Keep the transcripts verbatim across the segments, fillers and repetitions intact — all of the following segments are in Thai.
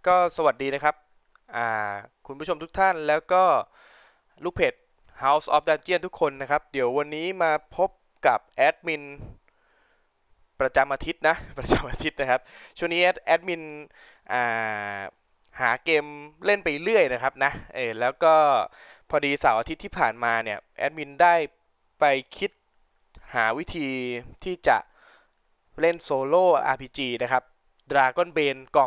ก็สวัสดีนะครับอ่าคุณผู้ชมทุกท่านแล้วก็ลูกเพจ House of Dungeon ทุกคนนะครับเดี๋ยววันนี้มาพบกับแอดมินประจำอาทิตย์นะประจำอาทิตย์นะครับช่วงนี้แอดแอดมินอ่าหาเกมเล่นไปเรื่อยนะครับนะเออแล้วก็พอดีเสาร์อาทิตย์ที่ผ่านมาเนี่ยแอดมินได้ไปคิดหาวิธีที่จะเล่นโซโล่ อาร์ พี จี นะครับ Dragon Bane กล่อง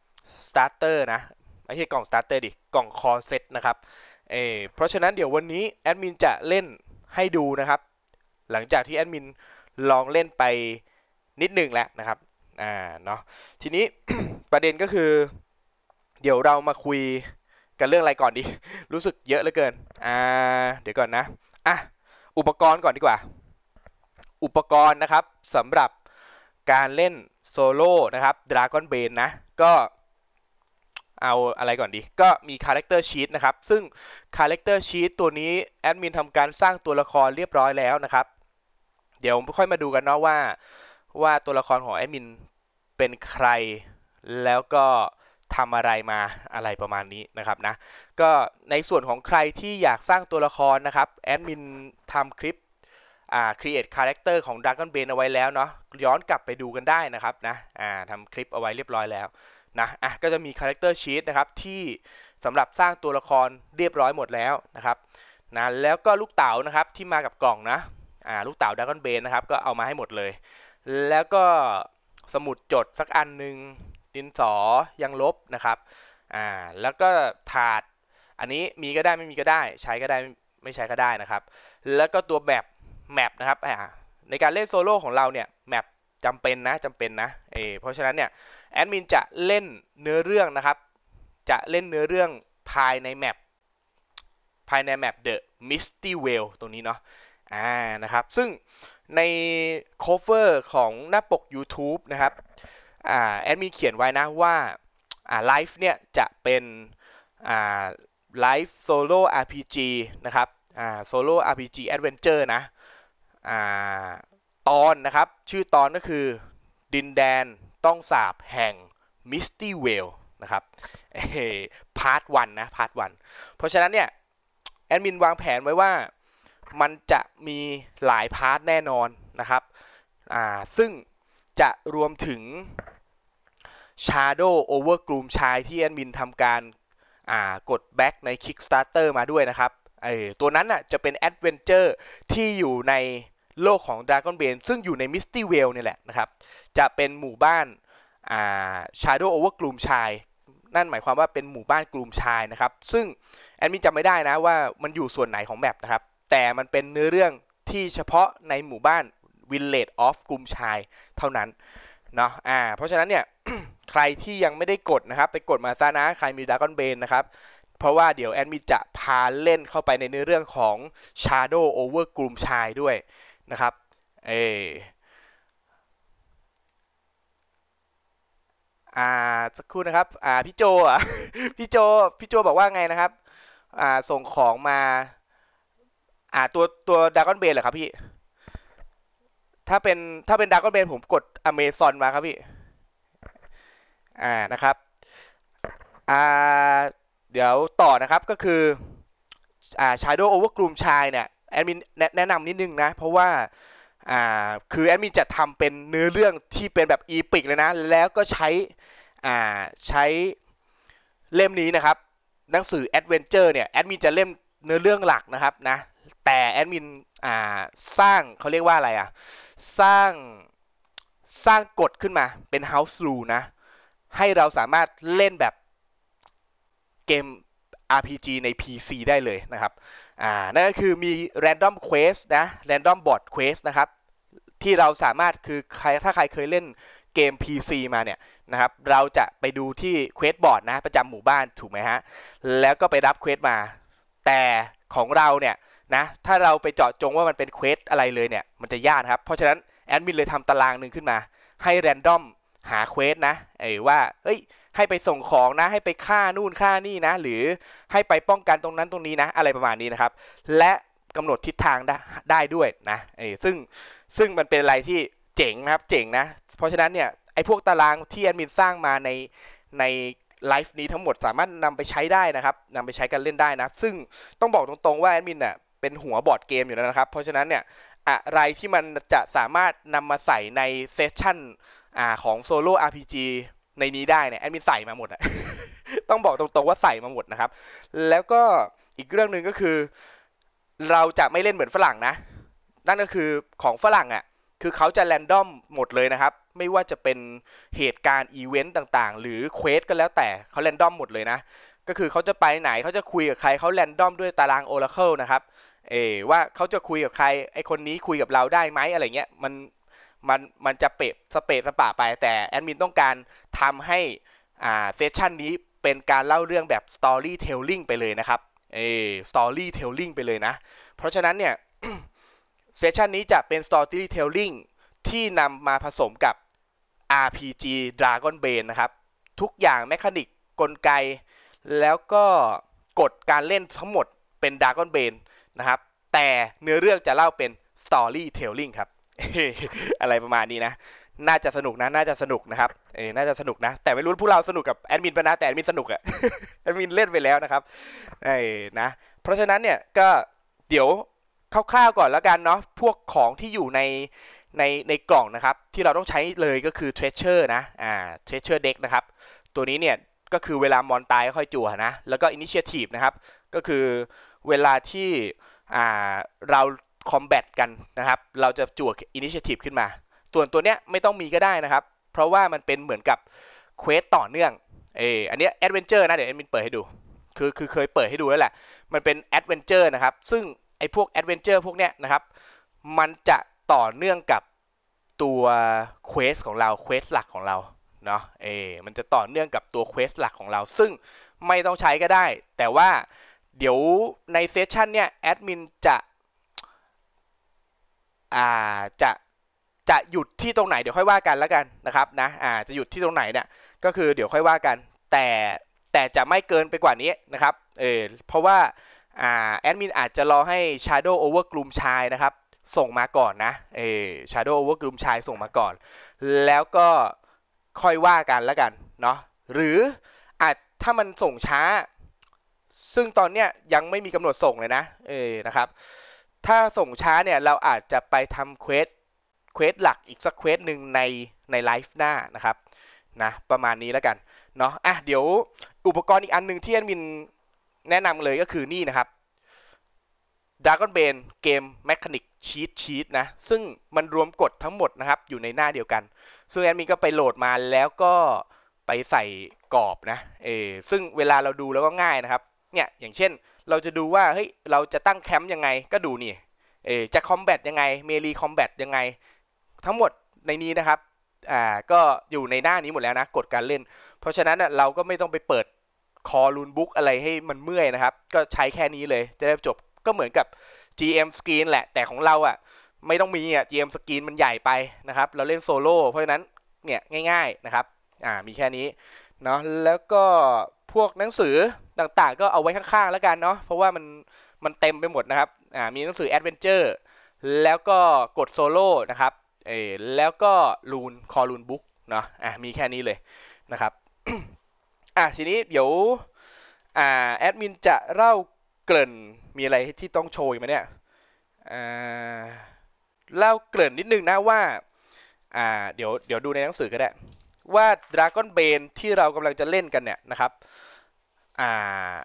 Starter นะไม่ใช่กล่อง Starter ดิกล่อง Core Set นะครับเออเพราะฉะนั้นเดี๋ยววันนี้แอดมินจะเล่นให้ดูนะครับหลังจากที่แอดมินลองเล่นไปนิดหนึ่งแล้วนะครับอ่าเนาะทีนี้ ประเด็นก็คือเดี๋ยวเรามาคุยกันเรื่องอะไรก่อนดีรู้สึกเยอะเหลือเกินอ่าเดี๋ยวก่อนนะอ่ะอุปกรณ์ก่อนดีกว่าอุปกรณ์นะครับสำหรับการเล่นโซโล่นะครับ Dragon Bane นะก็เอาอะไรก่อนดีก็มี Character Sheet นะครับซึ่ง Character Sheet ตัวนี้แอดมินทำการสร้างตัวละครเรียบร้อยแล้วนะครับเดี๋ยวค่อยมาดูกันเนาะว่าว่าตัวละครของแอดมินเป็นใครแล้วก็ทำอะไรมาอะไรประมาณนี้นะครับนะก็ในส่วนของใครที่อยากสร้างตัวละครนะครับแอดมินทำคลิปอ่า create character ของ Dragon Bane เอาไว้แล้วเนาะย้อนกลับไปดูกันได้นะครับนะอ่าทำคลิปเอาไว้เรียบร้อยแล้วนะอ่ะก็จะมี character sheet นะครับที่สำหรับสร้างตัวละครเรียบร้อยหมดแล้วนะครับนะแล้วก็ลูกเต๋านะครับที่มากับกล่องนะอ่าลูกเต๋า Dragon Bane นะครับก็เอามาให้หมดเลยแล้วก็สมุดจดสักอันหนึ่งดินสอยังลบนะครับอ่าแล้วก็ถาดอันนี้มีก็ได้ไม่มีก็ได้ใช้ก็ได้ไม่ใช้ก็ได้นะครับแล้วก็ตัวแบบแมปนะครับในการเล่นโซโล่ของเราเนี่ยแมปจำเป็นนะจำเป็นนะเอเพราะฉะนั้นเนี่ยแอดมินจะเล่นเนื้อเรื่องนะครับจะเล่นเนื้อเรื่องภายในแมปภายในแมป The Misty Well ตรงนี้เนาะอ่านะครับซึ่งใน cover ของหน้าปก YouTube นะครับอ่าแอดมินเขียนไว้นะว่าอ่าไลฟ์เนี่ยจะเป็นอ่าไลฟ์โซโล่ อาร์ พี จี นะครับอ่าโซโล่ อาร์ พี จี Adventure นะอ่าตอนนะครับชื่อตอนก็คือดินแดนต้องสาปแห่ง Misty Well นะครับพาร์ทวันนะพาร์ทวันเพราะฉะนั้นเนี่ยแอดมินวางแผนไว้ว่ามันจะมีหลายพาร์ทแน่นอนนะครับอ่าซึ่งจะรวมถึง Shadow Over Gloom ชายที่แอดมินทำการอ่ากดแบ็กใน Kickstarter มาด้วยนะครับเออตัวนั้นน่ะจะเป็นแอดเวนเจอร์ที่อยู่ในโลกของ Dragon Bane ซึ่งอยู่ใน Misty Well นี่แหละนะครับจะเป็นหมู่บ้านอ่า Shadow Over Gloom ชายนั่นหมายความว่าเป็นหมู่บ้านกลุ่มชายนะครับซึ่งแอดมินจำไม่ได้นะว่ามันอยู่ส่วนไหนของแมปนะครับแต่มันเป็นเนื้อเรื่องที่เฉพาะในหมู่บ้าน Village of กลุ่มชายเท่านั้นเนาะอ่าเพราะฉะนั้นเนี่ย ใครที่ยังไม่ได้กดนะครับไปกดมาซะนะใครมี Dragon Bane นะครับเพราะว่าเดี๋ยวแอดมินจะพาเล่นเข้าไปในเนื้อเรื่องของ Shadow Over กลุ่มชายด้วยนะครับเออ่าสักครู่นะครับอ่าพี่โจอ่ะ พี่โจพี่โจบอกว่าไงนะครับอ่าส่งของมาอ่าตัวตัวดากอนเบนเหรอครับพี่ถ้าเป็นถ้าเป็นดากอนเบนผมกดอเมซอนมาครับพี่อ่านะครับอ่าเดี๋ยวต่อนะครับก็คืออ่า Shadow Over Gloom ชายเนี่ยแอดมินแนะนำนิดนึงนะเพราะว่าอ่าคือแอดมินจะทำเป็นเนื้อเรื่องที่เป็นแบบอีพิกเลยนะแล้วก็ใช้อ่าใช้เล่มนี้นะครับหนังสือแอดเวนเจอร์เนี่ยแอดมินจะเล่มเนื้อเรื่องหลักนะครับนะแต่แอดมินอ่าสร้างเขาเรียกว่าอะไรอ่ะสร้างสร้างกฎขึ้นมาเป็น House Rule นะให้เราสามารถเล่นแบบเกม อาร์ พี จี ใน พี ซี ได้เลยนะครับอ่านั่นก็คือมี Random Quest นะ Random Board Quest นะครับที่เราสามารถคือใครถ้าใครเคยเล่นเกม พี ซี มาเนี่ยนะครับเราจะไปดูที่เควสบอร์ดนะประจำหมู่บ้านถูกไหมฮะแล้วก็ไปรับเควสมาแต่ของเราเนี่ยนะถ้าเราไปเจาะจงว่ามันเป็นเควสอะไรเลยเนี่ยมันจะยากครับเพราะฉะนั้นแอดมินเลยทำตารางหนึ่งขึ้นมาให้แรนดอมหาเควสนะไอ้ว่าเอ้ยให้ไปส่งของนะให้ไปฆ่านู่นฆ่านี่นะหรือให้ไปป้องกันตรงนั้นตรงนี้นะอะไรประมาณนี้นะครับและกำหนดทิศทางได้ได้ด้วยนะไอ้ซึ่งซึ่งมันเป็นอะไรที่เจ๋งนะครับเจ๋งนะเพราะฉะนั้นเนี่ยไอ้พวกตารางที่แอดมินสร้างมาในในไลฟ์นี้ทั้งหมดสามารถนำไปใช้ได้นะครับนำไปใช้กันเล่นได้นะซึ่งต้องบอกตรงๆว่าแอดมินน่ะเป็นหัวบอร์ดเกมอยู่แล้วนะครับเพราะฉะนั้นเนี่ยอะไรที่มันจะสามารถนำมาใส่ในเซสชั่นอ่าของโซโล่ อาร์ พี จี ในนี้ได้เนี่ยแอดมินใส่มาหมดอะ ต้องบอกตรงๆว่าใส่มาหมดนะครับแล้วก็อีกเรื่องหนึ่งก็คือเราจะไม่เล่นเหมือนฝรั่งนะนั่นก็คือของฝรั่งอ่ะคือเขาจะแรนดอมหมดเลยนะครับไม่ว่าจะเป็นเหตุการณ์อีเวนต์ต่างๆหรือเควสก็แล้วแต่เขาแรนดอมหมดเลยนะก็คือเขาจะไปไหนเขาจะคุยกับใครเขาแรนดอมด้วยตาราง Oracle นะครับเอว่าเขาจะคุยกับใครไอคนนี้คุยกับเราได้ไหมอะไรเงี้ยมันมันมันจะเปะสเปะสปะไปแต่แอดมินต้องการทำให้อ่าเซสชันนี้เป็นการเล่าเรื่องแบบ storytelling ไปเลยนะครับเอ storytelling ไปเลยนะเพราะฉะนั้นเนี่ย เซสชันนี้จะเป็น storytelling ที่นำมาผสมกับ อาร์ พี จี Dragon Bane นะครับทุกอย่างแมคานิกกลไกแล้วก็กฎการเล่นทั้งหมดเป็น Dragon Bane นะครับแต่เนื้อเรื่องจะเล่าเป็น storytelling ครับ อะไรประมาณนี้นะน่าจะสนุกนะน่าจะสนุกนะครับเออน่าจะสนุกนะแต่ไม่รู้พวกเราสนุกกับแอดมินปะนะแต่แอดมินสนุกอะ แอดมินเล่นไปแล้วนะครับเออนะเพราะฉะนั้นเนี่ยก็เดี๋ยวคร่าวๆก่อนแล้วกันเนาะพวกของที่อยู่ในในในกล่องนะครับที่เราต้องใช้เลยก็คือ treasure นะอ่า treasure deck นะครับตัวนี้เนี่ยก็คือเวลามอนตายค่อยจั่วนะแล้วก็ initiative นะครับก็คือเวลาที่อ่าเราคอมแบทกันนะครับเราจะจั่ว initiative ขึ้นมาส่วนตัวเนี้ยไม่ต้องมีก็ได้นะครับเพราะว่ามันเป็นเหมือนกับเควสต่อเนื่องเอออันนี้แอดเวนเจอร์นะเดี๋ยวแอดมินเปิดให้ดูคือคือเคยเปิดให้ดูแล้วแหละมันเป็นแอดเวนเจอร์นะครับซึ่งไอ้พวกแอดเวนเจอร์พวกเนี้ยนะครับมันจะต่อเนื่องกับตัวเควสของเราเควสหลักของเราเนาะเออมันจะต่อเนื่องกับตัวเควสหลักของเราซึ่งไม่ต้องใช้ก็ได้แต่ว่าเดี๋ยวในเซสชันเนี้ยแอดมินจะอ่าจะจะหยุดที่ตรงไหนเดี๋ยวค่อยว่ากันแล้วกันนะครับนะอ่าจะหยุดที่ตรงไหนเนี่ยก็คือเดี๋ยวค่อยว่ากันแต่แต่จะไม่เกินไปกว่านี้นะครับเออเพราะว่าอ่าแอดมินอาจจะรอให้ Shadow over Gloom ชายนะครับส่งมาก่อนนะเออ Shadow over Gloom ชายส่งมาก่อนแล้วก็ค่อยว่ากันแล้วกันเนาะหรืออาจถ้ามันส่งช้าซึ่งตอนเนี้ยยังไม่มีกำหนดส่งเลยนะเออนะครับถ้าส่งช้าเนี่ยเราอาจจะไปทำเควสเควสหลักอีกสักเควสหนึ่งในในไลฟ์หน้านะครับนะประมาณนี้แล้วกันเนาะอ่ะเดี๋ยวอุปกรณ์อีกอันหนึ่งที่แอดมินแนะนำเลยก็คือนี่นะครับ Dragon Bane เกม Mechanic Cheat Sheet นะซึ่งมันรวมกฎทั้งหมดนะครับอยู่ในหน้าเดียวกันซึ่งแอดมินก็ไปโหลดมาแล้วก็ไปใส่กรอบนะเออซึ่งเวลาเราดูแล้วก็ง่ายนะครับเนี่ยอย่างเช่นเราจะดูว่าเฮ้ยเราจะตั้งแคมป์ยังไงก็ดูนี่เออจะคอมแบทยังไงเมลีคอมแบทยังไงทั้งหมดในนี้นะครับอ่าก็อยู่ในหน้านี้หมดแล้วนะกฎการเล่นเพราะฉะนั้นเราก็ไม่ต้องไปเปิดคอรูนบุ๊กอะไรให้มันเมื่อยนะครับก็ใช้แค่นี้เลยจะได้จบก็เหมือนกับ จี เอ็ม Screen แหละแต่ของเราอ่ะไม่ต้องมีอ่ะ จี เอ็ม Screen มันใหญ่ไปนะครับเราเล่นโซโล่เพราะฉะนั้นเนี่ยง่ายๆนะครับอ่ามีแค่นี้เนาะแล้วก็พวกหนังสือต่างๆก็เอาไว้ข้างๆแล้วกันเนาะเพราะว่ามันมันเต็มไปหมดนะครับอ่ามีหนังสือแอดเวนเจอร์แล้วก็กดโซโล่นะครับเออแล้วก็รูนคอรูนบุ๊กเนาะอ่ามีแค่นี้เลยนะครับ อ่ะทีนี้เดี๋ยวอ่าแอดมินจะเล่าเกริ่นมีอะไรที่ต้องโชว์ไหมเนี่ยอ่าเล่าเกริ่นนิดนึงนะว่าอ่าเดี๋ยวเดี๋ยวดูในหนังสือก็ได้ว่า Dragon Bane ที่เรากำลังจะเล่นกันเนี่ยนะครับอ่า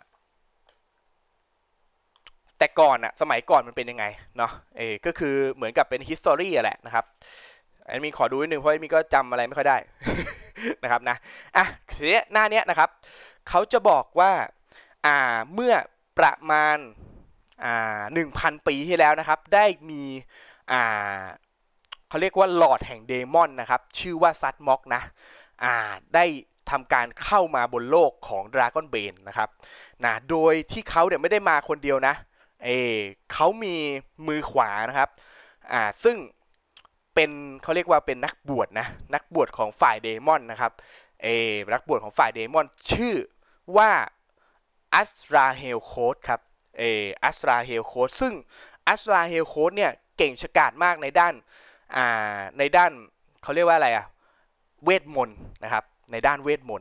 แต่ก่อนอะสมัยก่อนมันเป็นยังไงเนาะเออก็คือเหมือนกับเป็น history อะแหละนะครับแอดมินขอดูนิดนึงเพราะแอดมินก็จำอะไรไม่ค่อยได้ นะครับนะอ่ะทีนี้หน้านี้นะครับเขาจะบอกว่าอ่าเมื่อประมาณอ่าหนึ่งพันปีที่แล้วนะครับได้มีอ่าเขาเรียกว่าหลอดแห่งเดมอนนะครับชื่อว่าซัตม็อกนะอ่าได้ทำการเข้ามาบนโลกของดราก้อนเบนนะครับนะโดยที่เขาเนี่ยไม่ได้มาคนเดียวนะเอเขามีมือขวานะครับอ่าซึ่งเป็นเขาเรียกว่าเป็นนักบวชนะนักบวชของฝ่ายเดมอนนะครับเอนักบวชของฝ่ายเดมอนชื่อว่าอัสราเฮลโคดครับเออัสราเฮลโคดซึ่งอัสราเฮลโคดเนี่ยเก่งฉกาจมากในด้านอ่าในด้านเขาเรียกว่าอะไรอะเวทมนต์นะครับในด้านเวทมนต์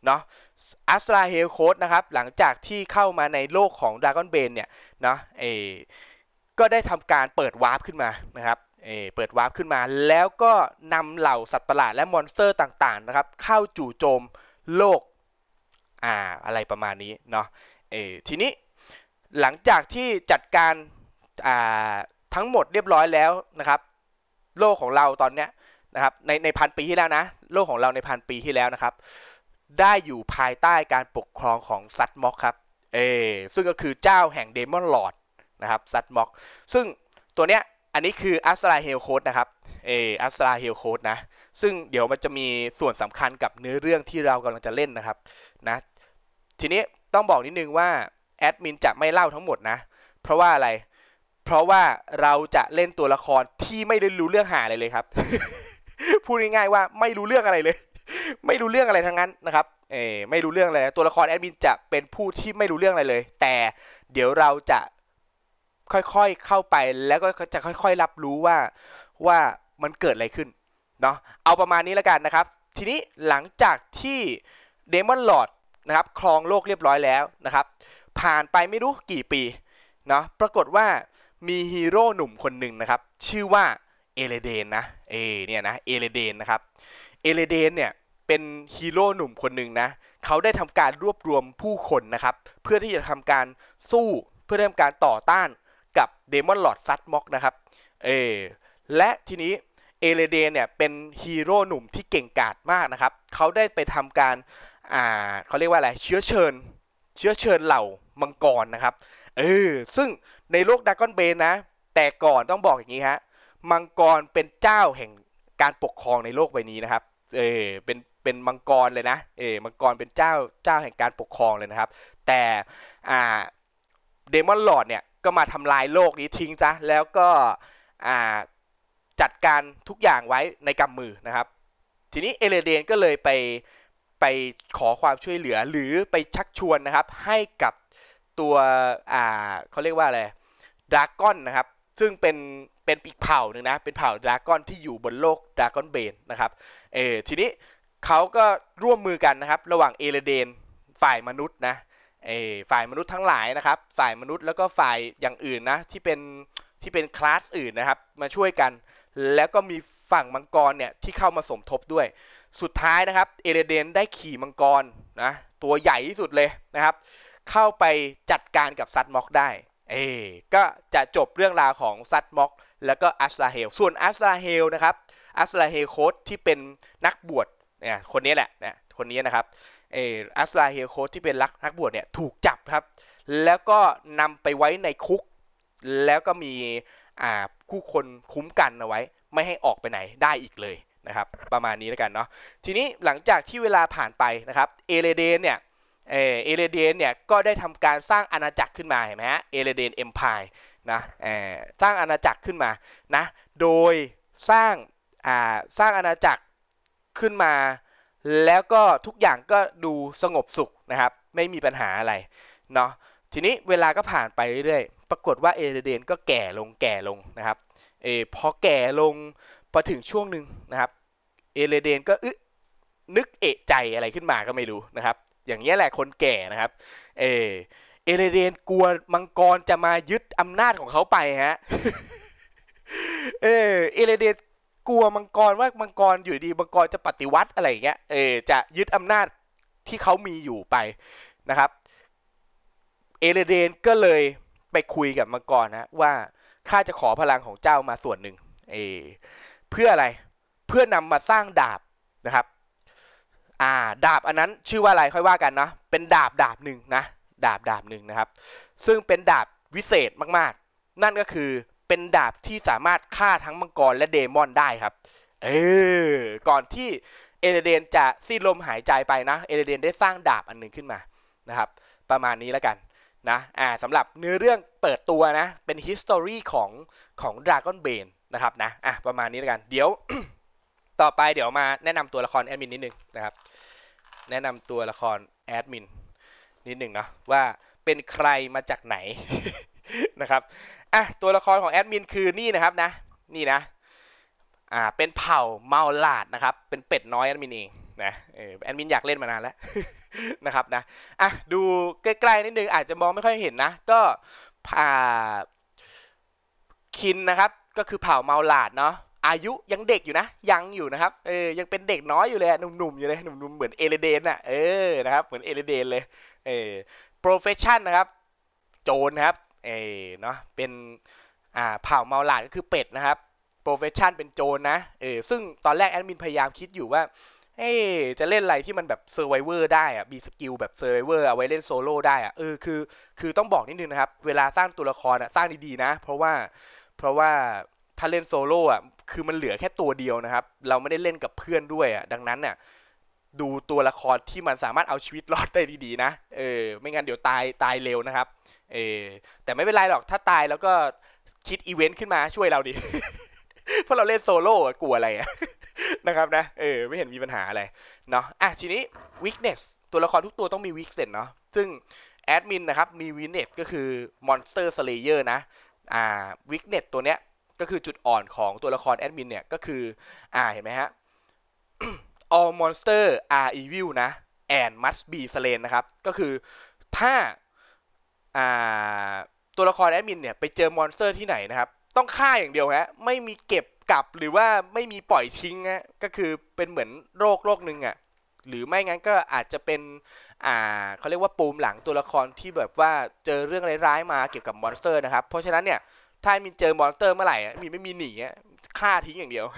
เนาะอัสราเฮลโค้ดนะครับหลังจากที่เข้ามาในโลกของดราก้อนเบนเนี่ยเนาะเอก็ได้ทำการเปิดวาร์ปขึ้นมานะครับเอเปิดวาร์ปขึ้นมาแล้วก็นำเหล่าสัตว์ประหลาดและมอนสเตอร์ต่างๆนะครับเข้าจู่โจมโลกอ่าอะไรประมาณนี้เนาะเอทีนี้หลังจากที่จัดการอ่าทั้งหมดเรียบร้อยแล้วนะครับโลกของเราตอนเนี้ยนะครับในในพันปีที่แล้วนะโลกของเราในพันปีที่แล้วนะครับได้อยู่ภายใต้การปกครองของซัตม็อกครับเอซึ่งก็คือเจ้าแห่งเดมอนลอร์ดนะครับซัตม็อกซึ่งตัวเนี้ยอันนี้คืออัสราเฮลโค้ดนะครับเออัสราเฮลโค้ดนะซึ่งเดี๋ยวมันจะมีส่วนสำคัญกับเนื้อเรื่องที่เรากำลังจะเล่นนะครับนะทีนี้ต้องบอกนิดนึงว่าแอดมินจะไม่เล่าทั้งหมดนะเพราะว่าอะไรเพราะว่าเราจะเล่นตัวละครที่ไม่ได้รู้เรื่องหาอะไรเลยครับ พูดง่ายๆว่าไม่รู้เรื่องอะไรเลยไม่รู้เรื่องอะไรทั้งนั้นนะครับเออไม่รู้เรื่องอะไรตัวละครแอดมินจะเป็นผู้ที่ไม่รู้เรื่องอะไรเลยแต่เดี๋ยวเราจะค่อยๆเข้าไปแล้วก็จะค่อยๆรับรู้ว่าว่ามันเกิดอะไรขึ้นเนาะเอาประมาณนี้แล้วกันนะครับทีนี้หลังจากที่เดมอนลอร์ดนะครับครองโลกเรียบร้อยแล้วนะครับผ่านไปไม่รู้กี่ปีเนาะปรากฏว่ามีฮีโร่หนุ่มคนหนึ่งนะครับชื่อว่าเอเลเดนนะเอเนี่ยนะเอเลเดนนะครับเอเลเดนเนี่ยเป็นฮีโร่หนุ่มคนหนึ่งนะเขาได้ทำการรวบรวมผู้คนนะครับเพื่อที่จะทำการสู้เพื่อทำการต่อต้านกับเดมอนลอร์ดซัตม็อกนะครับเออและทีนี้เอเลเดนเนี่ยเป็นฮีโร่หนุ่มที่เก่งกาจมากนะครับเขาได้ไปทำการอ่าเขาเรียกว่าอะไรเชื้อเชิญเชื้อเชิญเหล่ามังกรนะครับเออซึ่งในโลกดราก้อนเบนนะแต่ก่อนต้องบอกอย่างนี้ฮะมังกรเป็นเจ้าแห่งการปกครองในโลกใบนี้นะครับเออเป็นเป็นมังกรเลยนะเออมังกรเป็นเจ้าเจ้าแห่งการปกครองเลยนะครับแต่อ่าเดมอนลอร์ดเนี่ยก็มาทำลายโลกนี้ทิ้งซะแล้วก็อ่าจัดการทุกอย่างไว้ในกำมือนะครับทีนี้เอเลเดนก็เลยไปไปขอความช่วยเหลือหรือไปชักชวนนะครับให้กับตัวอ่าเขาเรียกว่าอะไรดราก้อนนะครับซึ่งเป็นเป็นอีกเผ่าหนึ่งนะเป็นเผ่าดราก้อนที่อยู่บนโลกดราก้อนเบนนะครับเออทีนี้เขาก็ร่วมมือกันนะครับระหว่างเอเลเดนฝ่ายมนุษย์นะเออฝ่ายมนุษย์ทั้งหลายนะครับฝ่ายมนุษย์แล้วก็ฝ่ายอย่างอื่นนะที่เป็นที่เป็นคลาสอื่นนะครับมาช่วยกันแล้วก็มีฝั่งมังกรเนี่ยที่เข้ามาสมทบด้วยสุดท้ายนะครับเอเลเดนได้ขี่มังกรนะตัวใหญ่ที่สุดเลยนะครับเข้าไปจัดการกับซัตม็อกได้เอก็จะจบเรื่องราวของซัตม็อกแล้วก็อัสราเฮลส่วนอัสราเฮลนะครับอัสราเฮลโค้ดที่เป็นนักบวชเนี่ยคนนี้แหละเนี่ยคนนี้นะครับเอออัสราเฮลโค้ดที่เป็นนักบวชเนี่ยถูกจับครับแล้วก็นำไปไว้ในคุกแล้วก็มีอ่าผู้คนคุ้มกันเอาไว้ไม่ให้ออกไปไหนได้อีกเลยนะครับประมาณนี้แล้วกันเนาะทีนี้หลังจากที่เวลาผ่านไปนะครับเอเลเดนเนี่ยเอเอเลเดนเนี่ยก็ได้ทำการสร้างอาณาจักรขึ้นมาเห็นไหมฮะเอเลเดนเอ็มพายนะเออสร้างอาณาจักรขึ้นมานะโดยสร้างอ่าสร้างอาณาจักรขึ้นมาแล้วก็ทุกอย่างก็ดูสงบสุขนะครับไม่มีปัญหาอะไรเนาะทีนี้เวลาก็ผ่านไปเรื่อยๆปรากฏว่าเอเลเดนก็แก่ลงแก่ลงนะครับเออพอแก่ลงพอถึงช่วงหนึ่งนะครับเอเลเดนก็อึนึกเอะใจอะไรขึ้นมาก็ไม่รู้นะครับอย่างนี้แหละคนแก่นะครับเออเอเลเดนกลัวมังกรจะมายึดอำนาจของเขาไปฮะ เออเอเลเดนกลัวมังกรว่ามังกรอยู่ดีมังกรจะปฏิวัติอะไรอย่างเงี้ยเออจะยึดอำนาจที่เขามีอยู่ไปนะครับเอเลเดนก็เลยไปคุยกับมังกรนะว่าข้าจะขอพลังของเจ้ามาส่วนหนึ่งเออเพื่ออะไรเพื่อนำมาสร้างดาบนะครับอ่าดาบอันนั้นชื่อว่าอะไรค่อยว่ากันนะเป็นดาบดาบหนึ่งนะดาบดาบหนึ่งนะครับซึ่งเป็นดาบวิเศษมากๆนั่นก็คือเป็นดาบที่สามารถฆ่าทั้งมังกรและเดมอนได้ครับเออก่อนที่เอเลเดนจะสิ้นลมหายใจไปนะเอเลเดนได้สร้างดาบอันหนึ่งขึ้นมานะครับประมาณนี้แล้วกันนะอ่าสำหรับเนื้อเรื่องเปิดตัวนะเป็น history ของของ Dragon Bane นะครับนะอ่ะประมาณนี้แล้วกันเดี๋ยว ต่อไปเดี๋ยวมาแนะนำตัวละครแอดมินนิดนึงนะครับแนะนำตัวละครแอดมินนิดนึงนะว่าเป็นใครมาจากไหน นะครับอ่ะตัวละครของแอดมินคือนี่นะครับนะนี่นะอ่าเป็นเผ่าเมาลาดนะครับเป็นเป็ดน้อยแอดมินเองนะเออแอดมินอยากเล่นมานานแล้ว นะครับนะอ่ะดูใกล้ๆนิดนึงอาจจะมองไม่ค่อยเห็นนะก็ผ่าคินนะครับก็คือเผ่าเมาลาดเนาะอายุยังเด็กอยู่นะยังอยู่นะครับเออยังเป็นเด็กน้อยอยู่เลยหนุ่มๆอยู่เลยหนุ่มๆเหมือนเอเลเดนอ่ะเออนะครับเหมือนเอเลเดนเลยเออ profession นะครับโจรนะครับเออเนาะเป็นอ่าเผ่าเมาลาดก็คือเป็ดนะครับ profession เป็นโจรนะเออซึ่งตอนแรกแอดมินพยายามคิดอยู่ว่าเอ๊จะเล่นอะไรที่มันแบบเซอร์ไวเวอร์ได้อะมีสกิลแบบเซอร์ไวเวอร์เอาไว้เล่นโซโล่ได้อะเออคือคือต้องบอกนิดนึงนะครับเวลาสร้างตัวละครอะสร้างดีๆนะเพราะว่าเพราะว่าถ้าเล่นโซโล่อะคือมันเหลือแค่ตัวเดียวนะครับเราไม่ได้เล่นกับเพื่อนด้วยอะดังนั้นน่ะดูตัวละครที่มันสามารถเอาชีวิตรอดได้ดีๆนะเออไม่งั้นเดี๋ยวตายตายเร็วนะครับเออแต่ไม่เป็นไรหรอกถ้าตายแล้วก็คิดอีเวนต์ขึ้นมาช่วยเราดิ เพราะเราเล่นโซโล่กลัวอะไรอะ นะครับนะเออไม่เห็นมีปัญหาอะไรเนาะอ่ะทีนี้ weakness ตัวละครทุกตัวต้องมี weakness เนาะซึ่งแอดมินนะครับมี weakness ก็คือ monster slayer นะอ่า weakness ตัวเนี้ยก็คือจุดอ่อนของตัวละครแอดมินเนี่ยก็คืออ่าเห็นไหมฮะ all monster are evil นะ and must be slain นะครับก็คือถ้าอ่าตัวละครแอดมินเนี่ยไปเจอมอนสเตอร์ที่ไหนนะครับต้องฆ่าอย่างเดียวฮะไม่มีเก็บกลับหรือว่าไม่มีปล่อยทิ้งฮะก็คือเป็นเหมือนโรคโรคหนึ่งอ่ะหรือไม่งั้นก็อาจจะเป็นอ่าเขาเรียกว่าปูมหลังตัวละครที่แบบว่าเจอเรื่องร้ายๆมาเกี่ยวกับมอนสเตอร์นะครับเพราะฉะนั้นเนี่ยถ้ามีเจอมอนสเตอร์เมื่อไหร่มีไม่มีหนีฆ่าทิ้งอย่างเดียว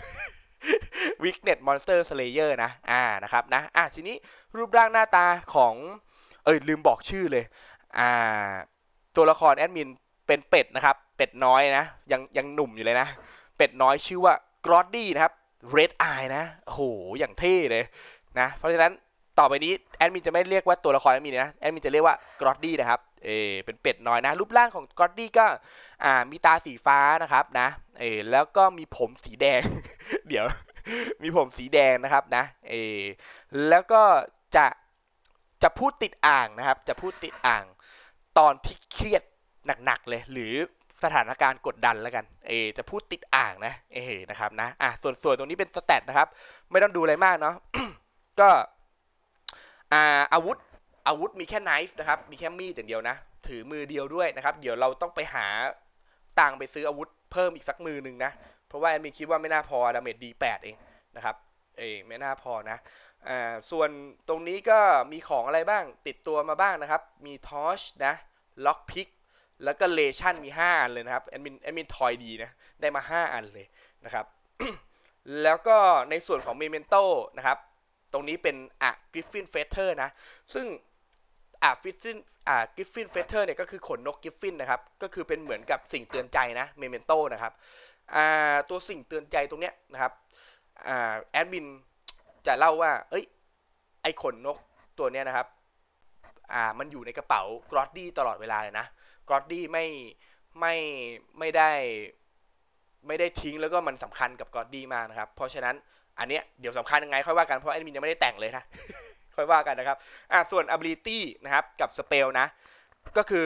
Weakness Monster Slayer นะอ่านะครับนะอ่ะทีนี้รูปร่างหน้าตาของเอ้ยลืมบอกชื่อเลยอ่าตัวละครแอดมินเป็นเป็ดนะครับเป็ดน้อยนะยังยังหนุ่มอยู่เลยนะเป็ดน้อยชื่อว่ากรอดดี้นะครับ Red Eye นะโอ้โหอย่างเท่เลยนะเพราะฉะนั้นต่อไปนี้แอดมินจะไม่เรียกว่าตัวละครแอดมินนะแอดมินจะเรียกว่ากรอดดี้นะครับเออเป็นเป็ดน้อยนะรูปร่างของกรอดดี้ก็อ่ามีตาสีฟ้านะครับนะเออแล้วก็มีผมสีแดง เดี๋ยวมีผมสีแดงนะครับนะเออแล้วก็จะจะพูดติดอ่างนะครับจะพูดติดอ่างตอนที่เครียดหนักๆเลยหรือสถานการณ์กดดันแล้วกันเออจะพูดติดอ่างนะเออนะครับนะอ่ะส่วนส่วนตรงนี้เป็นสแตทนะครับไม่ต้องดูอะไรมากเนาะ ก็อ่าอาวุธอาวุธมีแค่ไนฟ์นะครับมีแค่มีดอย่างเดียวนะถือมือเดียวด้วยนะครับเดี๋ยวเราต้องไปหาตังค์ไปซื้ออาวุธเพิ่มอีกสักมือหนึ่งนะเพราะว่าแอดมินคิดว่าไม่น่าพอดาเมจดีแปดเองนะครับเอยไม่น่าพอนะอ่าส่วนตรงนี้ก็มีของอะไรบ้างติดตัวมาบ้างนะครับมีทอชนะล็อกพิกแล้วก็เลชั่นมีห้าอันเลยนะครับแอดมินแอดมินทอยดีนะได้มาห้าอันเลยนะครับ แล้วก็ในส่วนของเมเมนโตนะครับตรงนี้เป็นอะกริฟฟินเฟเธอร์นะซึ่งอะฟิฟินอะกริฟฟินเฟเธอร์เนี่ยก็คือขนนกกริฟฟินนะครับก็คือเป็นเหมือนกับสิ่งเตือนใจนะเมเมนโตนะครับอ่าตัวสิ่งเตือนใจตรงเนี้ยนะครับอ่าแอดมินจะเล่าว่าเอ้ยไอขนนกตัวเนี้ยนะครับอ่ามันอยู่ในกระเป๋ากรอดดี้ตลอดเวลาเลยนะกรอดดี้ไม่ไม่ไม่ได้ ไม่ได้ทิ้งแล้วก็มันสำคัญกับกอดดี้มากนะครับเพราะฉะนั้นอันเนี้ยเดี๋ยวสำคัญยังไงค่อยว่ากันเพราะแอดมินยังไม่ได้แต่งเลยนะ ค่อยว่ากันนะครับอ่ะส่วน ability นะครับกับ spell นะก็คือ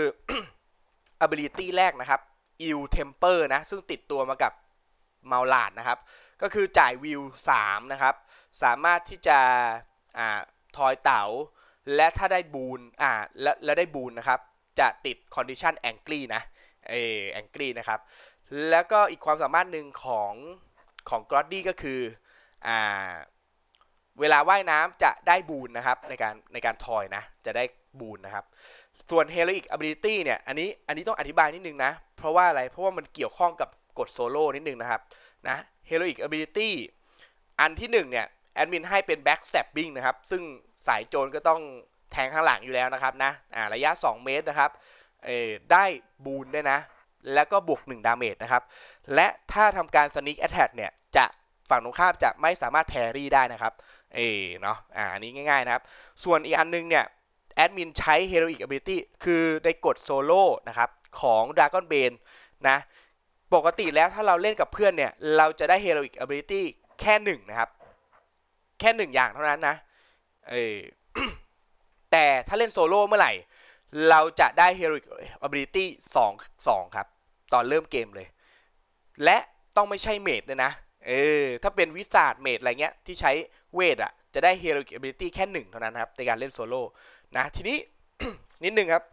ability แรกนะครับ ill temper นะซึ่งติดตัวมากับเมาลาดนะครับก็คือจ่ายวิวสามนะครับสามารถที่จะอ่าทอยเต๋าและถ้าได้บูนอ่าและและได้บูนนะครับจะติด condition angry นะเออ angry นะครับ แล้วก็อีกความสามารถหนึ่งของของกรอดดี้ก็คืออ่าเวลาว่ายน้ำจะได้บูนนะครับในการในการทอยนะจะได้บูนนะครับส่วน Heroic Ability เนี่ยอันนี้อันนี้ต้องอธิบายนิดนึงนะเพราะว่าอะไรเพราะว่ามันเกี่ยวข้องกับกดโซโล่นิดนึงนะครับนะ Heroic Ability อันที่หนึ่งเนี่ยแอดมินให้เป็น Back Stabbing นะครับซึ่งสายโจรก็ต้องแทงข้างหลังอยู่แล้วนะครับนะอ่าระยะสองเมตรนะครับเออได้บูนด้วยนะแล้วก็บวกหนึ่งดาเมจนะครับและถ้าทำการ Sneak Attack เนี่ยจะฝั่งตรงข้ามจะไม่สามารถแพรี่ได้นะครับเอเนาะอ่าอันนี้ง่ายๆนะครับส่วนอีกอันนึงเนี่ยแอดมินใช้ Heroic Ability คือได้กดโซโล่นะครับของ Dragon Bane นะปกติแล้วถ้าเราเล่นกับเพื่อนเนี่ยเราจะได้ Heroic Ability แค่หนึ่งนะครับแค่หนึ่งอย่างเท่านั้นนะเออ แต่ถ้าเล่นโซโล่เมื่อไหร่เราจะได้ Heroic Ability สอง สองครับตอนเริ่มเกมเลยและต้องไม่ใช่เมจเลยนะเออถ้าเป็นวิสาดเมจอะไรเงี้ยที่ใช้เวทอะจะได้ heroic ability แค่หนึ่งเท่านั้นครับในการเล่นโซโล่นะทีนี้ นิดนึงครับ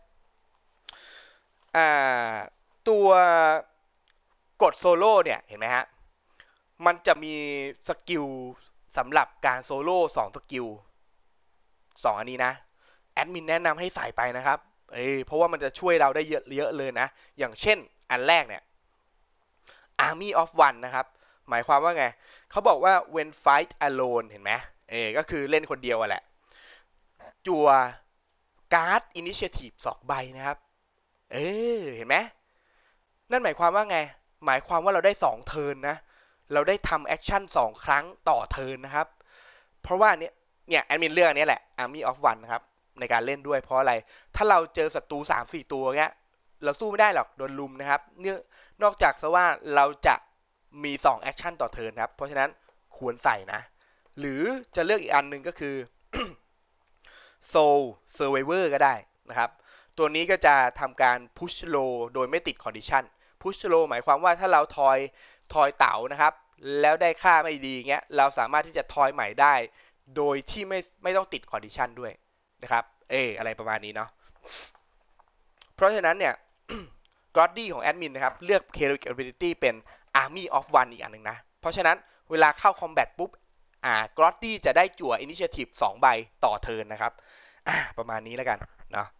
ตัวกดโซโล่เนี่ยเห็นไหมฮะมันจะมีสกิลสำหรับการโซโล่สองสกิลสองอันนี้นะแอดมินแนะนำให้ใส่ไปนะครับเออเพราะว่ามันจะช่วยเราได้เยอะเยอะเลยนะอย่างเช่นอันแรกเนี่ย Army of One นะครับหมายความว่าไงเขาบอกว่า when fight alone เห็นไหมเออก็คือเล่นคนเดียวแหละจั่วการ์ด initiative สองใบนะครับเออเห็นไหมนั่นหมายความว่าไงหมายความว่าเราได้สองเทิร์นนะเราได้ทำแอคชั่นสองครั้งต่อเทิร์นนะครับเพราะว่าเนี้ยเนี่ยแอดมินเลือกอันนี้แหละ Army of One นะครับในการเล่นด้วยเพราะอะไรถ้าเราเจอศัตรู สามสี่ ตัวเงี้ยเราสู้ไม่ได้หรอกโดนลุมนะครับเนื่องนอกจากซะว่าเราจะมีสองแอคชั่นต่อเทิร์นครับเพราะฉะนั้นควรใส่นะหรือจะเลือกอีกอันหนึ่งก็คือ Soul Survivor ก็ได้นะครับตัวนี้ก็จะทำการ push low โดยไม่ติด condition push low หมายความว่าถ้าเราทอยทอยเต๋านะครับแล้วได้ค่าไม่ดีเงี้ยเราสามารถที่จะทอยใหม่ได้โดยที่ไม่ไม่ต้องติด condition ด้วยนะครับเอออะไรประมาณนี้เนาะเพราะฉะนั้นเนี่ย Goddy ของแอดมินนะครับเลือก Heroic Ability เป็น Army of One อีกอันหนึ่งนะเพราะฉะนั้นเวลาเข้า Combat ปุ๊บอ่า Goddy จะได้จั่ว Initiative สองใบต่อเทิร์นนะครับอ่าประมาณนี้แล้วกันเนาะ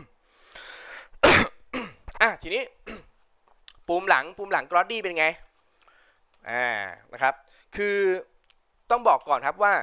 อ่ะทีนี้ปุ่มหลังปุ่มหลัง Goddy เป็นไงอ่านะครับคือต้องบอกก่อนครับว่า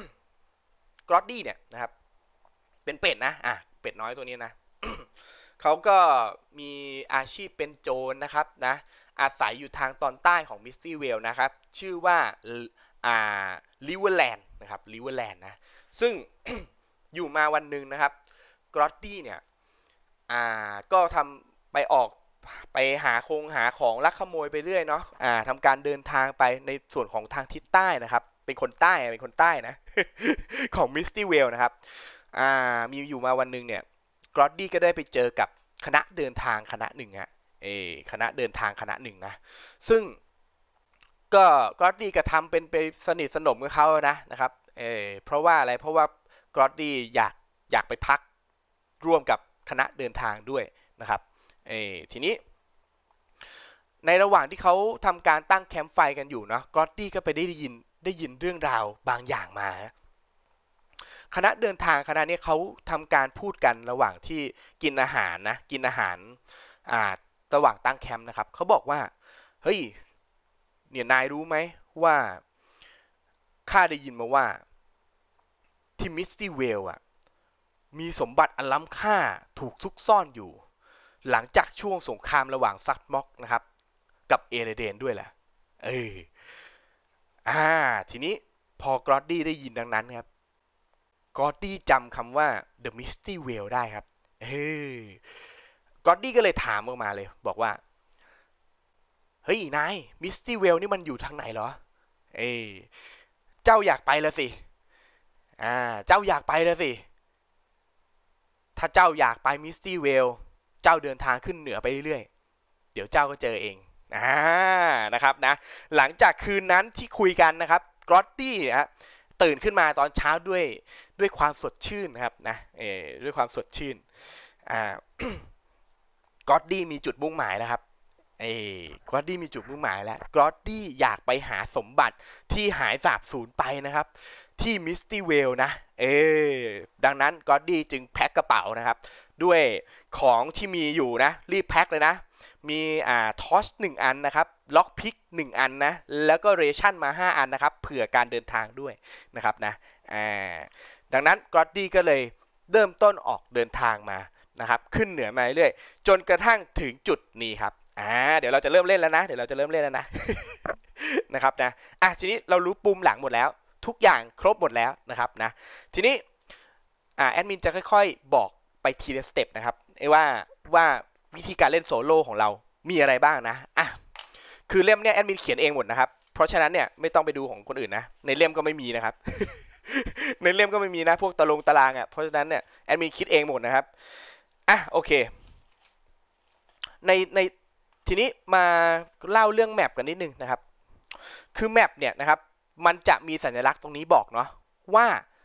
Goddy เนี่ยนะครับเป็นเป็ดนะอ่ะเป็ดน้อยตัวนี้นะ เขาก็มีอาชีพเป็นโจรนะครับนะอาศัยอยู่ทางตอนใต้ของมิสตี้เวลนะครับชื่อว่าอ่าลิเวอร์แลนด์นะครับลิเวอร์แลนด์นะซึ่ง อยู่มาวันหนึ่งนะครับกรอตตี้เนี่ยอ่าก็ทำไปออกไปหาคงหาของลักขโมยไปเรื่อยเนาะอ่าทำการเดินทางไปในส่วนของทางทิศใต้นะครับเป็นคนใต้เป็นคนใต้นะ ของมิสตี้เวลนะครับอ่ามีอยู่มาวันหนึ่งเนี่ยกรอตดี้ก็ได้ไปเจอกับคณะเดินทางคณะหนึ่งฮะเอคณะเดินทางคณะหนึ่งนะซึ่งก็กรอตดี้ก็ทำเป็นไปสนิทสนมกับเขานะนะครับเออเพราะว่าอะไรเพราะว่ากรอตดี้อยากอยากไปพักร่วมกับคณะเดินทางด้วยนะครับเออทีนี้ในระหว่างที่เขาทำการตั้งแคมป์ไฟกันอยู่เนาะกรอตดี้ก็ไปได้ยินได้ยินเรื่องราวบางอย่างมาคณะเดินทางคณะนี้เขาทำการพูดกันระหว่างที่กินอาหารนะกินอาหารอ่าระหว่างตั้งแคมป์นะครับเขาบอกว่าเฮ้ยเนี่ยนายรู้ไหมว่าข้าได้ยินมาว่าที่มิสตี้เวลอะมีสมบัติอันล้ำค่าถูกซุกซ่อนอยู่หลังจากช่วงสงครามระหว่างซักม็อกนะครับกับเอเรเดนด้วยแหละเอออ่าทีนี้พอกรอตดี้ได้ยินดังนั้นครับกอดดี้จำคำว่า The Misty Well ได้ครับเฮ้ยกอดดี้ก็เลยถามออกมาเลยบอกว่าเฮ้ยนาย Misty Well นี่มันอยู่ทางไหนเหรอเอ้เจ้าอยากไปละสิอ่าเจ้าอยากไปละสิถ้าเจ้าอยากไป Misty Well เจ้าเดินทางขึ้นเหนือไปเรื่อยๆเดี๋ยวเจ้าก็เจอเองอ่านะครับนะหลังจากคืนนั้นที่คุยกันนะครับกอดดี้นะตื่นขึ้นมาตอนเช้าด้วยด้วยความสดชื่นนะครับนะเออด้วยความสดชื่นอ่ากอดดี้มีจุดมุ่งหมายแล้วครับเออกอดดี้มีจุดมุ่งหมายแล้วกอดดี้อยากไปหาสมบัติที่หายสาบสูญไปนะครับที่มิสตี้เวลนะเออดังนั้นกอดดี้จึงแพ็คกระเป๋านะครับด้วยของที่มีอยู่นะรีบแพ็คเลยนะมีอ่าทอชหนึ่งอันนะครับล็อกพิกหนึ่งอันนะแล้วก็เรชั่นมาห้าอันนะครับเผื่อการเดินทางด้วยนะครับนะอ่าดังนั้นกอดดี้ก็เลยเริ่มต้นออกเดินทางมานะครับขึ้นเหนือมาเรื่อยจนกระทั่งถึงจุดนี้ครับอ่าเดี๋ยวเราจะเริ่มเล่นแล้วนะเดี๋ยวเราจะเริ่มเล่นแล้วนะ นะครับนะอ่ะทีนี้เรารู้ปุ่มหลังหมดแล้วทุกอย่างครบหมดแล้วนะครับนะทีนี้อ่าแอดมินจะค่อยๆบอกไปทีละสเต็ปนะครับไอ้ว่าว่าวิธีการเล่นโซโล่ของเรามีอะไรบ้างนะอ่ะคือเล่มเนี้ยแอดมินเขียนเองหมดนะครับเพราะฉะนั้นเนี่ยไม่ต้องไปดูของคนอื่นนะในเล่มก็ไม่มีนะครับ ในเล่มก็ไม่มีนะพวกตารางตารางอ่ะเพราะฉะนั้นเนี่ยแอดมินคิดเองหมดนะครับอ่ะโอเคในในทีนี้มาเล่าเรื่องแมปกันนิดนึงนะครับคือแมปเนี่ยนะครับมันจะมีสัญลักษณ์ตรงนี้บอกเนาะว่า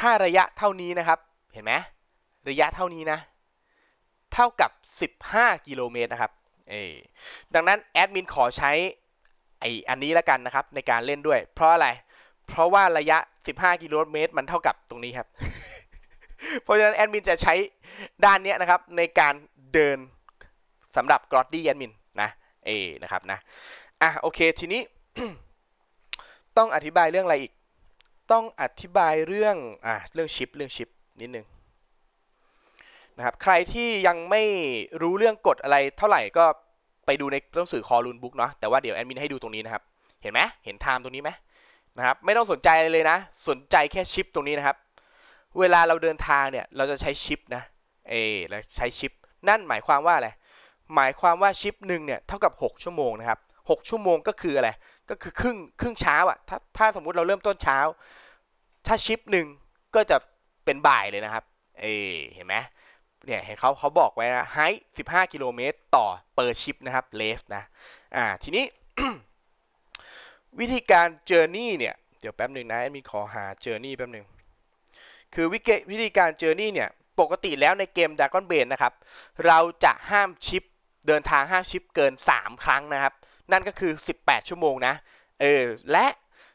ถ้าระยะเท่านี้นะครับเห็นไหมระยะเท่านี้นะเท่ากับสิบห้ากิโลเมตรนะครับเออดังนั้นแอดมินขอใช้ไออันนี้แล้วกันนะครับในการเล่นด้วยเพราะอะไรเพราะว่าระยะสิบห้ากิโลเมตรมันเท่ากับตรงนี้ครับ เพราะฉะนั้นแอดมินจะใช้ด้านนี้นะครับในการเดินสำหรับกรอดดี้แอดมินนะเอนะครับนะอ่ะโอเคทีนี้ ต้องอธิบายเรื่องอะไรอีกต้องอธิบายเรื่องอ่ะเรื่องชิปเรื่องชิปนิดนึงนะครับใครที่ยังไม่รู้เรื่องกฎอะไรเท่าไหร่ก็ไปดูในหนังสือคอรูนบุ๊กเนาะแต่ว่าเดี๋ยวแอดมินให้ดูตรงนี้นะครับเห็นไหมเห็นไทม์ตรงนี้ไหมนะครับไม่ต้องสนใจเลยนะสนใจแค่ชิปตรงนี้นะครับเวลาเราเดินทางเนี่ยเราจะใช้ชิปนะเออแล้วใช้ชิปนั่นหมายความว่าอะไรหมายความว่าชิปหนึ่งเนี่ยเท่ากับหกชั่วโมงนะครับหกชั่วโมงก็คืออะไรก็คือครึ่งครึ่งเช้าอ่ะถ้าถ้าสมมุติเราเริ่มต้นเช้าถ้าชิปหนึ่งก็จะเป็นบ่ายเลยนะครับเออเห็นไหมเนี่ยเห็นเขาเขาบอกไว้นะไฮสิบห้ากิโลเมตรต่อเปอร์ชิปนะครับเลสนะอ่าทีนี้ วิธีการเจอร์นี่เนี่ยเดี๋ยวแป๊บหนึ่งนะมีขอหาเจอร์นี่แป๊บหนึ่งคือวิธีการเจอร์นี่เนี่ยปกติแล้วในเกม Dragon Bane นะครับเราจะห้ามชิปเดินทางห้ามชิปเกินสามครั้งนะครับนั่นก็คือสิบแปดชั่วโมงนะเออและ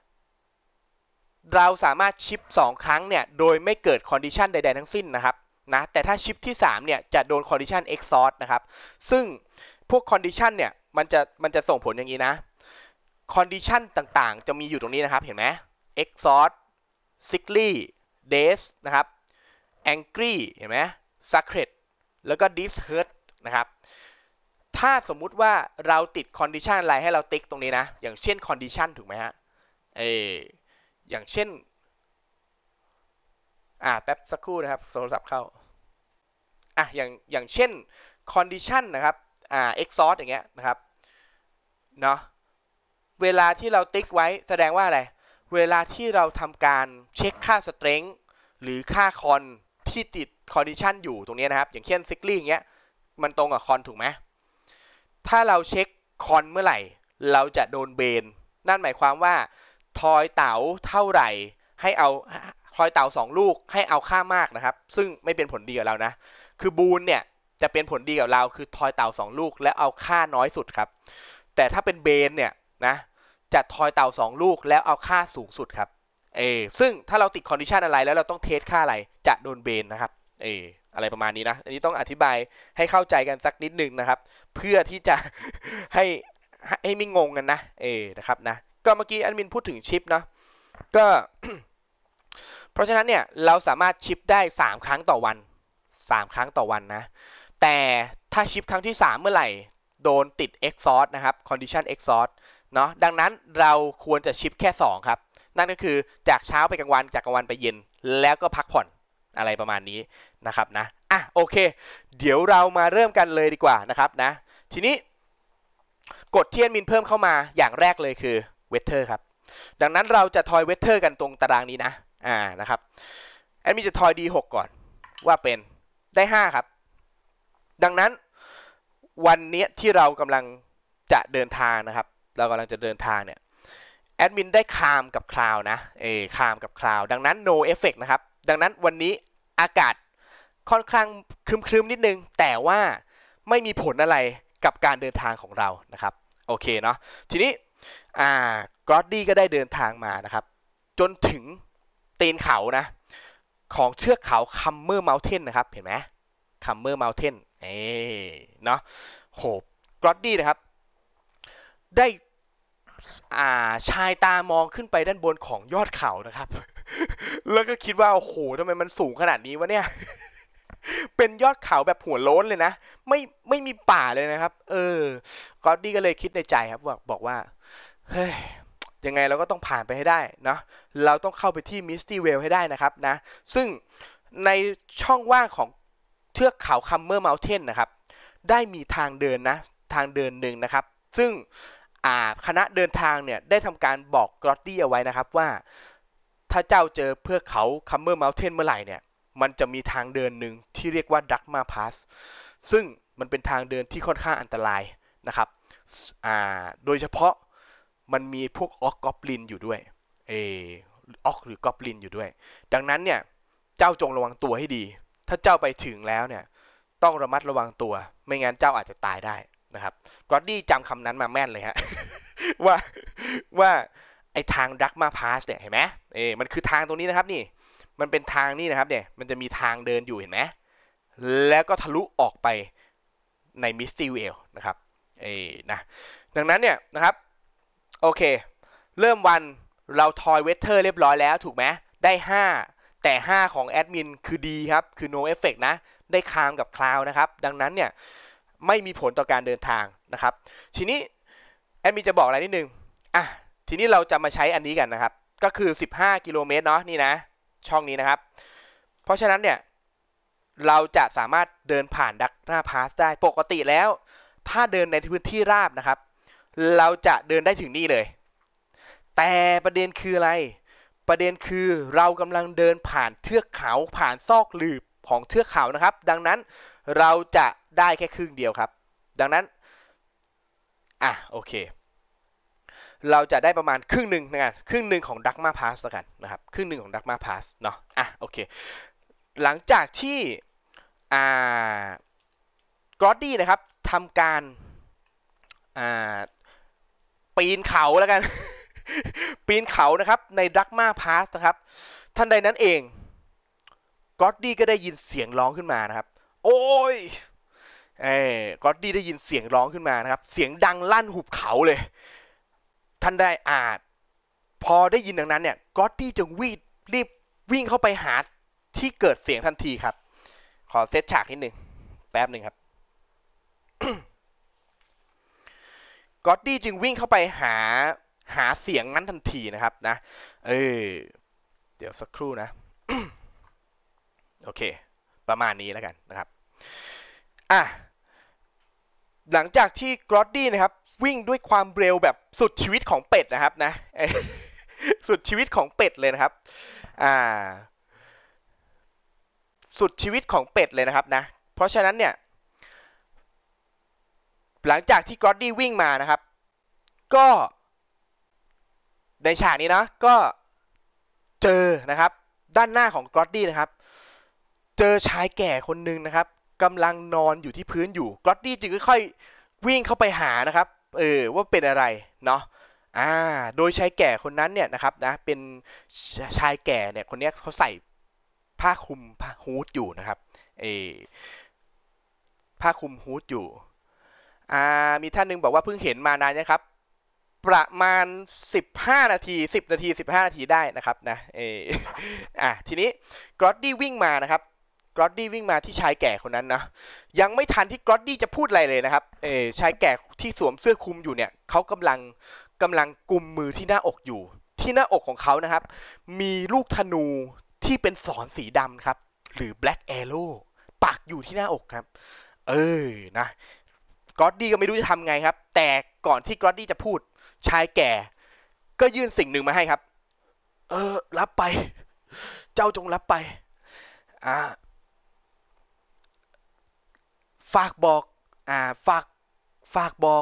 เราสามารถชิปสองครั้งเนี่ยโดยไม่เกิดคอนดิชันใดๆทั้งสิ้นนะครับนะแต่ถ้าชิปที่สามเนี่ยจะโดนคอนดิชัน exhaust นะครับซึ่งพวกคอนดิชันเนี่ยมันจะมันจะส่งผลอย่างนี้นะคอนดิชันต่างๆจะมีอยู่ตรงนี้นะครับเห็นไหม exhaust sickly daze นะครับ angry เห็นไหม sacred แล้วก็ dishurt นะครับถ้าสมมุติว่าเราติดคอนดิชันอะไรให้เราติ๊กตรงนี้นะอย่างเช่นคอนดิชันถูกไหมฮะเอออย่างเช่นอ่าแป๊บสักครู่นะครับโทรศัพท์เข้าอ่ะอย่างอย่างเช่น condition นะครับอ่า exhaust อย่างเงี้ยนะครับเนาะเวลาที่เราติ๊กไว้แสดงว่าอะไรเวลาที่เราทำการเช็คค่า strength หรือค่าคอนที่ติด condition อยู่ตรงนี้นะครับอย่างเช่น sickly อย่างเงี้ยมันตรงกับคอนถูกไหมถ้าเราเช็คคอนเมื่อไหร่เราจะโดนเบนนั่นหมายความว่าทอยเต๋าเท่าไหร่ให้เอาทอยเต๋าสองลูกให้เอาค่ามากนะครับซึ่งไม่เป็นผลดีกับเรานะคือบูนเนี่ยจะเป็นผลดีกับเราคือทอยเต๋าสองลูกและเอาค่าน้อยสุดครับแต่ถ้าเป็นเบนเนี่ยนะจะทอยเต๋าสองลูกแล้วเอาค่าสูงสุดครับเออซึ่งถ้าเราติดคอนดิชันอะไรแล้วเราต้องเทสค่าอะไรจะโดนเบนนะครับเอออะไรประมาณนี้นะอันนี้ต้องอธิบายให้เข้าใจกันสักนิดนึงนะครับเพื่อที่จะให้ให้ไม่งงกันนะเออนะครับนะก็เมื่อกี้แอดมินพูดถึงชิปนะก็ เพราะฉะนั้นเนี่ยเราสามารถชิปได้สามครั้งต่อวันสามครั้งต่อวันนะแต่ถ้าชิปครั้งที่สามเมื่อไหร่โดนติด exhaust นะครับ condition exhaust เนาะดังนั้นเราควรจะชิปแค่สองครับนั่นก็คือจากเช้าไปกลางวันจากกลางวันไปเย็นแล้วก็พักผ่อนอะไรประมาณนี้นะครับนะอ่ะโอเคเดี๋ยวเรามาเริ่มกันเลยดีกว่านะครับนะทีนี้กฎที่แอดมินเพิ่มเข้ามาอย่างแรกเลยคือเวทเทอร์ครับดังนั้นเราจะทอยเวทเทอร์กันตรงตารางนี้นะอ่านะครับแอดมินจะทอย ดี หก ก่อนว่าเป็นได้ห้าครับดังนั้นวันนี้ที่เรากำลังจะเดินทางนะครับเรากำลังจะเดินทางเนี่ยแอดมินได้คามกับคลาวนะเออคามกับคลาวดังนั้น no effect นะครับดังนั้นวันนี้อากาศค่อนข้างครึมๆนิดนึงแต่ว่าไม่มีผลอะไรกับการเดินทางของเรานะครับโอเคเนาะทีนี้อ่ากรอดดี้ก็ได้เดินทางมานะครับจนถึงตีนเขานะของเชือกเขาคัมเมอร์เมลเทนนะครับเห็นไหมคัมเมอร์เมลเทนเอ้เนาะโหกรอดดี้นะครับได้อ่าชายตามองขึ้นไปด้านบนของยอดเขานะครับแล้วก็คิดว่าโอ้โหทำไมมันสูงขนาดนี้วะเนี่ยเป็นยอดเขาแบบหัวโล้นเลยนะไม่ไม่มีป่าเลยนะครับเออกรอดดี้ก็เลยคิดในใจครับบอกบอกว่าเฮ้ยยังไงเราก็ต้องผ่านไปให้ได้เนาะเราต้องเข้าไปที่มิสตี้เวลให้ได้นะครับนะซึ่งในช่องว่างของเทือกเขาคัมเมอร์เมลเทนนะครับได้มีทางเดินนะทางเดินหนึ่งนะครับซึ่งคณะเดินทางเนี่ยได้ทำการบอกกรอดดี้เอาไว้นะครับว่าถ้าเจ้าเจอเพื่อเขาคัมเมอร์เมลเทนเมื่อไหร่เนี่ยมันจะมีทางเดินหนึ่งที่เรียกว่าดักมาพาสซึ่งมันเป็นทางเดินที่ค่อนข้างอันตรายนะครับโดยเฉพาะมันมีพวกออกกอบลินอยู่ด้วยเออออกหรือกอบลินอยู่ด้วยดังนั้นเนี่ยเจ้าจงระวังตัวให้ดีถ้าเจ้าไปถึงแล้วเนี่ยต้องระมัดระวังตัวไม่งั้นเจ้าอาจจะตายได้นะครับกอดดี้จำคำนั้นมาแม่นเลยฮะ ว่าว่าไอทางดักมาพาสเนี่ยเห็นไหมเออมันคือทางตรงนี้นะครับนี่มันเป็นทางนี่นะครับเนี่ยมันจะมีทางเดินอยู่เห็นไหมแล้วก็ทะลุออกไปในมิสติเวลนะครับเออนะดังนั้นเนี่ยนะครับโอเคเริ่มวันเราทอยเวเทอร์เรียบร้อยแล้วถูกไหมได้ห้าแต่ห้าของแอดมินคือดีครับคือ no effect นะได้คามกับคลาวนะครับดังนั้นเนี่ยไม่มีผลต่อการเดินทางนะครับทีนี้แอดมินจะบอกอะไรนิดนึงอ่ะทีนี้เราจะมาใช้อันนี้กันนะครับก็คือสิบห้ากิโลเมตรเนาะนี่นะช่องนี้นะครับเพราะฉะนั้นเนี่ยเราจะสามารถเดินผ่านดักหน้าพาสได้ปกติแล้วถ้าเดินในพื้นที่ราบนะครับเราจะเดินได้ถึงนี่เลยแต่ประเด็นคืออะไรประเด็นคือเรากำลังเดินผ่านเทือกเขาผ่านซอกหลืบของเทือกเขานะครับดังนั้นเราจะได้แค่ครึ่งเดียวครับดังนั้นอ่ะโอเคเราจะได้ประมาณครึ่งหนึ่งนะครึ่งหนึ่งของดักมาพาสแล้วกันนะครับครึ่งหนึ่งของดักมาพาสเนาะอ่ะโอเคหลังจากที่อ่ากรอดดี้นะครับทำการอ่าปีนเขาแล้วกัน ปีนเขานะครับในดักมาพาสนะครับท่านใดนั้นเองกรอดดี้ก็ได้ยินเสียงร้องขึ้นมานะครับโอ้ยเอ้กรอดดี้ได้ยินเสียงร้องขึ้นมานะครับเสียงดังลั่นหุบเขาเลยท่านได้อ่าพอได้ยินดังนั้นเนี่ยกรอดดี้จึงวิ่งรีบวิ่งเข้าไปหาที่เกิดเสียงทันทีครับขอเซตฉากนิดหนึ่งแป๊บหนึ่งครับ กอดดี้จึงวิ่งเข้าไปหาหาเสียงนั้นทันทีนะครับนะเออเดี๋ยวสักครู่นะ โอเคประมาณนี้แล้วกันนะครับอ่ะหลังจากที่กอดดี้นะครับวิ่งด้วยความเร็วแบบสุดชีวิตของเป็ดนะครับนะ สุดชีวิตของเป็ดเลยนะครับอ่าสุดชีวิตของเป็ดเลยนะครับนะเพราะฉะนั้นเนี่ยหลังจากที่กอดดี้วิ่งมานะครับก็ในฉากนี้นะก็เจอนะครับด้านหน้าของกรอดดี้นะครับเจอชายแก่คนหนึ่งนะครับกำลังนอนอยู่ที่พื้นอยู่กรอดดี้จึงค่อยๆวิ่งเข้าไปหานะครับเออว่าเป็นอะไรเนาะอ่าโดยชายแก่คนนั้นเนี่ยนะครับนะเป็นชายแก่เนี่ยคนนี้เขาใส่ผ้าคลุมผ้าฮู้ดอยู่นะครับเออผ้าคลุมฮู้ดอยู่อ่ามีท่านหนึ่งบอกว่าเพิ่งเห็นมานานนะครับประมาณสิบห้านาทีสิบนาทีสิบห้านาทีได้นะครับนะเอออ่ะทีนี้กรอดดี้วิ่งมานะครับกรอดดี้วิ่งมาที่ชายแก่คนนั้นนะยังไม่ทันที่กรอดดี้จะพูดอะไรเลยนะครับเออชายแก่ที่สวมเสื้อคลุมอยู่เนี่ยเขากำลังกำลังกุมมือที่หน้าอกอยู่ที่หน้าอกของเขานะครับมีลูกธนูที่เป็นศรสีดำครับหรือ Black Arrow ปักอยู่ที่หน้าอกครับเออนะกรอดดี้ก็ไม่รู้จะทำไงครับแต่ก่อนที่กรอดดี้จะพูดชายแก่ก็ยื่นสิ่งหนึ่งมาให้ครับเออรับไปเจ้าจงรับไปอ่าฝากบอกอ่าฝากฝากบอก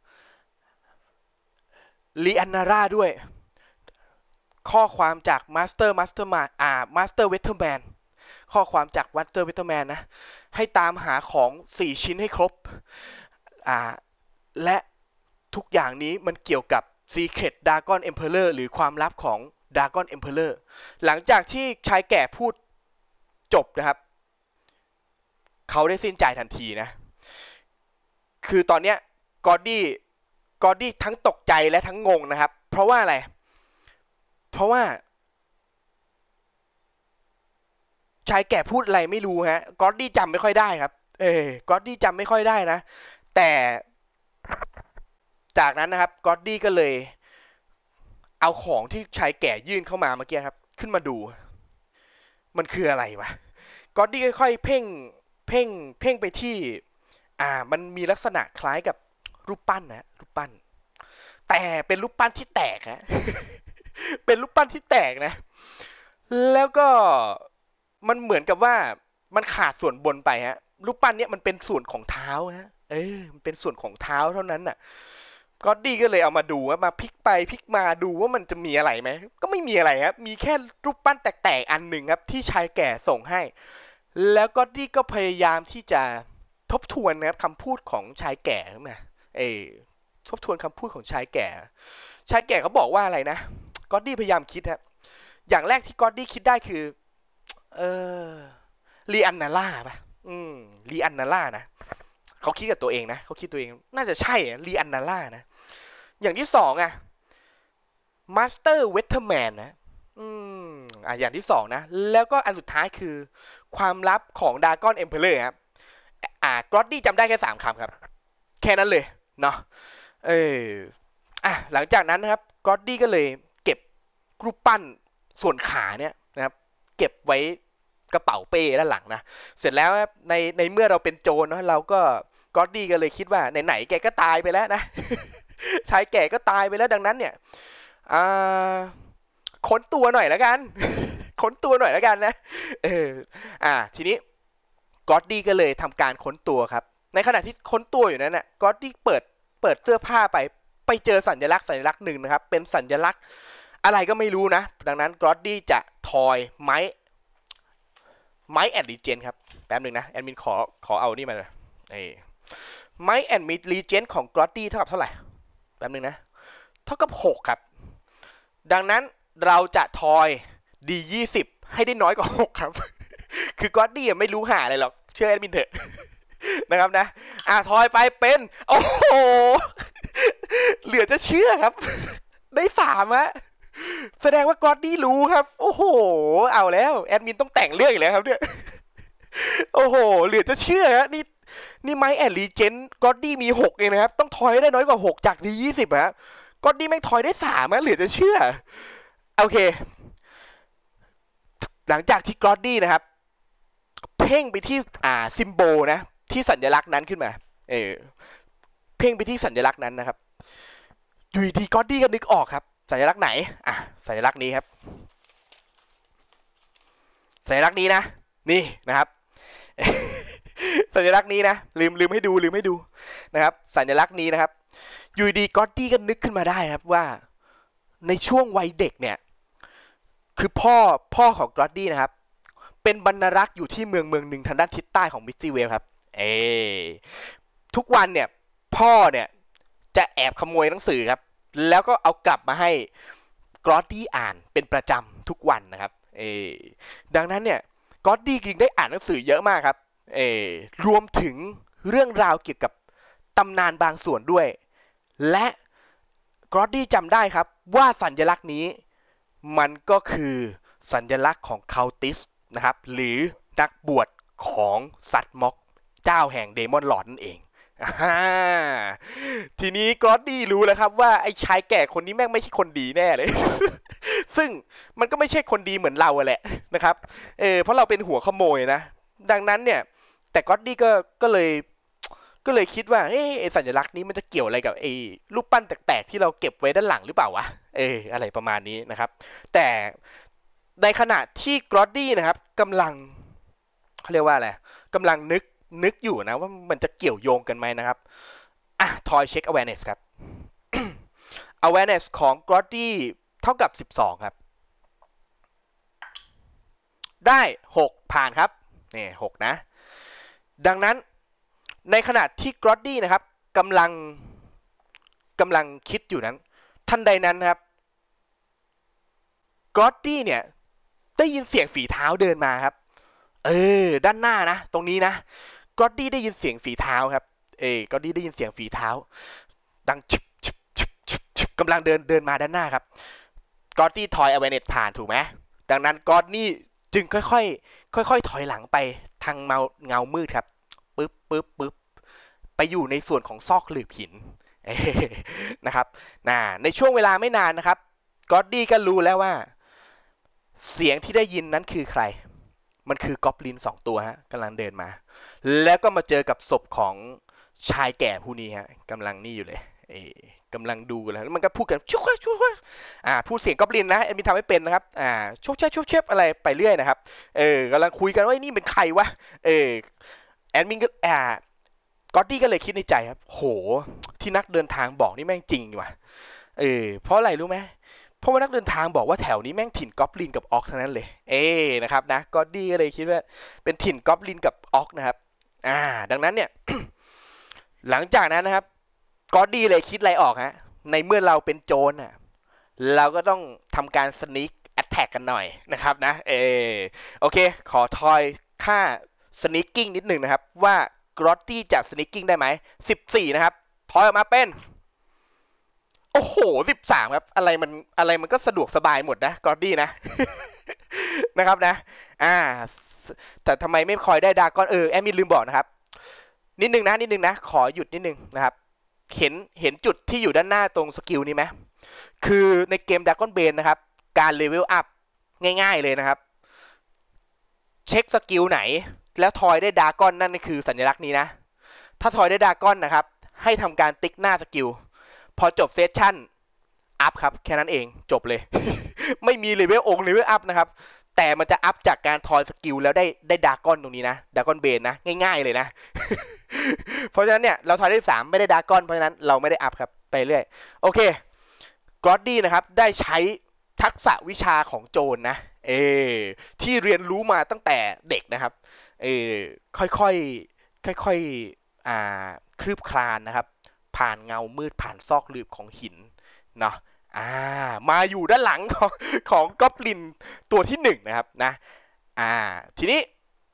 ลีอันนาร่าด้วยข้อความจากมาสเตอร์มาสเตอร์มาอ่ามาสเตอร์เวเทอร์แมนข้อความจากมาสเตอร์เวเทอร์แมนนะให้ตามหาของสี่ชิ้นให้ครบอ่าและทุกอย่างนี้มันเกี่ยวกับ Secret Dragon Emperor หรือความลับของ Dragon Emperor หลังจากที่ชายแก่พูดจบนะครับเขาได้สิ้นใจทันทีนะคือตอนเนี้ยกอดดี้กอดดี้ทั้งตกใจและทั้งงงนะครับเพราะว่าอะไรเพราะว่าชายแก่พูดอะไรไม่รู้ฮะกอดดี้จำไม่ค่อยได้ครับเออกอดดี้จำไม่ค่อยได้นะแต่จากนั้นนะครับกอดดี้ก็เลยเอาของที่ชายแก่ยื่นเข้ามาเมื่อกี้ครับขึ้นมาดูมันคืออะไรวะกอดดี้ค่อยๆเพ่งเพ่งเพ่งไปที่อ่ามันมีลักษณะคล้ายกับรูปปั้นนะรูปปั้นแต่เป็นรูปปั้นที่แตกฮะ เป็นรูปปั้นที่แตกนะแล้วก็มันเหมือนกับว่ามันขาดส่วนบนไปฮะรูปปั้นเนี้ยมันเป็นส่วนของเท้าฮะเออมันเป็นส่วนของเท้าเท่านั้นน่ะก็อดดี้ก็เลยเอามาดูว่ามาพลิกไปพลิกมาดูว่ามันจะมีอะไรไหมก็ไม่มีอะไรครับมีแค่รูปปั้นแตกๆอันหนึ่งครับที่ชายแก่ส่งให้แล้วก็อดดี้ก็พยายามที่จะทบทวนนะครับคำพูดของชายแก่ขึ้นมาเออทบทวนคำพูดของชายแก่ชายแก่เขาบอกว่าอะไรนะก็อดดี้พยายามคิดครับอย่างแรกที่ก็อดดี้คิดได้คือเออลีอันนาล่าป่ะอืมลีอันนาล่านะเขาคิดกับตัวเองนะเขาคิดตัวเองน่าจะใช่ลีอันนาล่านะอย่างที่สองอะมาสเตอร์เวทเทอร์แมนนะอืมอ่ะอย่างที่สองนะแล้วก็อันสุดท้ายคือความลับของดากอนเอ็มเพลเลอร์ครับอ่ากรอดดี้จำได้แค่สามคำครับแค่นั้นเลยเนาะเอออ่ะหลังจากนั้นนะครับกรอดดี้ก็เลยเก็บรูปปั้นส่วนขาเนี่ยนะครับเก็บไว้กระเป๋าเป้ด้านหลังนะเสร็จแล้วในในเมื่อเราเป็นโจรเนาะเราก็กรอดดี้ก็เลยคิดว่าไหนๆแกก็ตายไปแล้วนะชายแก่ก็ตายไปแล้วดังนั้นเนี่ยอ่าค้นตัวหน่อยแล้วกันค้นตัวหน่อยแล้วกันนะเอออ่าทีนี้กรอดดี้ก็เลยทำการค้นตัวครับในขณะที่ค้นตัวอยู่นั้นน่ะกรอดดี้เปิดเปิดเสื้อผ้าไปไปเจอสัญลักษณ์สัญลักษณ์หนึ่งนะครับเป็นสัญลักษณ์อะไรก็ไม่รู้นะดังนั้นกรอดดี้จะทอยไม้ไม้แอนด์รีเจนครับแป๊บหนึ่งนะแอดมินขอขอเอานี่มาเลยไม้แอนด์มิดรีเจนของกรอดดี้เท่ากับเท่าไหร่แป๊บหนึ่งนะเท่ากับหกครับดังนั้นเราจะทอย ดี ยี่สิบ ให้ได้น้อยกว่าหกครับคือกอดดี้ไม่รู้หาอะไรหรอกเชื่อแอดมินเถอะนะครับนะอ่ะทอยไปเป็นโอ้โหเหลือจะเชื่อครับได้สามอะแสดงว่ากอดดี้รู้ครับโอ้โหเอาแล้วแอดมินต้องแต่งเรื่องอีกแล้วครับเนี่ยโอ้โหเหลือจะเชื่อฮะนี่นี่ไม้แอนรีเจนกอดดี้มีหกเองนะครับต้องทอยได้น้อยกว่าหกจาก ดี ยี่สิบฮะกอดดี้แม่งทอยได้สามฮะเหลือจะเชื่อโอเคหลังจากที่กรอดดี้นะครับเพ่งไปที่อ่าซิมโบลนะที่สัญลักษณ์นั้นขึ้นมาเออเพ่งไปที่สัญลักษณ์นั้นนะครับอยู่ดีกรอดดี้ก็นึกออกครับสัญลักษณ์ไหนอ่ะสัญลักษณ์นี้ครับสัญลักษณ์นี้นะนี่นะครับสัญลักษณ์นี้นะลืมลืมให้ดูลืมให้ดูนะครับสัญลักษณ์นี้นะครับอยู่ดีกรอดดี้ก็นึกขึ้นมาได้ครับว่าในช่วงวัยเด็กเนี่ยคือพ่อพ่อของกรอดดี้นะครับเป็นบรรณารักษ์อยู่ที่เมืองเมืองหนึ่งทางด้านทิศใต้ของมิสซิเวลครับเอทุกวันเนี่ยพ่อเนี่ยจะแอบขโมยหนังสือครับแล้วก็เอากลับมาให้กรอดดี้อ่านเป็นประจำทุกวันนะครับเอดังนั้นเนี่ยกรอดดี้จึงได้อ่านหนังสือเยอะมากครับเอรวมถึงเรื่องราวเกี่ยวกับตำนานบางส่วนด้วยและกรอดดี้จำได้ครับว่าสัญลักษณ์นี้มันก็คือสัญลักษณ์ของเคาติสนะครับหรือนักบวชของซัตม็อกเจ้าแห่งเดมอนลอร์ดนั่นเองทีนี้กรอดดี้รู้แล้วครับว่าไอ้ชายแก่คนนี้แม่งไม่ใช่คนดีแน่เลยซึ่งมันก็ไม่ใช่คนดีเหมือนเราแหละนะครับเออเพราะเราเป็นหัวขโมยนะดังนั้นเนี่ยแต่กรอดดี้ก็ก็เลยก็เลยคิดว่าเออสัญลักษณ์นี้มันจะเกี่ยวอะไรกับไอ้รูปปั้นแตกๆที่เราเก็บไว้ด้านหลังหรือเปล่าวะเอออะไรประมาณนี้นะครับแต่ในขณะที่กรอดดี้นะครับกำลังเขาเรียกว่าอะไรกำลังนึกนึกอยู่นะว่ามันจะเกี่ยวโยงกันไหมนะครับอ่ะทอยเช็ค awareness ครับ awareness ของกรอดดี้เท่ากับสิบสองครับได้หกผ่านครับนี่หกนะดังนั้นในขณะที่กรอดดี้นะครับกำลังกำลังคิดอยู่นั้นทันใดนั้นครับกรอดดี้เนี่ยได้ยินเสียงฝีเท้าเดินมาครับเออด้านหน้านะตรงนี้นะกรอดดี้ได้ยินเสียงฝีเท้าครับเออกรอดดี้ได้ยินเสียงฝีเท้าดังชึบชึบชึบชึบชึบกำลังเดินเดินมาด้านหน้าครับกรอดดี้ทอย awareness ผ่านถูกไหมดังนั้นกรอดดี้จึงค่อยๆค่อยๆถอยหลังไปทางเงาเงามืดครับปึ๊บปึ๊บปึ๊บไปอยู่ในส่วนของซอกหลืบหินนะครับนะในช่วงเวลาไม่นานนะครับกรอดดี้ก็รู้แล้วว่าเสียงที่ได้ยินนั้นคือใครมันคือกอบลินสองตัวฮะกำลังเดินมาแล้วก็มาเจอกับศพของชายแก่ผู้นี้ฮะกำลังนี่อยู่เลยเอกำลังดูแล้วมันก็พูดกันชุกชุกอ่าพูดเสียงกอบลินนะแอดมินทำให้เป็นนะครับอ่าชุกเชฟชุกเชฟอะไรไปเรื่อยนะครับเออกำลังคุยกันว่านี่เป็นใครวะเออแอดมินก็อ่ากอดดี้ก็เลยคิดในใจครับโหที่นักเดินทางบอกนี่แม่งจริงว่ะเออเพราะอะไรรู้ไหมเพราะว่านักเดินทางบอกว่าแถวนี้แม่งถิ่นกอบลินกับออกทั้งนั้นเลยเอนะครับนะก็ดี้ก็เลยคิดว่าเป็นถิ่นกอบลินกับออกนะครับอ่าดังนั้นเนี่ย หลังจากนั้นนะครับก็ดี้เลยคิดอะไรออกฮะในเมื่อเราเป็นโจรอ่ะเราก็ต้องทำการสนิคแอตแทกกันหน่อยนะครับนะเออโอเคขอทอยค่าสนิคกิ้งนิดหนึ่งนะครับว่ากรอตตี้จะสนิคกิ้งได้ไหมสิบสี่นะครับทอยออกมาเป็นโอ้โหสิบสามครับอะไรมันอะไรมันก็สะดวกสบายหมดนะกรอตตี้นะ นะครับนะอ่าแต่ทำไมไม่คอยได้ดากอนเออแอดมินลืมบอกนะครับนิดนึงนะนิดนึงนะขอหยุดนิดนึงนะครับเห็นเห็นจุดที่อยู่ด้านหน้าตรงสกิลนี้ไหมคือในเกมดากอนเบนนะครับการเลเวลอัพง่ายๆเลยนะครับเช็คสกิลไหนแล้วทอยได้ดากอนนั่นคือสัญลักษณ์นี้นะถ้าทอยได้ดากอนนะครับให้ทำการติ๊กหน้าสกิลพอจบเซสชั่นอัพครับแค่นั้นเองจบเลย ไม่มีเลเวลองเลเวลอัพนะครับแต่มันจะอัพจากการทอยสกิลแล้วได้ได้ดากอนตรงนี้นะดากอนเบนนะง่ายๆเลยนะ เพราะฉะนั้นเนี่ยเราทอยได้สามไม่ได้ดากอนเพราะฉะนั้นเราไม่ได้อัพครับไปเรื่อยโอเคกรอดดี้นะครับได้ใช้ทักษะวิชาของโจรนะเออที่เรียนรู้มาตั้งแต่เด็กนะครับเออค่อยๆค่อยๆอ่าคลืบคลานนะครับผ่านเงามืดผ่านซอกหลืบของหินเนาะอ่ามาอยู่ด้านหลังของของกอบลินตัวที่หนึ่งนะครับนะอ่าทีนี้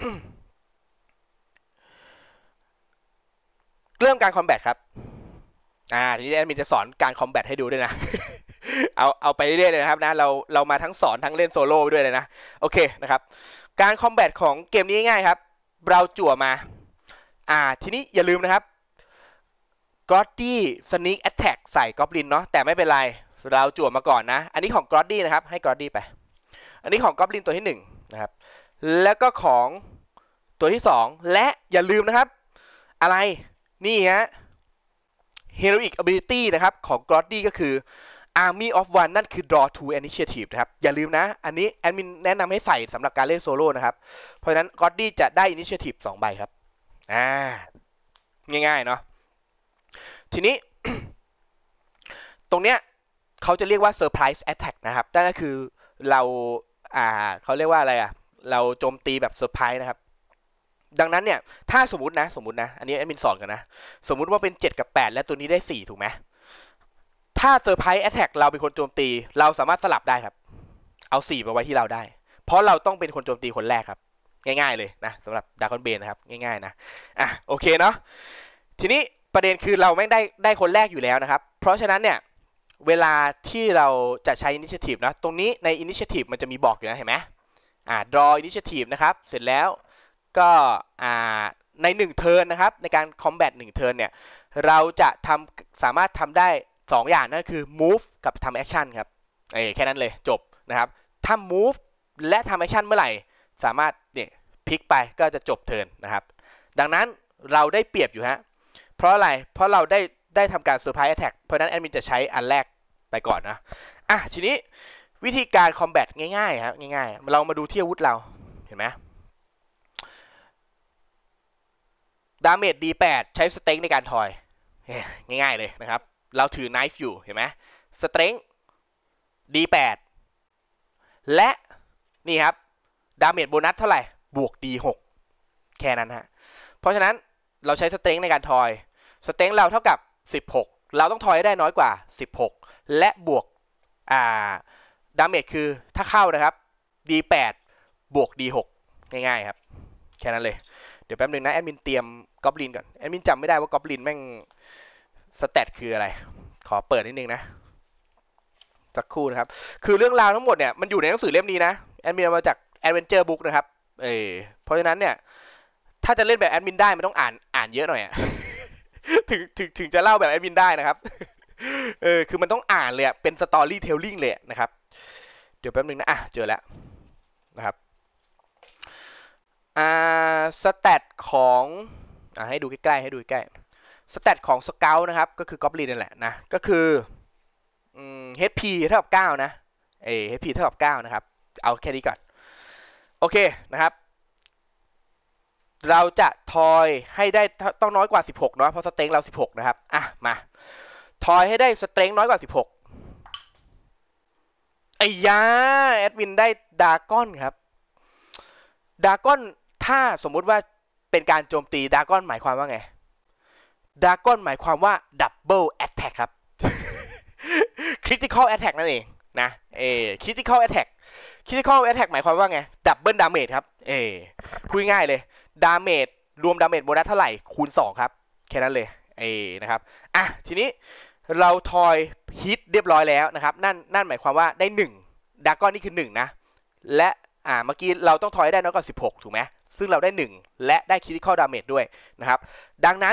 เริ่มการคอมแบทครับอ่าทีนี้แอดมินจะสอนการคอมแบทให้ดูด้วยนะ เอาเอาไปเรื่อยๆเลยนะครับนะเราเรามาทั้งสอนทั้งเล่นโซโล่ไปด้วยเลยนะโอเคนะครับการคอมแบทของเกมนี้ง่ายๆครับเราจั่วมาอ่าทีนี้อย่าลืมนะครับกรอดดี้สนิคแอตแทกใส่กอบลินเนาะแต่ไม่เป็นไรเราจั่วมาก่อนนะอันนี้ของกรอดดี้นะครับให้กรอดดี้ไปอันนี้ของกอบลินตัวที่หนึ่งนะครับแล้วก็ของตัวที่สองและอย่าลืมนะครับอะไรนี่ฮะ Heroic Ability นะครับของ Grody ก็คือ Army of One นั่นคือ Draw to Initiative นะครับอย่าลืมนะอันนี้แอดมินแนะนำให้ใส่สำหรับการเล่นโซโล่นะครับเพราะฉะนั้น Grody จะได้ Initiative สองใบครับอ่าง่ายๆเนาะทีนี้ ตรงเนี้ยเขาจะเรียกว่า Surprise Attack นะครับนั่นก็คือเราอ่าเขาเรียกว่าอะไรอ่ะเราโจมตีแบบเซอร์ไพรส์นะครับดังนั้นเนี่ยถ้าสมมตินะสมมตินะอันนี้แอดมินสอนกันนะสมมุติว่าเป็นเจ็ดกับแปดและตัวนี้ได้สี่ถูกไหมถ้าเซอร์ไพรส์แอตแทกเราเป็นคนโจมตีเราสามารถสลับได้ครับเอาสี่มาไว้ที่เราได้เพราะเราต้องเป็นคนโจมตีคนแรกครับง่ายๆเลยนะสำหรับดาร์คอนเบนนะครับง่ายๆนะอ่ะโอเคเนาะทีนี้ประเด็นคือเราไม่ได้ได้คนแรกอยู่แล้วนะครับเพราะฉะนั้นเนี่ยเวลาที่เราจะใช้ Initiative นะตรงนี้ใน Initiative มันจะมีบอกอยู่นะเห็นไหมอ่า draw Initiative นะครับเสร็จแล้วก็อ่าในหนึ่งเทิร์นนะครับในการคอมแบทหนึ่งเทิร์นเนี่ยเราจะทำสามารถทำได้สองอย่างนั่นคือ move กับทำ action ครับเอ้แค่นั้นเลยจบนะครับถ้า move และทำ action เมื่อไหร่สามารถเนี่ยพลิกไปก็จะจบเทิร์นนะครับดังนั้นเราได้เปรียบอยู่ฮะเพราะอะไรเพราะเราได้ได้ทำการ surprise attack เพราะนั้นแอดมินจะใช้อันแรกไปก่อนนะอ่ะทีนี้วิธีการคอมแบทง่ายๆครับง่ายๆเรามาดูที่อาวุธเราเห็นไหมดาเมจ ดี แปด ใช้สเต็งในการทอยง่ายๆเลยนะครับเราถือไนฟ์อยู่เห็นไหมสเต็ง ดี แปด และนี่ครับดาเมจโบนัสเท่าไหร่บวก ดี หก แค่นั้นฮะเพราะฉะนั้นเราใช้สเต็งในการทอยสเต็งเราเท่ากับสิบหกเราต้องทอยได้น้อยกว่าสิบหกและบวกอ่าดาเมจคือถ้าเข้านะครับ ดี แปด บวก ดี หก ง่ายๆครับแค่นั้นเลยเดี๋ยวแป๊บนึงนะแอดมินเตรียมกอบลินก่อนแอดมินจำไม่ได้ว่ากอบลินแม่งสเตตคืออะไรขอเปิดนิดนึงนะสักครู่นะครับคือเรื่องราวทั้งหมดเนี่ยมันอยู่ในหนังสือเล่มนี้นะแอดมินเอามาจาก Adventure Book นะครับเออเพราะฉะนั้นเนี่ยถ้าจะเล่นแบบแอดมินได้มันต้องอ่านอ่านเยอะหน่อยอะถึงถึงถึงจะเล่าแบบแอดมินได้นะครับเออคือมันต้องอ่านเลยอะเป็นสตอรี่เทลลิ่งเลยนะครับเดี๋ยวแป๊บนึงนะอ่ะเจอแล้วนะครับอ่าสแตทของอ่าให้ดูใกล้ๆให้ดูใกล้สแตทของสเกลนะครับก็คือกอบลินนั่นแหละนะก็คืออืม เอช พี เท่ากับเก้านะเอ เอช พี เท่ากับเก้านะครับเอาแค่นี้ก่อนโอเคนะครับเราจะทอยให้ได้ต้องน้อยกว่าสิบหกเนาะเพราะสเต็งเราสิบหกนะครับอ่ะมาอยให้ได้สเตรนท์น้อยกว่าสิบหกไอ้ยาแอดมินได้ดาก้อนครับดาก้อนถ้าสมมุติว่าเป็นการโจมตีดาก้อนหมายความว่าไงดาก้อนหมายความว่าดับเบิลแอตแทกครับ critical attack นั่นเองนะเอ critical attack critical attack หมายความว่าไงดับเบิลดาเมจครับเอพูดง่ายเลยดาเมจรวมดาเมจโบนัสเท่าไหร่คูณสองครับแค่นั้นเลยเอนะครับอ่ะทีนี้เราทอยฮิตเรียบร้อยแล้วนะครับนั่นนั่นหมายความว่าได้หนึ่งดาก้อนนี่คือหนึ่งนะและอ่าเมื่อกี้เราต้องทอยได้น้อยกว่าสิบหกถูกไหมซึ่งเราได้หนึ่งและได้ critical damage ด้วยนะครับดังนั้น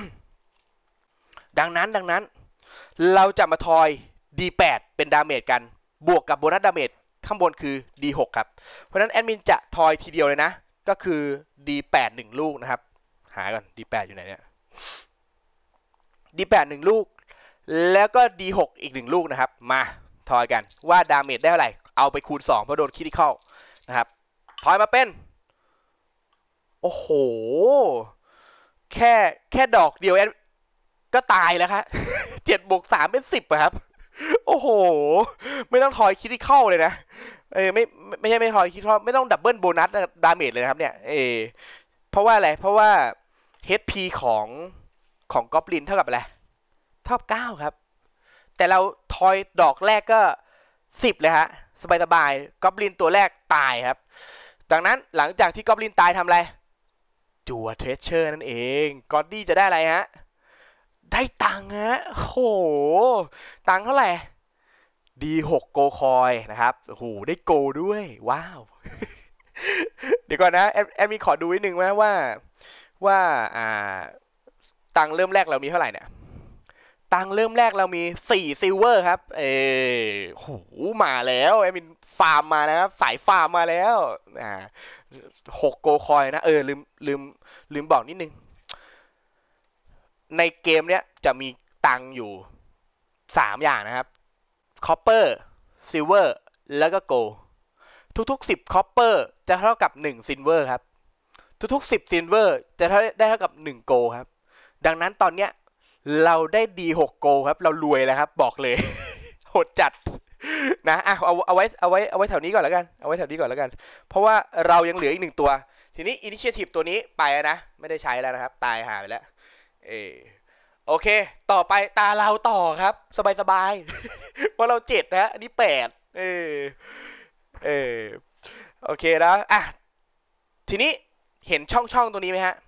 ดังนั้นดังนั้นเราจะมาทอย ดี แปด เป็นดาเมจกันบวกกับโบนัสดาเมจข้างบนคือ ดี หก ครับเพราะฉะนั้นแอดมินจะทอยทีเดียวเลยนะก็คือ ดี แปด หนึ่งลูกนะครับหาก่อน ดี แปด อยู่ไหนเนี่ย ดี แปด หนึ่งลูกแล้วก็ ดี หก อีกหนึ่งลูกนะครับมาทอยกันว่าดาเมจได้เท่าไหร่เอาไปคูณสองเพราะโดนคริติคอลนะครับทอยมาเป็นโอ้โหแค่แค่ดอกเดียวก็ตายแล้วครับเจ็ดบวกสามเป็นสิบอะครับโอ้โหไม่ต้องทอยคริติคอลเลยนะเออไม่ไม่ใช่ไม่ทอยคริติคอลไม่ต้องดับเบิลโบนัสดาเมจเลยนะครับเนี่ยเออเพราะว่าอะไรเพราะว่า เอช พี ของของกอบลินเท่ากับอะไรเท่ากับเก้าครับแต่เราทอยดอกแรกก็สิบเลยฮะสบายสบายกอบลินตัวแรกตายครับดังนั้นหลังจากที่กอบลินตายทำอะไรจั่วเทรเชอร์นั่นเองกอดดี้จะได้อะไรฮะได้ตังค์ฮะโหตังค์เท่าไหร่ ดี หก โกคอยนะครับโอ้โหได้โกด้วยว้าวเดี๋ยวก่อนนะแอดแอดมีขอดูนิดนึงว่าว่าอ่าตังค์เริ่มแรกเรามีเท่าไหร่เนี่ยตังค์เริ่มแรกเรามีสี่ซิลเวอร์ครับเออโหมาแล้วแอดมินฟาร์มมานะครับสายฟาร์มมาแล้วอ่าหกโกคอยนะเออลืมลืมลืมบอกนิดนึงในเกมเนี้ยจะมีตังค์อยู่สามอย่างนะครับคอปเปอร์ซิลเวอร์แล้วก็โกทุกๆสิบคอปเปอร์จะเท่ากับหนึ่งซิลเวอร์ครับทุกๆสิบซิลเวอร์จะได้เท่ากับหนึ่งโกครับดังนั้นตอนเนี้ยเราได้ ดี หก โกครับเรารวยแล้วครับบอกเลยโหดจัดนะอ่ะเอาเอาไว้เอาไว้เอาไว้แถวนี้ก่อนแล้วกันเอาไว้แถวนี้ก่อนแล้วกันเพราะว่าเรายังเหลืออีกหนึ่งตัวทีนี้ Initiative ตัวนี้ไปนะไม่ได้ใช้แล้วนะครับตายหายไปแล้วเออโอเคต่อไปตาเราต่อครับสบายสบายเพราะเราเจ็ดนะอันนี้แปดเออเออโอเคนะอ่ะทีนี้เห็นช่องช่องตรงนี้ไหมฮะ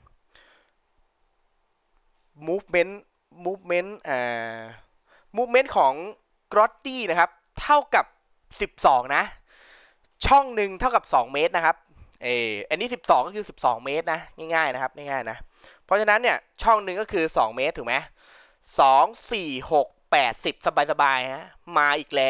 movement movement อ่า movement ของ Grotty นะครับเท่ากับสิบสองนะช่องหนึ่งเท่ากับสองเมตรนะครับเอออันนี้สิบสองก็คือสิบสองเมตรนะง่ายๆนะครับง่ายๆนะเพราะฉะนั้นเนี่ยช่องหนึ่งก็คือสองเมตรถูกไหมสอง สี่ หก แปด สิบสบายๆฮะมาอีกแล้ว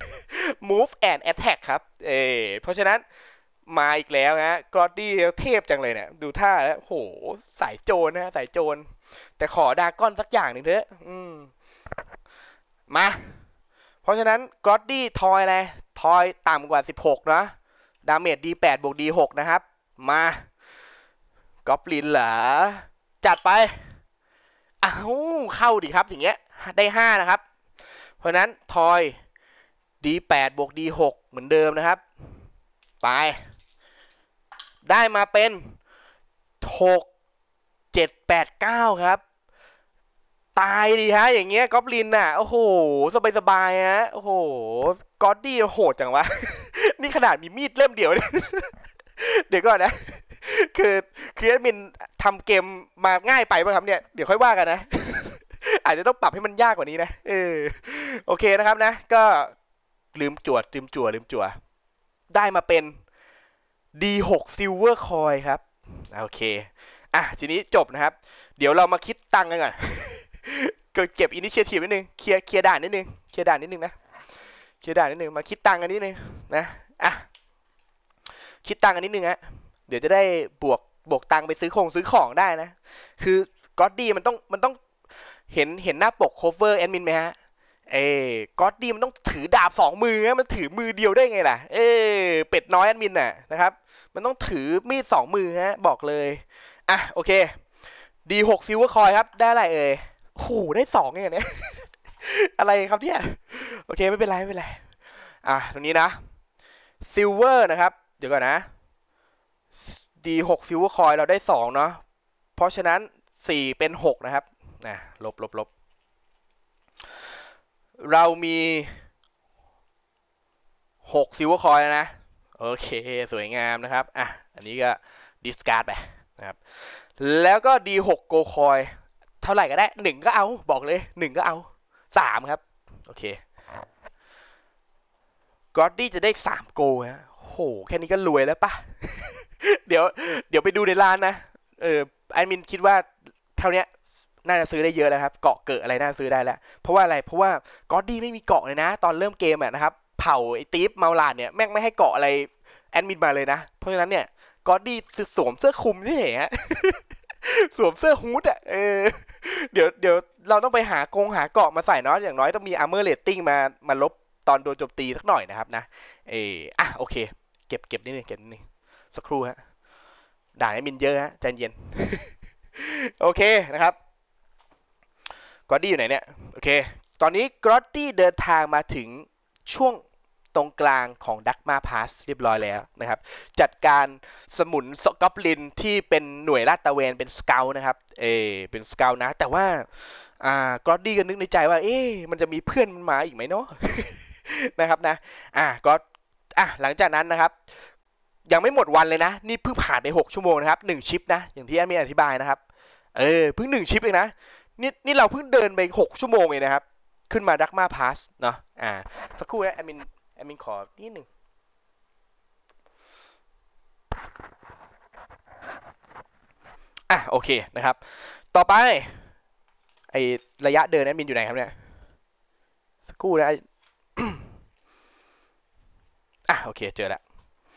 move and attack ครับเออเพราะฉะนั้นมาอีกแล้วนะกรอดดี้เทพจังเลยเนี่ยดูท่าแล้วโหสายโจรนะสายโจรแต่ขอดาก้อนสักอย่างหนึ่งเถอะอืมมาเพราะฉะนั้นกรอดดี้ทอยอะไรทอยต่ำกว่าสิบหกนะดาเมจ ดี แปด บวก ดี หก นะครับมากอบลินเหรอจัดไปอ้าวเข้าดิครับอย่างเงี้ยได้ห้านะครับเพราะนั้นทอย ดี แปด บวก ดี หก เหมือนเดิมนะครับไปได้มาเป็นหก เจ็ด แปด เก้าครับตายดิฮะอย่างเงี้ยกอบลินน่ะโอ้โหสบายสบายฮะโอ้โหกอดดี้โหดจังวะนี่ขนาดมีมีดเล่มเดียวเลยเดี๋ยวก่อนนะคือคือแอดมินทำเกมมาง่ายไปป่ะครับเนี่ยเดี๋ยวค่อยว่ากันนะอาจจะต้องปรับให้มันยากกว่านี้นะเออโอเคนะครับนะก็ลืมจวดลืมจั่วลืมจั่วได้มาเป็น ดี หก Silver Coin ครับโอเคอ่ะทีนี้จบนะครับเดี๋ยวเรามาคิดตังค์กันก่อนเก็บ Initiative นิดนึงเคลียร์เคลียร์ด่านนิดนึงเคลียร์ด่านนิดนึงนะเคลียร์ด่านนิดนึงมาคิดตังค์กันนิดนึงนะอ่ะคิดตังค์กันนิดนึงฮะเดี๋ยวจะได้บวกบวกตังค์ไปซื้อของซื้อของได้นะคือก็อดดี้มันต้องมันต้องเห็นเห็นหน้าปก cover แอดมินไหมฮะเอ้ก็อดดี้มันต้องถือดาบสองมือนะมันถือมือเดียวได้ไงล่ะเอ้เป็ดน้อยแอดมินน่ะนะครับมันต้องถือมีดสองมือฮะบอกเลยอ่ะโอเค ดี หก Silver Coin ครับได้อะไรเอ่ยโอ้โหได้สองเองเนี่ยอะไรครับเนี่ยโอเคไม่เป็นไรไม่เป็นไรอ่ะตรงนี้นะซิลเวอร์นะครับเดี๋ยวก่อนนะ ดี หก ซิลเวอร์คอยเราได้สองเนาะเพราะฉะนั้นสี่เป็นหกนะครับนะลบลบลบเรามีหกซิลเวอร์คอยแล้วนะโอเคสวยงามนะครับอ่ะอันนี้ก็ดิสการ์ดไปนะครับแล้วก็ ดี หก โกคอยเท่าไหร่ก็ได้หนึ่งก็เอาบอกเลยหนึ่งก็เอาสามครับโอเคกรอดดี้จะได้สามโกฮะโหแค่นี้ก็รวยแล้วปะ เดี๋ยวเดี๋ยวไปดูในร้านนะเออไอมินคิดว่าเท่านี้น่าจะซื้อได้เยอะแล้วครับเกาะเกิดอะไรน่าซื้อได้แล้วเพราะว่าอะไรเพราะว่ากอดดี้ไม่มีเกาะเลยนะตอนเริ่มเกมอ่ะนะครับเผ่าไอตีฟเมาลาดเนี่ยแม่งไม่ให้เกาะอะไรแอดมินมาเลยนะเพราะฉะนั้นเนี่ยกอดดี้สวมเสื้อคลุมที่เหฮะสวมเสื้อฮู้ดอ่ะเออเดี๋ยวเดี๋ยวเราต้องไปหากงหาเกาะมาใส่เนาะอย่างน้อยต้องมีอาร์เมอร์เรตติ้งมามาลบตอนโดนโจมตีสักหน่อยนะครับนะเอออ่ะโอเคเก็บเก็บนิดนึงเก็บนิดนึงสักครู่ฮะ ด่าให้มินเยอะฮะใจเย็น โอเคนะครับกอดดี้อยู่ไหนเนี่ยโอเคตอนนี้กอดดี้เดินทางมาถึงช่วงตรงกลางของดักมาพาสเรียบร้อยแล้วนะครับจัดการสมุนสกอปลินที่เป็นหน่วยลาดตระเวนเป็นสเกลนะครับเอเป็นสเกลนะแต่ว่าอ่ากอดดี้ก็นึกในใจว่าเอ๊ะมันจะมีเพื่อนมันมาอีกไหมเนาะ นะครับนะอ่าก็อ่ะหลังจากนั้นนะครับยังไม่หมดวันเลยนะนี่เพิ่งผ่านไปหกชั่วโมงนะครับหนึ่งชิปนะอย่างที่แอดมินอธิบายนะครับเออเพิ่งหนึ่งชิปเองนะนี่นี่เราเพิ่งเดินไปหกชั่วโมงเองนะครับขึ้นมาดักมาพาสเนาะอ่าสักครู่นะแอดมินแอดมินขอนิดหนึ่งอ่ะโอเคนะครับต่อไปไอระยะเดินแอดมินอยู่ไหนครับเนี่ยสักครู่นะอ่ะโอเคเจอแล้ว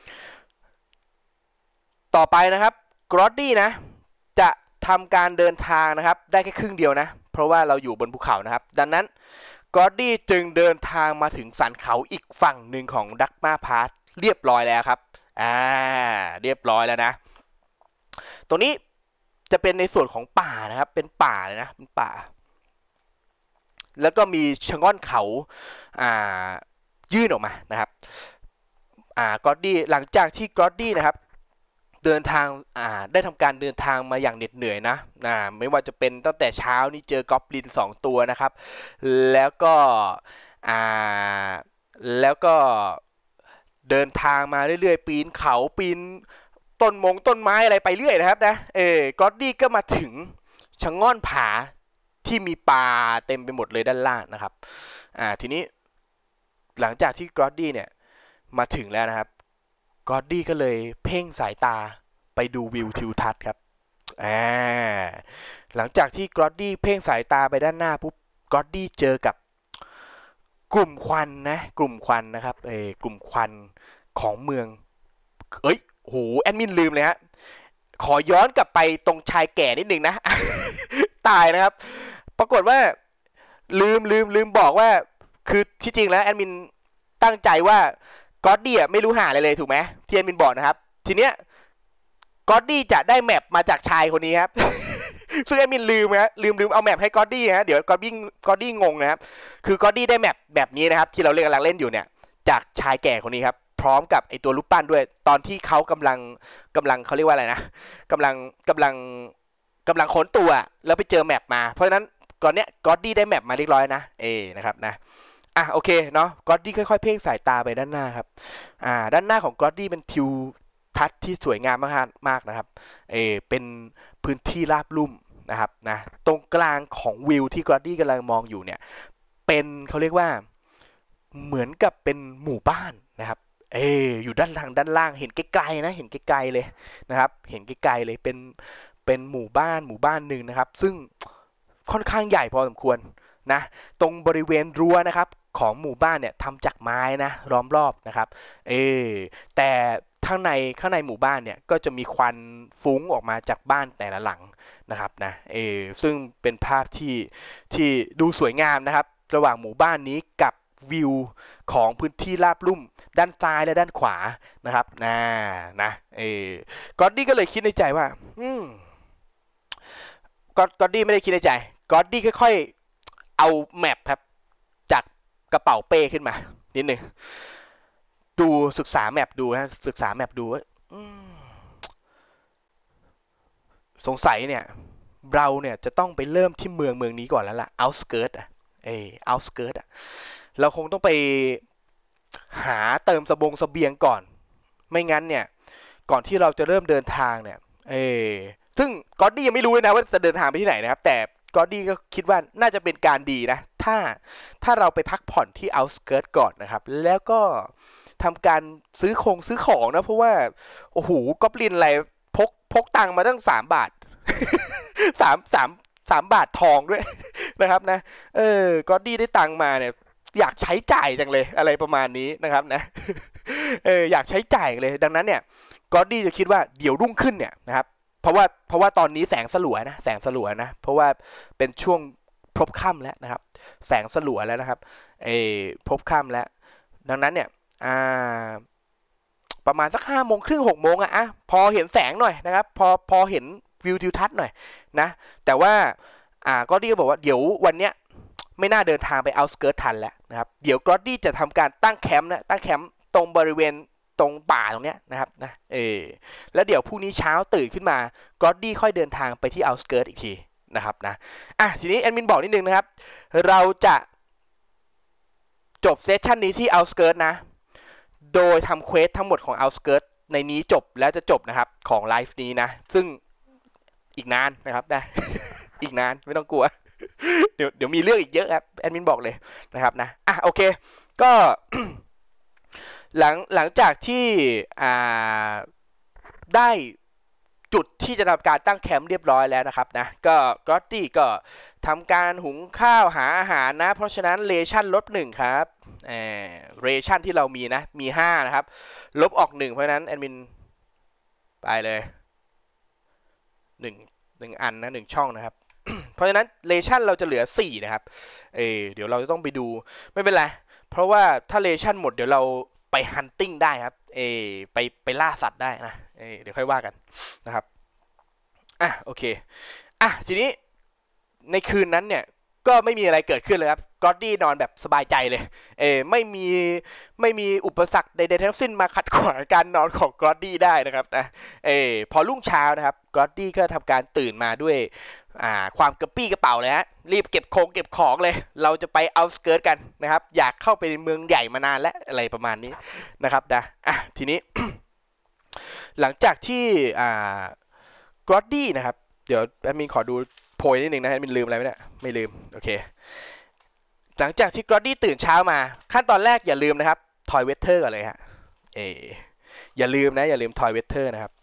ต่อไปนะครับกรอดดี้นะจะทำการเดินทางนะครับได้แค่ครึ่งเดียวนะเพราะว่าเราอยู่บนภูเขานะครับดังนั้นกรอดดี้จึงเดินทางมาถึงสันเขาอีกฝั่งหนึ่งของดักมาพาสเรียบร้อยแล้วครับอ่าเรียบร้อยแล้วนะตรงนี้จะเป็นในส่วนของป่านะครับเป็นป่าเลยนะเป็นป่าแล้วก็มีชะง่อนเขาอ่ายื่นออกมานะครับอ่ากรอดดี้หลังจากที่กรอดดี้นะครับ เดินทางอ่าได้ทำการเดินทางมาอย่างเหน็ดเหนื่อยนะอ่าไม่ว่าจะเป็นตั้งแต่เช้านี่เจอกอบลินสองตัวนะครับแล้วก็อ่าแล้วก็เดินทางมาเรื่อยๆปีนเขาปีนต้นมงต้นไม้อะไรไปเรื่อยนะครับนะเออกอดดี้ก็มาถึงชะง่อนผาที่มีปลาเต็มไปหมดเลยด้านล่างนะครับอ่าทีนี้หลังจากที่กอดดี้เนี่ยมาถึงแล้วนะครับ กอดดี้ก็เลยเพ่งสายตาไปดูวิวทิวทัศน์ครับอ่าหลังจากที่กอดดี้เพ่งสายตาไปด้านหน้าปุ๊บกอดดี้เจอกับกลุ่มควันนะกลุ่มควันนะครับเออกลุ่มควันของเมืองเอ้ยโหแอดมินลืมเลยฮะขอย้อนกลับไปตรงชายแก่นิดนึงนะตายนะครับปรากฏว่าลืมลืมลืมบอกว่าคือที่จริงแล้วแอดมินตั้งใจว่าก็อดดี้อ่ะไม่รู้หาอะไรเลยถูกไหมที่แอดมินบอกนะครับทีเนี้ยก็อดดี้จะได้แมปมาจากชายคนนี้ครับซึ่งแอดมินลืมฮะลืมลืมเอาแมปให้ก็อดดี้ฮะเดี๋ยวก็อดดี้ก็อดดี้งงนะครับคือก็อดดี้ได้แมปแบบนี้นะครับที่เราเล่นกำลังเล่นอยู่เนี่ยจากชายแก่คนนี้ครับพร้อมกับไอตัวรูปปั้นด้วยตอนที่เขากำลังกำลังเขาเรียกว่าอะไรนะกำลังกำลังกำลังค้นตัวแล้วไปเจอแมปมาเพราะฉะนั้นก่อนเนี้ยก็อดดี้ได้แมปมาเรียบร้อยนะเอนะครับนะอ่ะโอเคเนาะก็อดดี้ค่อยๆเพ่งสายตาไปด้านหน้าครับอ่าด้านหน้าของก็อดดี้เป็นทิวทัศน์ที่สวยงามมากมากนะครับเอเป็นพื้นที่ราบลุ่มนะครับนะตรงกลางของวิวที่ก็อดดี้กำลังมองอยู่เนี่ยเป็นเขาเรียกว่าเหมือนกับเป็นหมู่บ้านนะครับเอออยู่ด้านล่างด้านล่างเห็นไกลๆนะเห็นไกลๆเลยนะครับเห็นไกลๆเลยเป็นเป็นหมู่บ้านหมู่บ้านหนึ่งนะครับซึ่งค่อนข้างใหญ่พอสมควรนะตรงบริเวณรั้วนะครับของหมู่บ้านเนี่ยทำจากไม้นะล้อมรอบนะครับเออแต่ข้างในข้างในหมู่บ้านเนี่ยก็จะมีควันฟุ้งออกมาจากบ้านแต่ละหลังนะครับนะเออซึ่งเป็นภาพที่ที่ดูสวยงามนะครับระหว่างหมู่บ้านนี้กับวิวของพื้นที่ราบลุ่มด้านซ้ายและด้านขวานะครับนะนะเออกอดดี้ก็เลยคิดในใจว่าอืมกอดกอดดี้ไม่ได้คิดในใจกอดดี้ค่อยๆเอาแมปครับกระเป๋าเป้ขึ้นมานิดหนึ่งดูศึกษาแมปดูนะศึกษาแมปดูว่าสงสัยเนี่ยเราเนี่ยจะต้องไปเริ่มที่เมืองเมืองนี้ก่อนแล้วล่ะ outskirt อ่ะเออ outskirt อ่ะเราคงต้องไปหาเติมสบงเสบียงก่อนไม่งั้นเนี่ยก่อนที่เราจะเริ่มเดินทางเนี่ยเออซึ่งก็อดดี้ยังไม่รู้เลยนะว่าจะเดินทางไปที่ไหนนะครับแต่ก็อดดี้ก็คิดว่าน่าจะเป็นการดีนะถ้าถ้าเราไปพักผ่อนที่ outskirt ก่อนนะครับแล้วก็ทำการซื้อคงซื้อของนะเพราะว่าโอ้โหกอบลินอะไรพกพกตังค์มาตั้งสามบาทสามสามสามบาททองด้วยนะครับนะเออก็อดดี้ได้ตังค์มาเนี่ยอยากใช้จ่ายจังเลยอะไรประมาณนี้นะครับนะเอออยากใช้จ่ายเลยดังนั้นเนี่ยก็อดดี้จะคิดว่าเดี๋ยวรุ่งขึ้นเนี่ยนะครับเพราะว่าเพราะว่าตอนนี้แสงสลัวนะแสงสลัวนะเพราะว่าเป็นช่วงพลบค่ำแล้วนะครับแสงสลัวแล้วนะครับเออพลบค่ำแล้วดังนั้นเนี่ยอ่าประมาณสักห้าโมงครึ่งหกโมงอะอะพอเห็นแสงหน่อยนะครับพอพอเห็นวิวทิวทัศน์หน่อยนะแต่ว่าอ่าก็ดี้ก็บอกว่าเดี๋ยววันเนี้ยไม่น่าเดินทางไปเอาสเกิร์ตทันแล้วนะครับเดี๋ยวก็ดี้จะทำการตั้งแคมป์นะตั้งแคมป์ตรงบริเวณตรงป่าตรงเนี้ยนะครับนะเออแล้วเดี๋ยวพรุ่งนี้เช้าตื่นขึ้นมากรอดดี้ค่อยเดินทางไปที่เอาสเกิร์ตอีกทีนะครับนะอ่ะทีนี้แอดมินบอกนิดนึงนะครับเราจะจบเซสชันนี้ที่เอาสเกิร์ตนะโดยทำเควสทั้งหมดของเอาสเกิร์ตในนี้จบแล้วจะจบนะครับของไลฟ์นี้นะซึ่งอีกนานนะครับนะอีกนานไม่ต้องกลัวเดี๋ยวเดี๋ยวมีเรื่องอีกเยอะครับแอดมินบอกเลยนะครับนะอ่ะโอเคก็หลังหลังจากที่อ่าได้จุดที่จะทำการตั้งแคมป์เรียบร้อยแล้วนะครับนะก็กรอตตี้ก็ทำการหุงข้าวหาอาหารนะเพราะฉะนั้นเรชั่นลดหนึ่งครับเออเรชั่นที่เรามีนะมีห้านะครับลบออกหนึ่งเพราะฉะนั้นแอดมินไปเลยหนึ่งหนึ่งอันนะหนึ่งช่องนะครับเพราะฉะนั้นเรชั่นเราจะเหลือสี่นะครับเออเดี๋ยวเราจะต้องไปดูไม่เป็นไรเพราะว่าถ้าเรชั่นหมดเดี๋ยวเราไปฮันติ้งได้ครับเออไปไปล่าสัตว์ได้นะเออเดี๋ยวค่อยว่ากันนะครับอ่ะโอเคอ่ะทีนี้ในคืนนั้นเนี่ยก็ไม่มีอะไรเกิดขึ้นเลยครับกรอดดี้นอนแบบสบายใจเลยเออไม่มีไม่มีอุปสรรคใดๆทั้งสิ้นมาขัดขวางการนอนของกรอดดี้ได้นะครับนะเออพอรุ่งเช้านะครับกรอดดี้ก็ทำการตื่นมาด้วยอ่าความกระปี้กระเป๋าเลยฮะรีบเก็บโครงเก็บของเลยเราจะไปเอาสเกิร์ตกันนะครับอยากเข้าไปในเมืองใหญ่มานานแล้วอะไรประมาณนี้นะครับนะอ่ะทีนี้ หลังจากที่อ่ากรอดดี้นะครับเดี๋ยวแอดมินขอดูโพยนิดนึงนะแอดมินลืมอะไรไหมเนี่ยไม่ลืมโอเคหลังจากที่กรอดดี้ตื่นเช้ามาขั้นตอนแรกอย่าลืมนะครับทอยเวเทอร์ก่อนเลยฮะเอออย่าลืมนะอย่าลืมทอยเวเทอร์นะครับ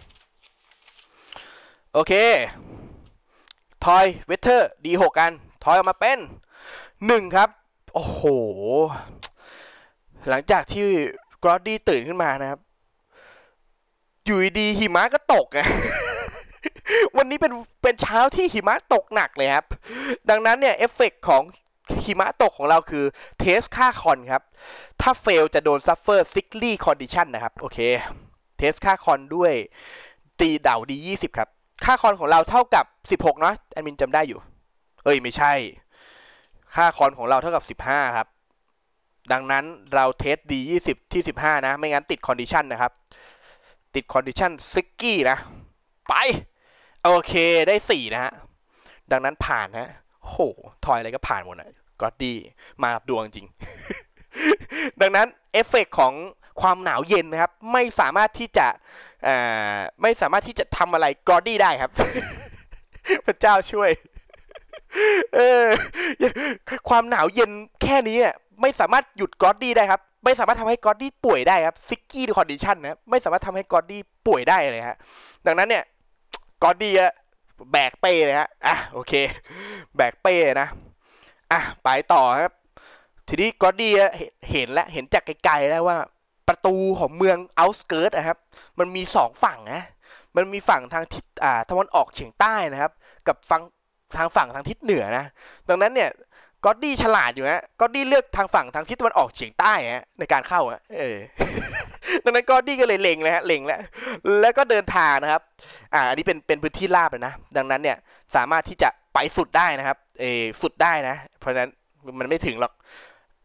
โอเคทอยเวเทอร์ดีหกกันทอยออกมาเป็นหนึ่งครับโอ้โหหลังจากที่กรอดดี้ตื่นขึ้นมานะครับอยู่ดีหิมะก็ตกไง วันนี้เป็นเป็นเช้าที่หิมะตกหนักเลยครับดังนั้นเนี่ยเอฟเฟกต์ของหิมะตกของเราคือเทสค่าคอนครับถ้าเฟลจะโดนซัฟเฟอร์ซิกลี่คอนดิชันนะครับโอเคเทสค่าคอนด้วยตีเดาดียี่สิบครับค่าคอนของเราเท่ากับสิบหกเนาะแอดมินจำได้อยู่เอ้ยไม่ใช่ค่าคอนของเราเท่ากับสิบห้าครับดังนั้นเราเทสดียี่สิบที่สิบห้านะไม่งั้นติดคอนดิชันนะครับติดคอนดิชันซิกกี้นะไปโอเคได้สี่นะฮะดังนั้นผ่านฮะโหทอยอะไรก็ผ่านหมดนะกอดดี้มากับดวงจริง ดังนั้นเอฟเฟกของความหนาวเย็นนะครับไม่สามารถที่จะไม่สามารถที่จะทำอะไรกอดดี้ได้ครับ พระเจ้าช่วยเออความหนาวเย็นแค่นี้ไม่สามารถหยุดกอดดี้ได้ครับไม่สามารถทำให้กอดดี้ป่วยได้ครับซิกกี้คอนดิชันนะไม่สามารถทำให้กอดดี้ป่วยได้เลยฮะดังนั้นเนี่ยกอดดี้แบกเป้เลยฮะอ่ะโอเคแบกเป้นะอ่ะไปต่อครับทีนี้กอดดี้เห็นแล้วเห็นจากไกลๆแล้วว่าประตูของเมืองเอาท์สเกิร์ตนะครับมันมีสองฝั่งนะมันมีฝั่งทางทิศอ่าตะวันออกเฉียงใต้นะครับกับฝั่งทางฝั่งทางทิศเหนือนะดังนั้นเนี่ยกอดดี้ฉลาดอยู่ฮะกอดดี้เลือกทางฝั่งทางทิศตะวันออกเฉียงใต้ฮะในการเข้าฮะเออดังนั้นกอดดี้ก็เลยเล็งเลยฮะเล็งแล้วแล้วก็เดินทางนะครับอ่าอันนี้เป็นเป็นพื้นที่ราบเลยนะดังนั้นเนี่ยสามารถที่จะไปสุดได้นะครับเออสุดได้นะเพราะฉะนั้นมันไม่ถึงหรอก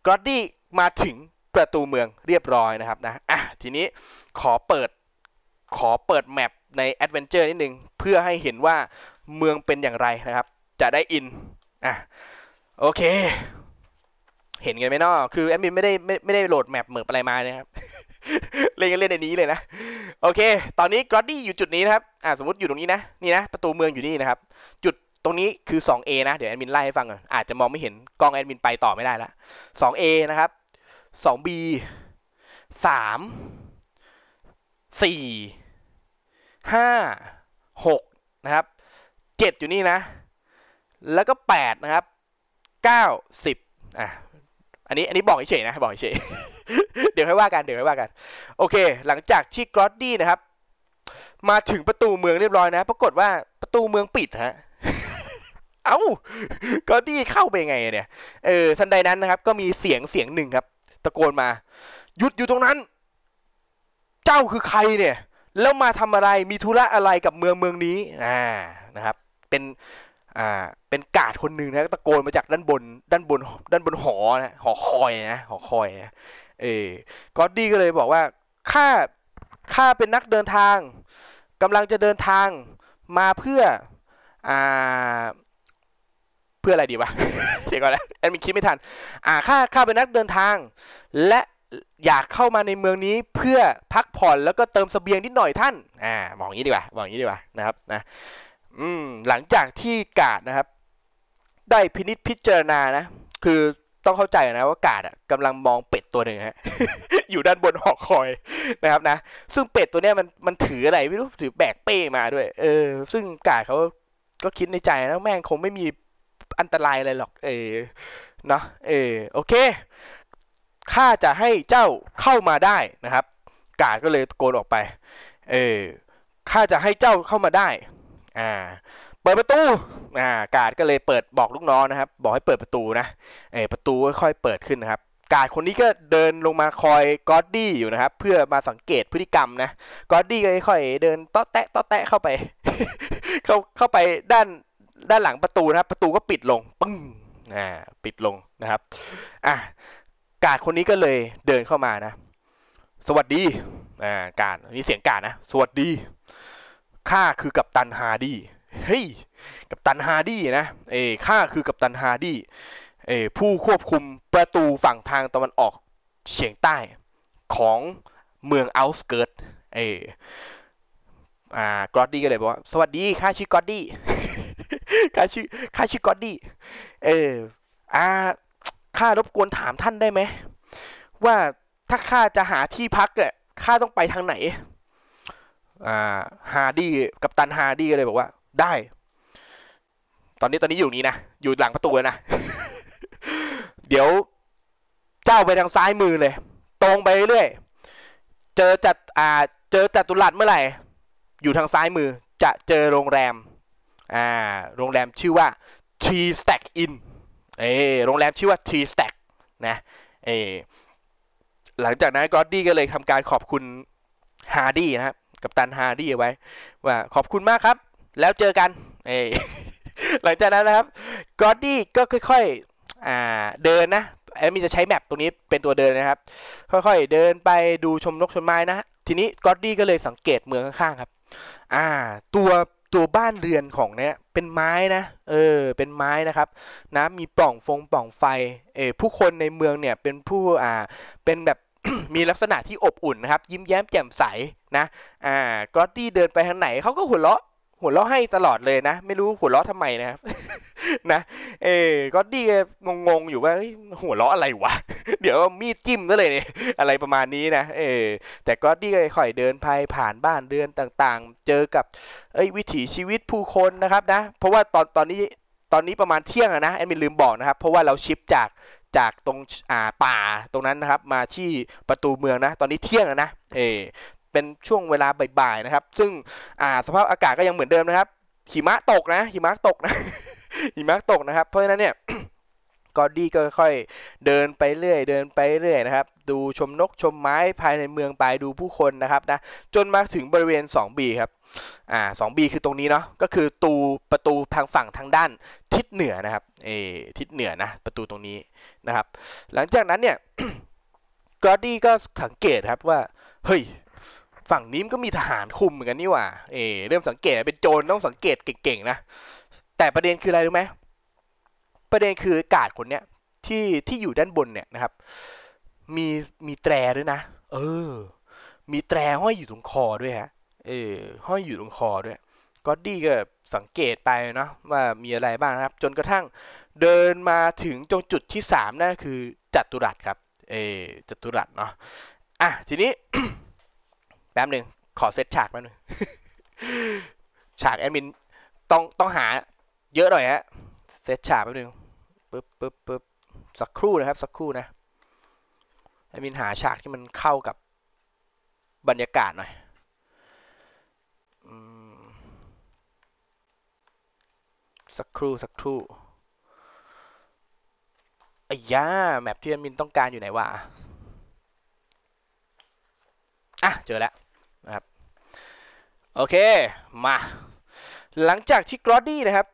กรอดดี้มาถึงประตูเมืองเรียบร้อยนะครับนะอ่ะทีนี้ขอเปิดขอเปิดแมปในแอดเวนเจอร์นิดนึงเพื่อให้เห็นว่าเมืองเป็นอย่างไรนะครับจะได้อินอ่ะโอเคเห็นกันไหมเนาะคือแอดมินไม่ได้ไม่ไม่ได้โหลดแมปเหมือนอะไรมานะครับ เล่นกันเล่นในนี้เลยนะโอเคตอนนี้กรอดดี้อยู่จุดนี้นะครับอ่าสมมติอยู่ตรงนี้นะนี่นะประตูเมืองอยู่นี่นะครับจุดตรงนี้คือ สองเอ นะเดี๋ยวแอดมินไล่ให้ฟังก่อนอาจจะมองไม่เห็นกล้องแอดมินไปต่อไม่ได้ละ สองเอ นะครับ สองบี สาม สี่ ห้า หกนะครับเจ็ดอยู่นี่นะแล้วก็แปดนะครับเก้า สิบอ่ะอันนี้อันนี้บอกเฉยๆนะบอกเฉยๆ เดี๋ยวค่อยว่ากันเดี๋ยวค่อยว่ากันโอเคหลังจากที่กรอดดี้นะครับมาถึงประตูเมืองเรียบร้อยนะปรากฏว่าประตูเมืองปิดฮะ เอ้ากรอดดี้เข้าไปไงเนี่ยเออทันใดนั้นนะครับก็มีเสียงเสียงหนึ่งครับตะโกนมาหยุดอยู่ตรงนั้นเจ้าคือใครเนี่ยแล้วมาทำอะไรมีธุระอะไรกับเมืองเมืองนี้อ่านะครับเป็นอ่าเป็นกาดคนหนึ่งนะตะโกนมาจากด้านบนด้านบนด้านบนหอนะหอคอยนะหอคอยนะเออกอดดี้ก็เลยบอกว่าข้าข้าเป็นนักเดินทางกำลังจะเดินทางมาเพื่ออ่าเพื่ออะไรดีวะ เดี๋ยวก่อนนะแอดมินคิดไม่ทันอ่าข้าข้าเป็นนักเดินทางและอยากเข้ามาในเมืองนี้เพื่อพักผ่อนแล้วก็เติมเสบียงนิดหน่อยท่านอ่าบอกอย่างนี้ดีกว่าบอกอย่างนี้ดีกว่านะครับนะอืมหลังจากที่กาดนะครับได้พินิจพิจารณานะคือต้องเข้าใจนะว่ากาดอ่ะกำลังมองเป็ดตัวหนึ่งฮะ อยู่ด้านบนหอคอยนะครับนะซึ่งเป็ดตัวเนี้ยมันมันถืออะไรไม่รู้ถือแบกเป้มาด้วยเออซึ่งกาดเขาก็คิดในใจนะแม่งคงไม่มีอันตรายอะไรหรอกเออเนาะเออโอเคข้าจะให้เจ้าเข้ามาได้นะครับกาดก็เลยตะโกนออกไปเออข้าจะให้เจ้าเข้ามาได้อ่าเปิดประตูอ่ากาดก็เลยเปิดบอกลูกน้องนะครับบอกให้เปิดประตูนะเออประตูค่อยๆเปิดขึ้นนะครับกาดคนนี้ก็เดินลงมาคอยกอดดี้อยู่นะครับเพื่อมาสังเกตพฤติกรรมนะกอดดี้ก็ค่อยๆเดินต๊อแตะต๊อแตะเข้าไป เข้าเข้าไปด้านด้านหลังประตูนะครับประตูก็ปิดลงปึ้งอ่าปิดลงนะครับอ่ะกาดคนนี้ก็เลยเดินเข้ามานะสวัสดีอ่ากาดนี่เสียงกาดนะสวัสดีข้าคือกัปตันฮาร์ดี้เฮ้ยกัปตันฮาร์ดี้นะเอ้ข้าคือกัปตันฮาร์ดี้เอ้ผู้ควบคุมประตูฝั่งทางตะวันออกเฉียงใต้ของเมืองเอาท์สเกิร์ตเอ้อ่ากรอดดี้ก็เลยบอกว่าสวัสดีข้าชื่อกรอดดี้ ข้าชื่อข้าชื่อกรอดดี้เอออ่าข้ารบกวนถามท่านได้ไหมว่าถ้าข้าจะหาที่พักอ่ะข้าต้องไปทางไหนอ่าฮาร์ดี้กัปตันฮาร์ดี้ก็เลยบอกว่าได้ตอนนี้ตอนนี้อยู่นี้นะอยู่หลังประตูแล้วนะ เดี๋ยวเจ้าไปทางซ้ายมือเลยตรงไปเรื่อยเจอจัดอ่าเจอจัตุรัสเมื่อไหร่อยู่ทางซ้ายมือจะเจอโรงแรมอ่าโรงแรมชื่อว่า Three Stack Inn เออโรงแรมชื่อว่า Three Stack นะเออหลังจากนั้นกอดดี้ก็เลยทำการขอบคุณฮาร์ดี้นะครับกัปตันฮาร์ดี้เอาไว้ว่าขอบคุณมากครับแล้วเจอกันเออ หลังจากนั้นนะครับกอดดี้ก็ค่อยๆอ่าเดินนะแอดมินจะใช้แมปตรงนี้เป็นตัวเดินนะครับค่อยๆเดินไปดูชมนกชมไม้นะทีนี้กอดดี้ก็เลยสังเกตเมืองข้างๆครับอ่าตัวตัวบ้านเรือนของเนี้ยเป็นไม้นะเออเป็นไม้นะครับนะมีปล่องฟงปล่องไฟเออผู้คนในเมืองเนี่ยเป็นผู้อ่าเป็นแบบ มีลักษณะที่อบอุ่นนะครับยิ้มแย้มแจ่มใสนะอ่ากอดดี้เดินไปทางไหนเขาก็หัวเราะหัวเราะให้ตลอดเลยนะไม่รู้หัวเราะทำไมนะครับ นะเออกอดดี้งงๆอยู่ว่าหัวเราะอะไรวะ เดี๋ยวมีดจิ้มซะเลยเนี่ยอะไรประมาณนี้นะเออแต่กอดดี้ก็ค่อยเดินไปผ่านบ้านเรือนต่างๆเจอกับเอ้ยวิถีชีวิตผู้คนนะครับนะเพราะว่าตอนตอนนี้ตอนนี้ประมาณเที่ยงนะแอดมินลืมบอกนะครับเพราะว่าเราชิปจากจากตรงอ่าป่าตรงนั้นนะครับมาที่ประตูเมืองนะตอนนี้เที่ยงนะเออเป็นช่วงเวลาบ่ายๆนะครับซึ่งอ่าสภาพอากาศก็ยังเหมือนเดิมนะครับหิมะตกนะหิมะตกนะ หิมะตกนะครับเพราะฉะนั้นเนี่ย กอดดี้ก็ค่อยเดินไปเรื่อยเดินไปเรื่อยนะครับดูชมนกชมไม้ภายในเมืองไปดูผู้คนนะครับนะจนมาถึงบริเวณ สอง บี ครับอ่า สองบี คือตรงนี้เนาะก็คือตูประตูทางฝั่งทางด้านทิศเหนือนะครับเอทิศเหนือนะประตูตรงนี้นะครับหลังจากนั้นเนี่ยกอร์ดี้ก็สังเกตครับว่าเฮ้ยฝั่งนี้มันก็มีทหารคุมเหมือนกันนี่หว่าเอเริ่มสังเกตเป็นโจรต้องสังเกตเก่งๆนะแต่ประเด็นคืออะไรรู้ไหมประเด็นคือกาดคนเนี้ยที่ที่อยู่ด้านบนเนี่ยนะครับมีมีแตรด้วยนะเออมีแตรห้อยอยู่ตรงคอด้วยฮะเออห้อยอยู่ตรงคอด้วยก็อดดี้ก็สังเกตไปเนาะว่ามีอะไรบ้างครับจนกระทั่งเดินมาถึงตรงจุดที่สามนั่นคือจัตุรัสครับเออจัตุรัสเนาะอ่ะทีนี้ แป๊บหนึ่งขอเซตฉากแป๊บหนึง ฉากแอดมินต้องต้องหาเยอะหน่อยฮะเซตฉากแป๊บหนึงปึ๊บปึ๊บปึ๊บสักครู่นะครับสักครู่นะแอดมินหาฉากที่มันเข้ากับบรรยากาศหน่อยสักครู่สักครู่ไอ้ย่าแมปที่แอดมินต้องการอยู่ไหนวะอ่ะเจอแล้วนะครับโอเคมาหลังจากที่กรอดดี้นะครับ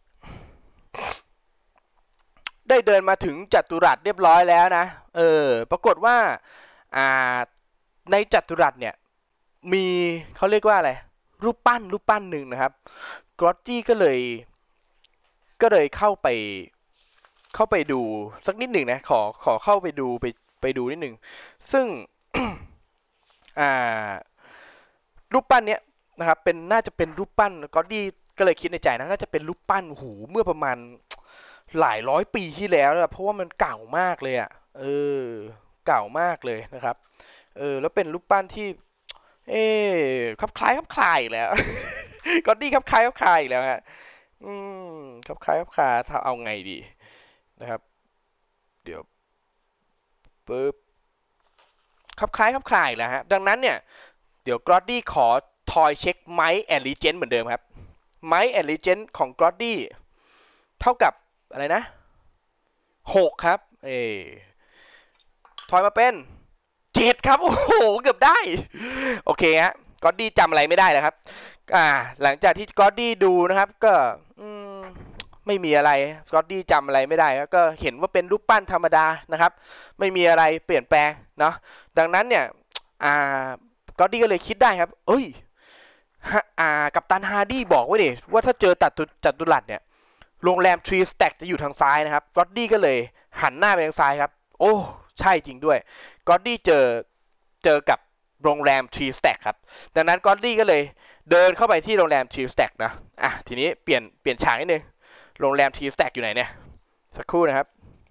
ได้เดินมาถึงจัตุรัสเรียบร้อยแล้วนะเออปรากฏว่าอ่าในจัตุรัสเนี่ยมีเขาเรียกว่าอะไรรูปปั้นรูปปั้นหนึ่งนะครับกรอตจี้ก็เลยก็เลยเข้าไปเข้าไปดูสักนิดหนึ่งนะขอขอเข้าไปดูไปไปดูนิดหนึ่งซึ่ง อ่ารูปปั้นเนี้ยนะครับเป็นน่าจะเป็นรูปปั้นกอดดี้ก็เลยคิดในใจนะน่าจะเป็นรูปปั้นหูเมื่อประมาณหลายร้อยปีที่แล้วนะเพราะว่ามันเก่ามากเลยอ่ะเออเก่ามากเลยนะครับเออแล้วเป็นรูปปั้นที่เอ๊คลับคล้ายคลับคลายอีกแล้วกอดดี้คลับคล้ายคลับคลายอีกแล้วฮะอืมคลับคล้ายคลับคลายถ้าเอาไงดีนะครับเดี๋ยวปึ๊บคลับคล้ายคลับคลายอีกแล้วฮะดังนั้นเนี่ย เดี๋ยวกรอดดี้ขอทอยเช็คไมค์แอนด์ลีเจนเหมือนเดิมครับไมค์แอนด์ลีเจนของกรอดดี้เท่ากับอะไรนะหกครับเอทอยมาเป็นเจ็ดครับโอ้โหเกือบได้โอเคฮะกรอดดี้จำอะไรไม่ได้แล้วครับอ่าหลังจากที่กรอดดี้ดูนะครับก็ไม่มีอะไรกรอดดี้จำอะไรไม่ได้ก็เห็นว่าเป็นรูปปั้นธรรมดานะครับไม่มีอะไรเปลี่ยนแปลงเนาะดังนั้นเนี่ยอ่ากอดดี้ก็เลยคิดได้ครับเอ้ย อ่ากัปตันฮาร์ดี้บอกไว้ดิว่าถ้าเจอจัตุจัตุรัสเนี่ยโรงแรมทรีสแต็กจะอยู่ทางซ้ายนะครับกอดดี้ก็เลยหันหน้าไปทางซ้ายครับโอ้ใช่จริงด้วยกอดดี้เจอเจอกับโรงแรมทรีสแต็กครับดังนั้นกอดดี้ก็เลยเดินเข้าไปที่โรงแรมทรีสแต็กนะอ่ะทีนี้เปลี่ยนเปลี่ยนฉากนิดนึงโรงแรมทรีสแต็กอยู่ไหนเนี่ยสักครู่นะครับ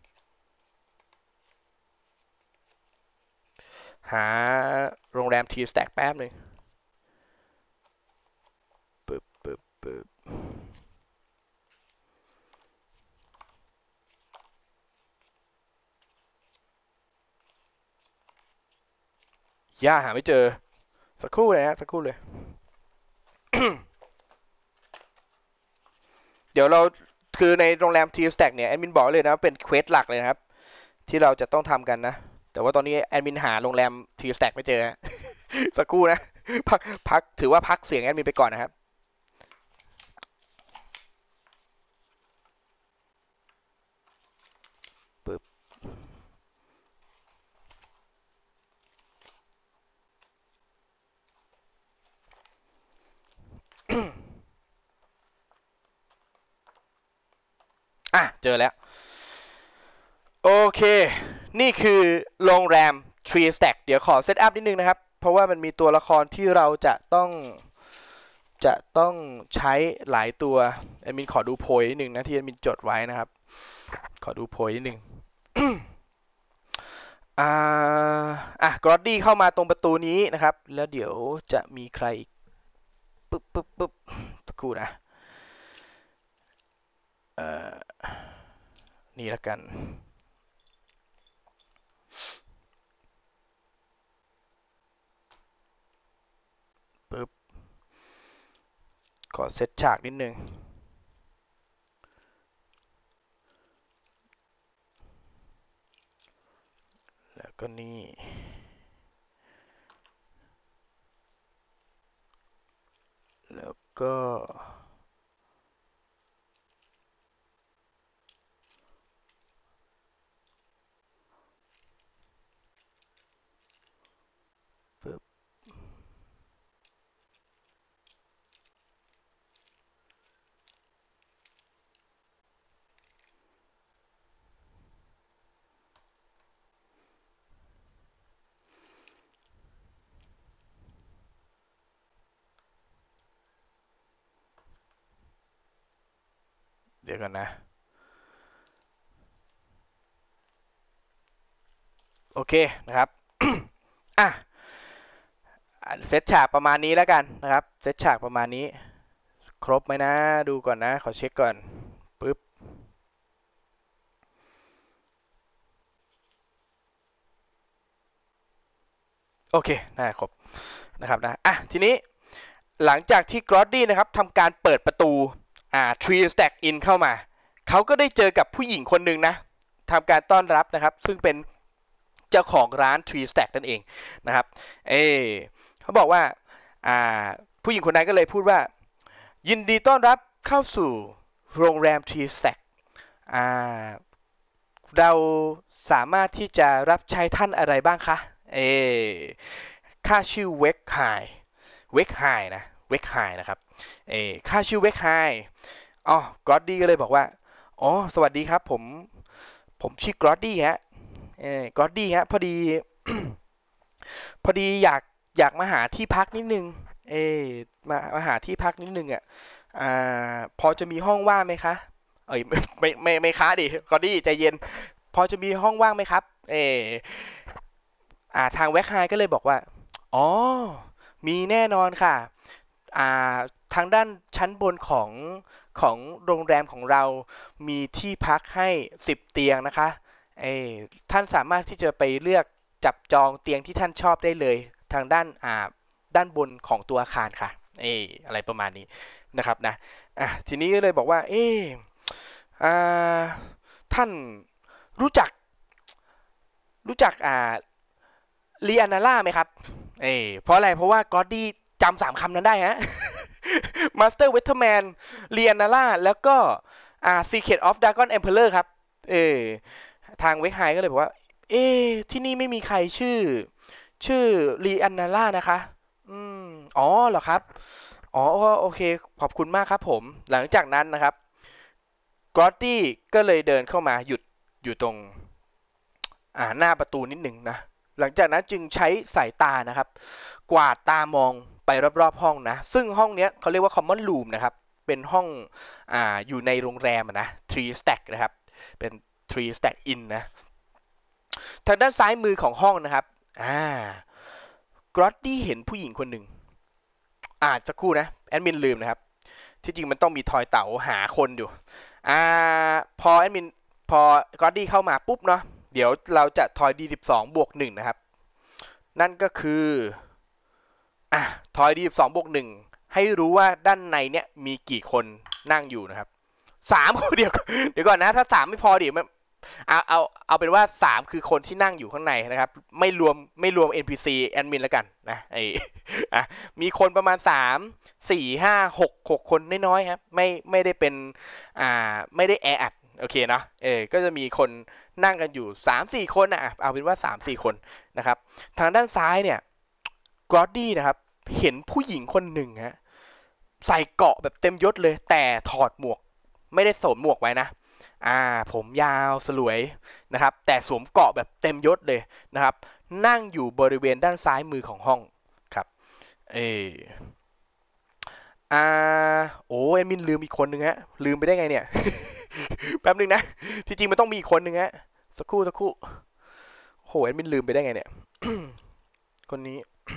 หาโรงแรมทรีสแต็กแป๊บหนึ่งปึ๊บปึ๊บปึ๊บย่าหาไม่เจอสักครู่เลยฮะสักครู่เลย เดี๋ยวเราคือในโรงแรมทีสแต็กเนี่ยแอดมินบอกเลยนะเป็นเควสหลักเลยนะครับที่เราจะต้องทำกันนะแต่ว่าตอนนี้แอดมินหาโรงแรมทีสแต็กไม่เจอสักครู่นะพักพักถือว่าพักเสียงแอดมินไปก่อนนะครับปึ๊บอ่ะเจอแล้วโอเคนี่คือโรงแรมทรีสแต็กเดี๋ยวขอเซตอัพนิดนึงนะครับเพราะว่ามันมีตัวละครที่เราจะต้องจะต้องใช้หลายตัวแอดมินขอดูโพยนิดนึงนะที่แอดมินจดไว้นะครับขอดูโพยนิดนึง อ่าอ่ะกรอดดี้เข้ามาตรงประตูนี้นะครับแล้วเดี๋ยวจะมีใครอีกปึ๊บปึ๊บปึ๊บสักครู่นะเอ่อนี่ละกันปึ๊บขอเซตฉากนิดนึงแล้วก็นี่ก็ปึ๊บเดี๋ยวกันนะโอเคนะครับ อ่ะเซตฉากประมาณนี้แล้วกันนะครับเซตฉากประมาณนี้ครบไหมนะดูก่อนนะขอเช็คก่อนปึ๊บโอเคน่าครบนะครับนะอ่ะทีนี้หลังจากที่กรอดดี้นะครับทำการเปิดประตูอ่า three stack in เข้ามาเขาก็ได้เจอกับผู้หญิงคนหนึ่งนะทำการต้อนรับนะครับซึ่งเป็นเจ้าของร้าน three stack นั่นเองนะครับเอเขาบอกว่าอ่าผู้หญิงคนนั้นก็เลยพูดว่ายินดีต้อนรับเข้าสู่โรงแรม three stack อ่าเราสามารถที่จะรับใช้ท่านอะไรบ้างคะเอข้าชื่อเวกไฮเวกไฮนะเวกไฮนะครับเอข้าชื่อเวกไฮอ๋อกรอดดี้ก็เลยบอกว่าอ๋อสวัสดีครับผมผมชื่อกรอดดี้ฮะเออกรอดดี้ฮะพอดี พอดีอยากอยากมาหาที่พักนิดนึงเออมามาหาที่พักนิดนึงอ่ะอ่าพอจะมีห้องว่างไหมคะเอ้ยไม่ไม่ไม่ไม่ค้าดิกอดี้ใจเย็นพอจะมีห้องว่างไหมครับเอออ่าทางแว็กไฮก็เลยบอกว่าอ๋อมีแน่นอนค่ะอ่าทางด้านชั้นบนของของโรงแรมของเรามีที่พักให้สิบเตียงนะคะเออท่านสามารถที่จะไปเลือกจับจองเตียงที่ท่านชอบได้เลยทางด้านอ่าด้านบนของตัวอาคารค่ะเอออะไรประมาณนี้นะครับนะอ่ะทีนี้ก็เลยบอกว่าเอออ่าท่านรู้จักรู้จักอ่าลีอานาล่าไหมครับเออเพราะอะไรเพราะว่ากอดดี้จำสามคำนั้นได้ฮะมาสเตอร์เวทเทอร์แมนลีอานาล่าแล้วก็อ่าซีเคร็ตออฟดากอนเอ็มเพลเลอร์ครับเออทางเวกไฮก็เลยบอกว่าเออที่นี่ไม่มีใครชื่อชื่อลีอานาล่านะคะอืมอ๋อเหรอครับอ๋อโอเคขอบคุณมากครับผมหลังจากนั้นนะครับกรอตตี้ก็เลยเดินเข้ามาหยุดอยู่ตรงอ่าหน้าประตูนิดหนึ่งนะหลังจากนั้นจึงใช้สายตานะครับกวาดตามองไปรอบๆห้องนะซึ่งห้องเนี้ยเขาเรียกว่า common room นะครับเป็นห้องอ่าอยู่ในโรงแรมนะ three stack นะครับเป็น three stack in นะทางด้านซ้ายมือของห้องนะครับอ่ากรอตตี้เห็นผู้หญิงคนหนึ่งอ่าสักครู่นะแอดมินลืมนะครับที่จริงมันต้องมีทอยเต๋าหาคนอยู่อ่าพอแอดมินพอกรอตดี้เข้ามาปุ๊บเนาะเดี๋ยวเราจะทอย ดี สิบสอง บวกหนึ่งนะครับนั่นก็คืออ่ะทอย ดี สิบสอง บวกหนึ่งให้รู้ว่าด้านในเนี้ยมีกี่คนนั่งอยู่นะครับสามเดี๋ยวเดี๋ยวก่อนนะถ้าสามไม่พอดิเอาเอาเอาเป็นว่าสามคือคนที่นั่งอยู่ข้างในนะครับไม่รวมไม่รวม เอ็น พี ซี แอดมินแล้วกันนะไออ่ะมีคนประมาณสามสี่ห้าหกหกคนน้อยๆครับไม่ไม่ได้เป็นอ่าไม่ได้แออัดโอเคเนาะเออก็จะมีคนนั่งกันอยู่สามสี่คนอ่ะเอาเป็นว่าสามสี่คนนะครับทางด้านซ้ายเนี่ยกรอดดี้นะครับเห็นผู้หญิงคนหนึ่งฮะใส่เกราะแบบเต็มยศเลยแต่ถอดหมวกไม่ได้สวมหมวกไว้นะ อ่าผมยาวสลวยนะครับแต่สวมเกราะแบบเต็มยศเลยนะครับนั่งอยู่บริเวณด้านซ้ายมือของห้องครับเอออ่าโอ้เอ็มินลืมอีกคนนึงฮะลืมไปได้ไงเนี่ยแป๊บนึงนะที่จริงมันต้องมีอีกคนนึงฮะสักครู่สักครู่โหเอ็มินลืมไปได้ไงเนี่ยคนนี้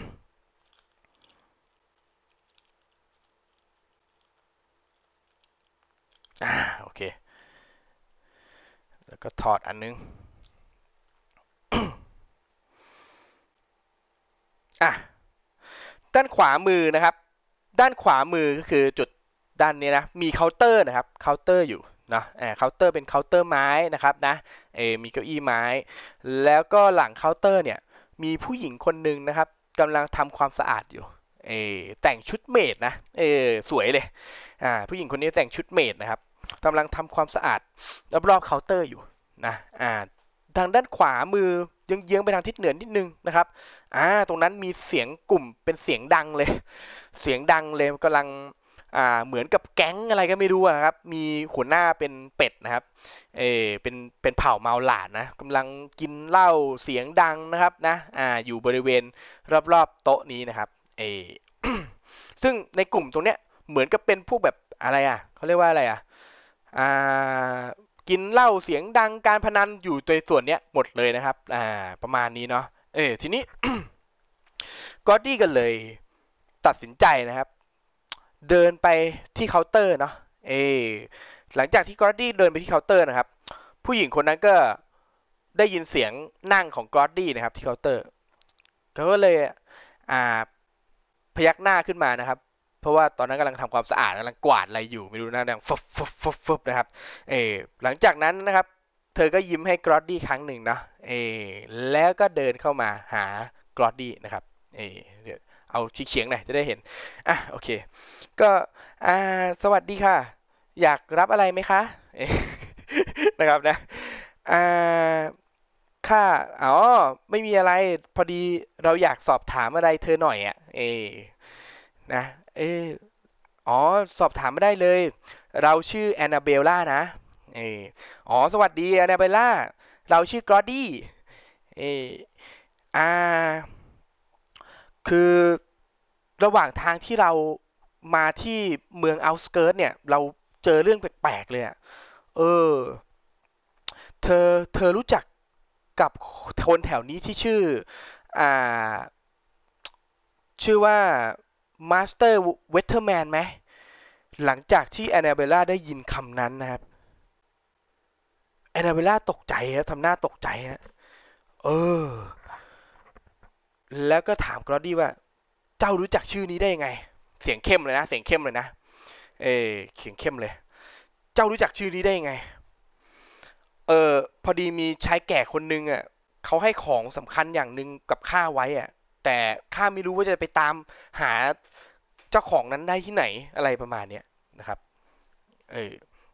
อ่าโอเคแล้วก็ถอดอันนึงอ่ะด้านขวามือนะครับ ด้านขวามือก็คือจุดด้านนี้นะมีเคาน์เตอร์นะครับเคาน์เตอร์อยู่นะเคาน์เตอร์เป็นเคาน์เตอร์ไม้นะครับนะเอมีเก้าอี้ไม้แล้วก็หลังเคาน์เตอร์เนี่ยมีผู้หญิงคนหนึ่งนะครับกำลังทำความสะอาดอยู่เออแต่งชุดเมดนะเออสวยเลยอ่าผู้หญิงคนนี้แต่งชุดเมดนะครับกำลังทำความสะอาดรอบๆเคาน์เตอร์อยู่นะอ่าทางด้านขวามือเยื้องๆไปทางทิศเหนือนิดนึงนะครับอ่าตรงนั้นมีเสียงกลุ่มเป็นเสียงดังเลยเสียงดังเลยกำลังอ่าเหมือนกับแก๊งอะไรก็ไม่รู้นะครับมีหัวหน้าเป็นเป็ดนะครับเออเป็นเป็นเผ่าเมาหลานนะกำลังกินเหล้าเสียงดังนะครับนะอ่าอยู่บริเวณรอบๆโต๊ะนี้นะครับเออ ซึ่งในกลุ่มตรงเนี้ยเหมือนกับเป็นพวกแบบอะไรอ่ะเขาเรียกว่าอะไรอ่ะอ่ากินเหล้าเสียงดังการพนันอยู่ในส่วนเนี้ยหมดเลยนะครับอ่าประมาณนี้เนาะเออทีนี้ กอดดี้กันเลยตัดสินใจนะครับเดินไปที่เคาน์เตอร์เนาะเออหลังจากที่กอดดี้เดินไปที่เคาน์เตอร์นะครับผู้หญิงคนนั้นก็ได้ยินเสียงนั่งของกอดดี้นะครับที่เคาน์เตอร์เขาก็เลยอ่าพยักหน้าขึ้นมานะครับเพราะว่าตอนนั้นกำลังทำความสะอาดกำลังกวาดอะไรอยู่ไม่รู้นะดังฟบฟบฟบฟบนะครับเออหลังจากนั้นนะครับเธอก็ยิ้มให้กรอดดี้ครั้งหนึ่งนะเออแล้วก็เดินเข้ามาหากรอดดี้นะครับเออเดี๋ยวเอาชี้เฉียงหน่อยจะได้เห็นอ่ะโอเคก็อ่าสวัสดีค่ะอยากรับอะไรไหมคะเออนะครับนะอ่าค่ะอ๋อไม่มีอะไรพอดีเราอยากสอบถามอะไรเธอหน่อยอ่ะเออนะเอออ๋อสอบถามไม่ได้เลยเราชื่อแอนนาเบลล่านะเอออ๋อสวัสดีแอนนาเบลล่าเราชื่อกรอดดี้เอออ่าคือระหว่างทางที่เรามาที่เมืองเอาท์สเกิร์ตเนี่ยเราเจอเรื่องแปลกๆเลยอ่ะเออเธอเธอรู้จักกับคนแถวนี้ที่ชื่ออ่าชื่อว่ามาสเตอร์เวเทอร์แมนไหมหลังจากที่แอนนาเบลล่าได้ยินคำนั้นนะครับแอนนาเบลล่าตกใจครับทำหน้าตกใจฮะเออแล้วก็ถามกรอดดี้ว่าเจ้ารู้จักชื่อนี้ได้ยังไงเสียงเข้มเลยนะเสียงเข้มเลยนะเออเสียงเข้มเลยเจ้ารู้จักชื่อนี้ได้ยังไงเออพอดีมีชายแก่คนนึงอ่ะเขาให้ของสำคัญอย่างหนึ่งกับข้าไว้อ่ะแต่ข้าไม่รู้ว่าจะไปตามหาเจ้าของนั้นได้ที่ไหนอะไรประมาณเนี้ยนะครับเออ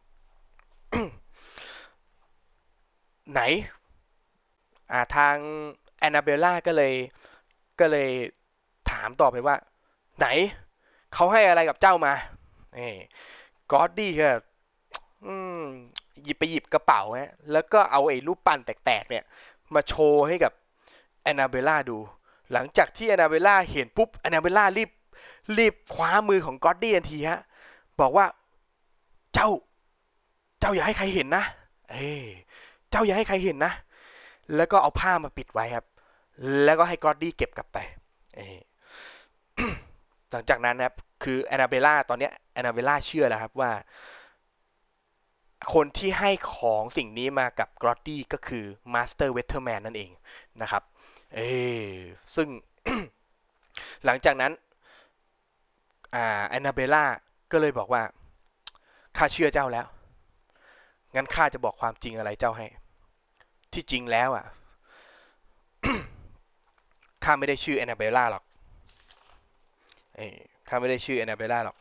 ไหนอ่าทางแอนนาเบลล่าก็เลยก็เลยถามต่อไปว่าไหนเขาให้อะไรกับเจ้ามาเอ้กอดดี้ก็อืมหยิบไปหยิบกระเป๋าฮะแล้วก็เอาไอ้รูปปั้นแตกๆเนี่ยมาโชว์ให้กับแอนนาเบลล่าดูหลังจากที่แอนนาเบลล่าเห็นปุ๊บแอนนาเบลล่ารีบรีบคว้ามือของกอดดี้ทันทีฮะบอกว่าเจ้าเจ้าอย่าให้ใครเห็นนะเอ้เจ้าอย่าให้ใครเห็นนะ แล้วก็เอาผ้ามาปิดไว้ครับ แล้วก็ให้กรอดดี้เก็บกลับไปเออหลังจากนั้นนะครับคือแอนนาเบลล่าตอนนี้แอนนาเบลล่าเชื่อแล้วครับว่าคนที่ให้ของสิ่งนี้มากับกรอดดี้ก็คือมาสเตอร์เวเทอร์แมนนั่นเองนะครับเออซึ่ง หลังจากนั้นอ่าแอนนาเบลล่าก็เลยบอกว่าข้าเชื่อเจ้าแล้วงั้นข้าจะบอกความจริงอะไรเจ้าให้ที่จริงแล้วอ่ะข้าไม่ได้ชื่อแอนนาเบลล่าหรอกเออข้าไม่ได้ชื่อแอนนาเบลล่าหรอก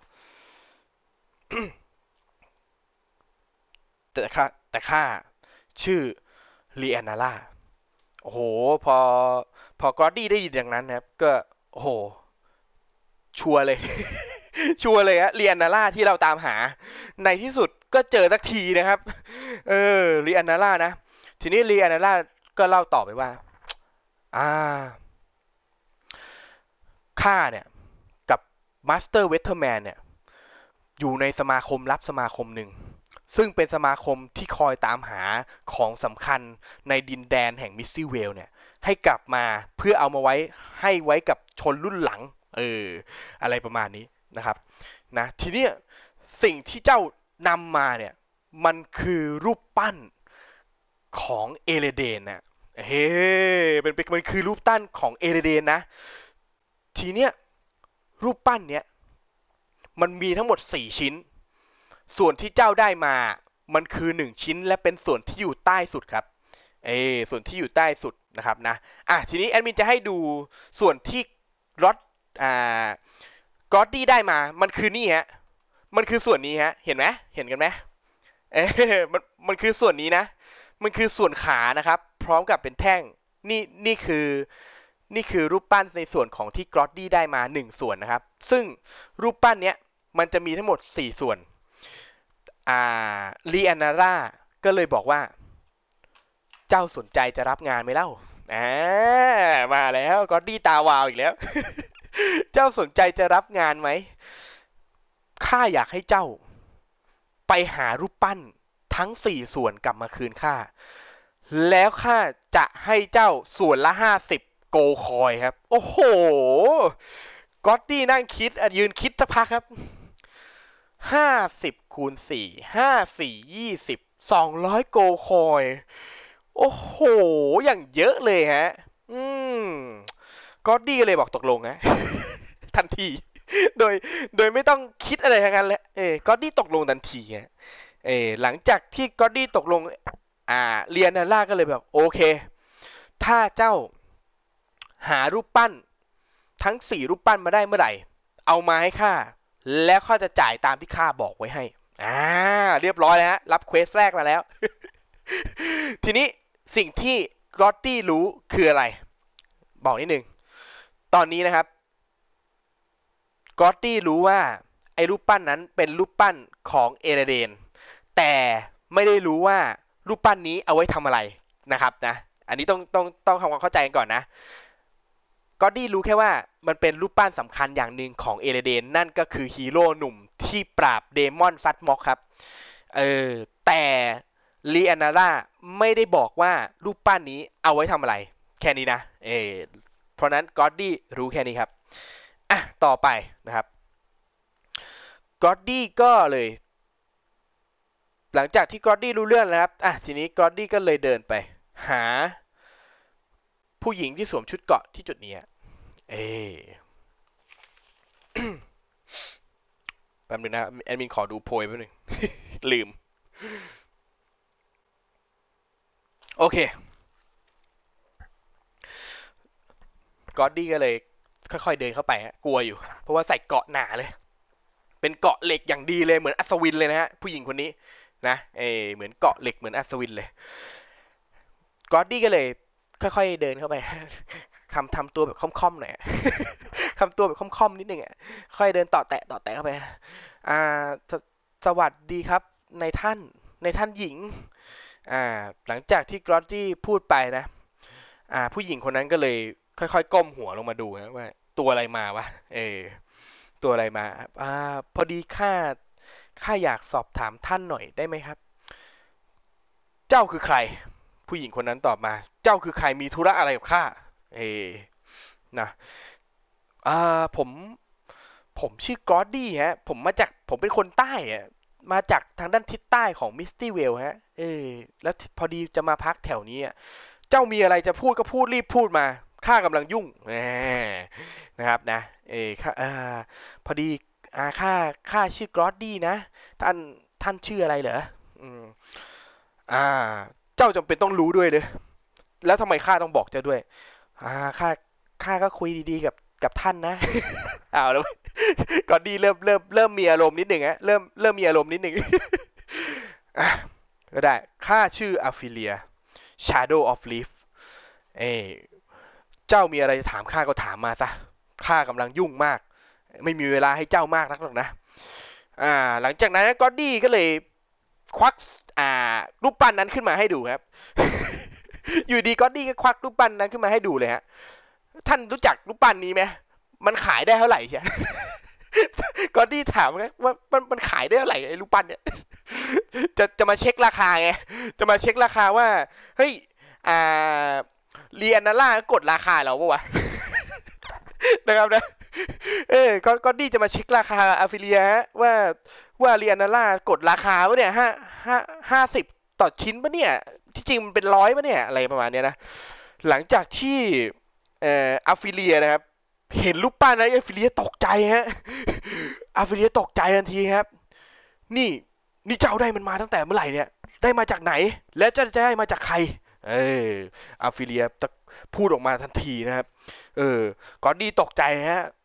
แต่ข้าแต่ข้าชื่อลีแอนนาล่าโอ้โหพอพอกรอดดี้ได้ยินอย่างนั้นนะครับก็โอ้โหชัวร์เลยชัวร์เลยฮะลีแอนนาล่าที่เราตามหาในที่สุดก็เจอสักทีนะครับเออลีแอนนาล่านะทีนี้ลีแอนนาล่าก็เล่าต่อไปว่าอ่าข้าเนี่ยกับมาสเตอร์เวเทอร์แมนเนี่ยอยู่ในสมาคมลับสมาคมหนึ่ง ซึ่งเป็นสมาคมที่คอยตามหาของสำคัญในดินแดนแห่งมิสซิเวลเนี่ยให้กลับมาเพื่อเอามาไว้ให้ไว้กับชนรุ่นหลังเอออะไรประมาณนี้นะครับนะทีเนี้ยสิ่งที่เจ้านำมาเนี่ยมันคือรูปปั้นของเอเลเดนนะเฮ้เป็นมันคือรูปปั้นของเอเลเดนนะทีเนี้ยรูปปั้นเนี้ยมันมีทั้งหมดสี่ชิ้น ส่วนที่เจ้าได้มามันคือหนึ่งชิ้นและเป็นส่วนที่อยู่ใต้สุดครับเอส่วนที่อยู่ใต้สุดนะครับนะอ่ะทีนี้แอดมินจะให้ดูส่วนที่รอดอ่ากอดดี้ได้มามันคือนี่ฮะมันคือส่วนนี้ฮะเห็นไหมเห็นกันไหมเออมันมันคือส่วนนี้นะมันคือส่วนขานะครับพร้อมกับเป็นแท่งนี่นี่คือนี่คือรูปปั้นในส่วนของที่กรอดดี้ได้มาหนึ่งส่วนนะครับซึ่งรูปปั้นเนี้ยมันจะมีทั้งหมดสี่ส่วนอ่าลีแอนนาร่าก็เลยบอกว่าเจ้าสนใจจะรับงานไหมเล่าอ่ามาแล้วกรอดดี้ตาวาวอีกแล้ว เจ้าสนใจจะรับงานไหมข้าอยากให้เจ้าไปหารูปปั้นทั้งสี่ส่วนกลับมาคืนข้าแล้วข้าจะให้เจ้าส่วนละห้าสิบโกคอยครับโอ้โหก็อตตี้นั่งคิดยืนคิดสักพักครับห้าสิบคูณสี่ห้าสี่ยี่สิบสองร้อยโกคอยโอ้โหอย่างเยอะเลยฮะอืมก็อตตี้ก็เลยบอกตกลงฮะทันทีโดยโดยไม่ต้องคิดอะไรทั้งนั้นเลยเออก็อตตี้ตกลงทันทีฮะเออหลังจากที่ก็อตตี้ตกลงอ่าเรียนนาร่าก็เลยแบบโอเคถ้าเจ้าหารูปปั้นทั้งสี่รูปปั้นมาได้เมื่อไหร่เอามาให้ข้าแล้วข้าจะจ่ายตามที่ข้าบอกไว้ให้อ่าเรียบร้อยแล้วฮะรับเควสแรกมาแล้ว ทีนี้สิ่งที่กอตตี้รู้คืออะไรบอกนิดนึงตอนนี้นะครับกอตตี้รู้ว่าไอ้รูปปั้นนั้นเป็นรูปปั้นของเอเรเดนแต่ไม่ได้รู้ว่ารูปปั้นนี้เอาไว้ทำอะไรนะครับนะอันนี้ต้องต้องต้องทำความเข้าใจกันก่อนนะก็อตตี้รู้แค่ว่ามันเป็นรูปปั้นสำคัญอย่างหนึ่งของเอเรเดนนั่นก็คือฮีโร่หนุ่มที่ปราบเดมอนซัดม็อกครับเออแต่ลีแอนนาร่าไม่ได้บอกว่ารูปปั้นนี้เอาไว้ทำอะไรแค่นี้นะเออเพราะนั้นก็อตตี้รู้แค่นี้ครับอ่ะต่อไปนะครับก็อตดี้ก็เลยหลังจากที่ก็อตดี้รู้เรื่องแล้วครับอ่ะทีนี้ก็อตดี้ก็เลยเดินไปหาผู้หญิงที่สวมชุดเกราะที่จุดนี้เออแป๊บนึงนะแอดมินขอดูโพยแป๊บนึง ลืมโอเคก็อตดี้ก็เลยค่อยๆเดินเข้าไปฮะกลัวอยู่เพราะว่าใส่เกราะหนาเลยเป็นเกราะเหล็กอย่างดีเลยเหมือนอัศวินเลยนะฮะผู้หญิงคนนี้นะเออเหมือนเกราะเหล็กเหมือนอัศวินเลยก็อตดี้ก็เลยค่อยๆเดินเข้าไป ทำทำตัวแบบค่อมๆหน่อยทำตัวแบบค่อมๆนิดนึงอ่ะค่อยเดินต่อแตะต่อแตะเข้าไปอ่าสสวัสดีครับในท่านในท่านหญิงอ่าหลังจากที่กรอตตี้พูดไปนะอ่าผู้หญิงคนนั้นก็เลยค่อยๆก้มหัวลงมาดูนะว่าตัวอะไรมาวะเออตัวอะไรมาอ่าพอดีข้าข้าอยากสอบถามท่านหน่อยได้ไหมครับเจ้าคือใครผู้หญิงคนนั้นตอบมาเจ้าคือใครมีธุระอะไรกับข้าเอนะอ่าผมผมชื่อกรอดดี้ฮะผมมาจากผมเป็นคนใต้อะมาจากทางด้านทิศใต้ของมิสตี้เวลฮะเออแล้วพอดีจะมาพักแถวนี้อะเจ้ามีอะไรจะพูดก็พูดรีบพูดมาข้ากำลังยุ่งแหมนะครับนะเออข้าอ่าพอดีอ่าข้าข้าชื่อกรอดดี้นะท่านท่านชื่ออะไรเหรออืมอ่าเจ้าจำเป็นต้องรู้ด้วยเลยแล้วทำไมข้าต้องบอกเจ้าด้วย อ่าข้าข้าก็คุยดีๆกับกับท่านนะอ้าวแล้วก็ดีเริ่มเริ่มเริ่มมีอารมณ์นิดหนึ่งฮะเริ่มเริ่มมีอารมณ์นิดหนึ่งอ่ะก็ได้ข้าชื่ออัฟฟิเลีย Shadow of Leaf เอ้เจ้ามีอะไรจะถามข้าก็ถามมาซะข้ากำลังยุ่งมากไม่มีเวลาให้เจ้ามากนักหรอกนะอ่าหลังจากนั้นก็ดี้ก็เลยควักอ่ารูปปั้นนั้นขึ้นมาให้ดูครับอยู่ดีก็ดี้ก็ควักรูปปั้นนั้นขึ้นมาให้ดูเลยฮะ ท่านรู้จักรูปปั้นนี้ไหมมันขายได้เท่าไหร่ใช่ก็ดีถามว่ามันมันขายได้เท่าไหร่ไอ้รูปปั้นเนี่ยจะจะมาเช็คราคาไงจะมาเช็คราคาว่าเฮ้ยอ่าเรียนนาร่ากดราคาเราปะวะนะครับนะเออก็ก็ดีจะมาเช็คราคาอาฟิเลียว่าว่าเรียนนาร่ากดราคาปะเนี่ยห้าห้าห้าสิบต่อชิ้นปะเนี่ยที่จริงมันเป็นร้อยปะเนี่ยอะไรประมาณเนี้ยนะหลังจากที่เอ่ออัฟฟิเลียนะครับเห็นรูปปั้นนะอัฟฟิเลียตกใจฮะอัฟฟิเลียตกใจทันทีครับนี่นี่เจ้าได้มันมาตั้งแต่เมื่อไหร่เนี่ยได้มาจากไหนแล้วจะจะได้มาจากใครเอออัฟฟิเลียพูดออกมาทันทีนะครับเออก็ดีตกใจฮะ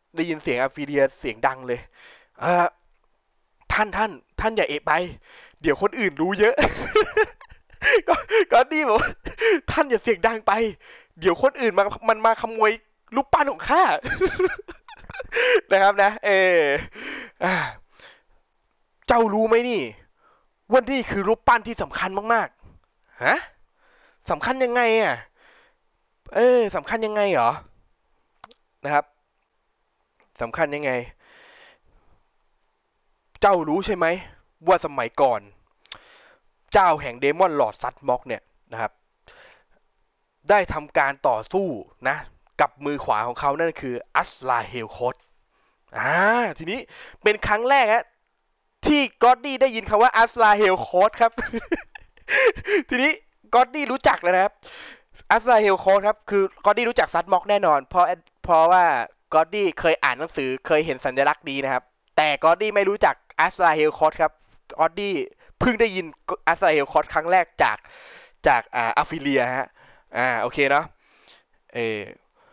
ได้ยินเสียงอาฟิเลียเสียงดังเลยเออท่านท่านท่านอย่าเอะไปเดี๋ยวคนอื่นรู้เยอะ ก็ก็นี่บอกท่านอย่าเสียงดังไปเดี๋ยวคนอื่นมามันมาขโมยรูปปั้นของข้า นะครับนะเออเจ้ารู้ไหมนี่ว่านี่คือรูปปั้นที่สำคัญมากๆฮะสำคัญยังไงอ่ะเออสำคัญยังไงเหรอนะครับสำคัญยังไงเจ้ารู้ใช่ไหมว่าสมัยก่อนเจ้าแห่งเดมอนลอร์ดซัดม็อกเนี่ยนะครับได้ทำการต่อสู้นะกับมือขวาของเขานั่นคืออัสลาเฮลโคตอ่าทีนี้เป็นครั้งแรกฮะที่ก็อดดี้ได้ยินคำว่าอัสลาเฮลโคตครับ ทีนี้ก็อดดี้รู้จักแล้วนะครับอัสลาเฮลโคตครับคือก็อดดี้รู้จักซัดม็อกแน่นอนเพราะเพราะว่าก็อดดี้เคยอ่านหนังสือเคยเห็นสัญลักษณ์นี้นะครับแต่ก็อดดี้ไม่รู้จักอัสลาเฮลโคตครับก็อดดี้เพิ่งได้ยินอัสลาเฮลโคตครั้งแรกจากจากอ่าอัฟฟิเลียฮะอ่าโอเคเนาะเออ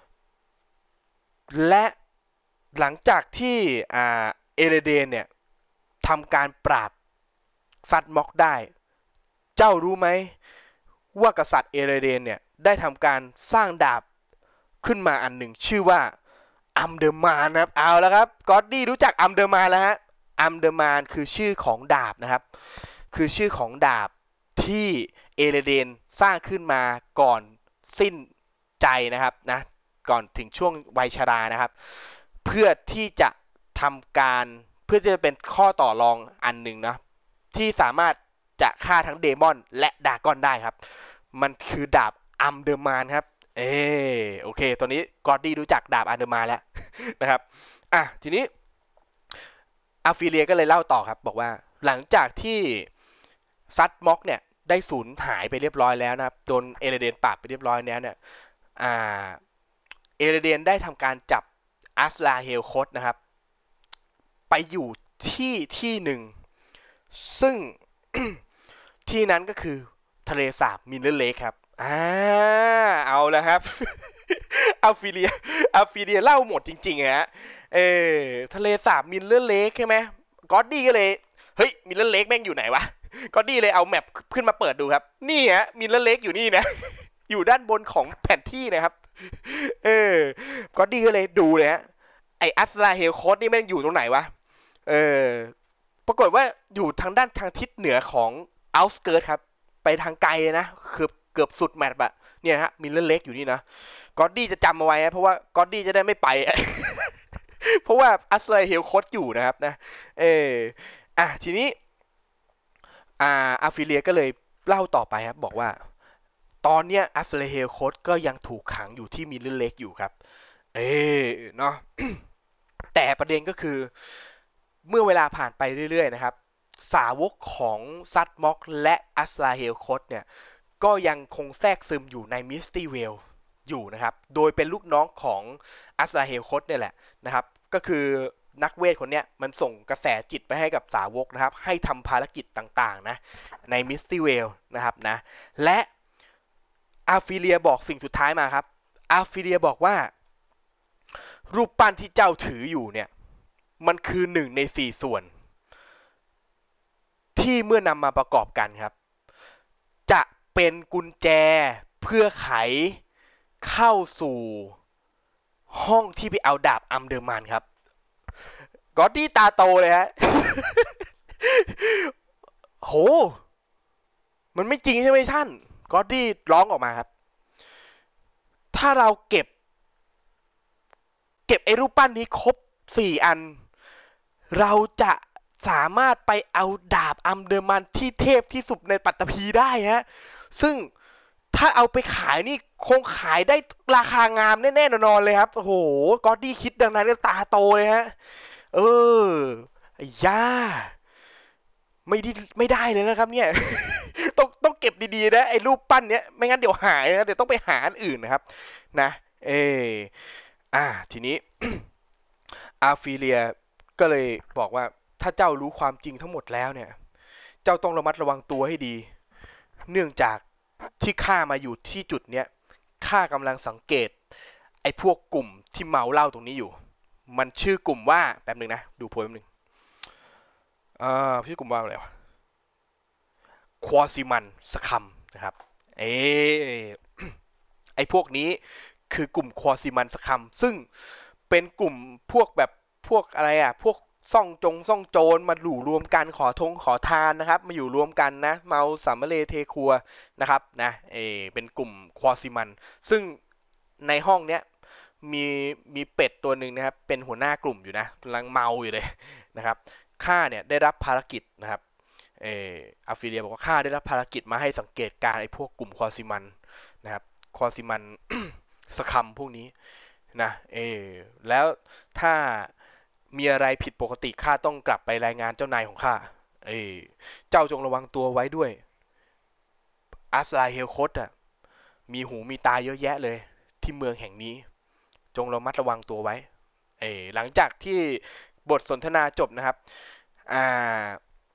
และหลังจากที่อ่าเอเรเดนเนี่ยทำการปราบซัดม็อกได้เจ้ารู้ไหมว่ากษัตริย์เอเรเดนเนี่ยได้ทำการสร้างดาบขึ้นมาอันหนึ่งชื่อว่าอัมเดอร์มานนะครับเอาแล้วครับก็อดดี้รู้จักอัมเดอร์มานแล้วฮะอัมเดอร์มานคือชื่อของดาบนะครับคือชื่อของดาบที่เอเรเดนสร้างขึ้นมาก่อนสิ้นใจนะครับนะก่อนถึงช่วงวัยชรานะครับเพื่อที่จะทำการเพื่อจะเป็นข้อต่อรองอันหนึ่งนะที่สามารถจะฆ่าทั้งเดมอนและดากอนได้ครับมันคือดาบอัมเดอร์มานครับเออโอเคตัวนี้กอดดี้รู้จักดาบอัมเดอร์มานแล้วนะครับอ่ะทีนี้อาฟิเลียก็เลยเล่าต่อครับบอกว่าหลังจากที่ซัดม็อกเนี่ยได้สูญหายไปเรียบร้อยแล้วนะครับโดนเอเรเดนปราบไปเรียบร้อยแล้วเนี่ยอ่าเอเรเดนได้ทำการจับอัสลาเฮลโคตนะครับไปอยู่ที่ที่หนึ่งซึ่ง ที่นั้นก็คือทะเลสาบมินเลอร์เลคครับอ่าเอาแล้วครับ อัฟฟิเลียอัฟฟิเลียเล่าหมดจริงๆฮะเออทะเลสาบมินเลอร์เลคใช่ไหมก็อดดี้ก็เลยเฮ้ยมินเลอร์เลคแม่งอยู่ไหนวะก็อดดี้เลยเอาแมปขึ้นมาเปิดดูครับนี่ฮะมินเลอร์เลคอยู่นี่นะ อยู่ด้านบนของแผนที่นะครับเออก็อดดี้ก็เลยดูเลยฮะไออัสลาเฮลโคสนี่แม่งอยู่ตรงไหนวะเออปรากฏว่าอยู่ทางด้านทางทิศเหนือของเอาท์สเกิร์ตครับไปทางไกลเลยนะเกือบเกือบสุดแมปอะเนี่ยฮะมิลเลอร์เล็กอยู่นี่นะก็อดดี้จะจำเอาไว้เพราะว่าก็อดดี้จะได้ไม่ไป เพราะว่าอัสเลเฮลโคตอยู่นะครับนะเอออ่ะทีนี้อ่าอาฟิเลียก็เลยเล่าต่อไปครับบอกว่าตอนเนี้ยอัสเลเฮลโคตก็ยังถูกขังอยู่ที่มิลเลอร์เล็กอยู่ครับเออเนาะ แต่ประเด็นก็คือเมื่อเวลาผ่านไปเรื่อยๆนะครับสาวกของซัดม็อกและอัสลาเฮลโคตเนี่ยก็ยังคงแทรกซึมอยู่ในมิสตี้เวลอยู่นะครับโดยเป็นลูกน้องของอัสลาเฮลโคตเนี่ยแหละนะครับก็คือนักเวทคนเนี้ยมันส่งกระแสจิตไปให้กับสาวกนะครับให้ทำภารกิจต่างๆนะในมิสตี้เวลนะครับนะและอาฟิเลียบอกสิ่งสุดท้ายมาครับอาฟิเลียบอกว่ารูปปั้นที่เจ้าถืออยู่เนี่ยมันคือหนึ่งในสี่ส่วนที่เมื่อนำมาประกอบกันครับจะเป็นกุญแจเพื่อไขเข้าสู่ห้องที่ไปเอาดาบอัมเดอร์มันครับกอดดี้ตาโตเลยฮะ โหมันไม่จริงใช่ไหมท่านกอดดี้ร้องออกมาครับถ้าเราเก็บเก็บไอ้รูปปั้นนี้ครบสี่อันเราจะสามารถไปเอาดาบอัมเดอร์มันที่เทพที่สุดในปัตตภีได้ฮะซึ่งถ้าเอาไปขายนี่คงขายได้ราคางามแน่ๆนอนเลยครับโอ้โหก็อดดี้คิดดังนั้นตาโตเลยฮะเออย่าไม่ได้ไม่ได้เลยนะครับเนี่ย ต้องต้องเก็บดีๆนะไอ้รูปปั้นเนี้ยไม่งั้นเดี๋ยวหายนะเดี๋ยวต้องไปหาอันอื่นนะครับนะเอออ่าทีนี้ อาฟิเลียก็เลยบอกว่าถ้าเจ้ารู้ความจริงทั้งหมดแล้วเนี่ยเจ้าต้องระมัดระวังตัวให้ดีเนื่องจากที่ข้ามาอยู่ที่จุดเนี้ยข้ากำลังสังเกตไอ้พวกกลุ่มที่เมาเหล้าตรงนี้อยู่มันชื่อกลุ่มว่าแป๊บหนึ่งนะดูโพยแป๊บหนึ่งอ่าชื่อกลุ่มว่าอะไรวะควอซิมันสคัมนะครับเอไอพวกนี้คือกลุ่มควอซิมันสคัมซึ่งเป็นกลุ่มพวกแบบพวกอะไรอ่ะพวกซ่องจงซ่องโจรมาอยู่รวมกันขอทงขอทานนะครับมาอยู่รวมกันนะเมาสามเลเทครัวนะครับนะเอเป็นกลุ่มควอซิมันซึ่งในห้องเนี้ยมีมีเป็ดตัวหนึ่งนะครับเป็นหัวหน้ากลุ่มอยู่นะกำลังเมาอยู่เลยนะครับข้าเนี่ยได้รับภารกิจนะครับเอออาฟิเลียบอกว่าข้าได้รับภารกิจมาให้สังเกตการไอ้พวกกลุ่มควอซิมันนะครับควอซิมัน สคัมพวกนี้นะเออแล้วถ้ามีอะไรผิดปกติข้าต้องกลับไปรายงานเจ้านายของข้าเออเจ้าจงระวังตัวไว้ด้วยอัสราเฮลโคตอ่ะมีหูมีตาเยอะแยะเลยที่เมืองแห่งนี้จงระมัดระวังตัวไว้เออหลังจากที่บทสนทนาจบนะครับอ่า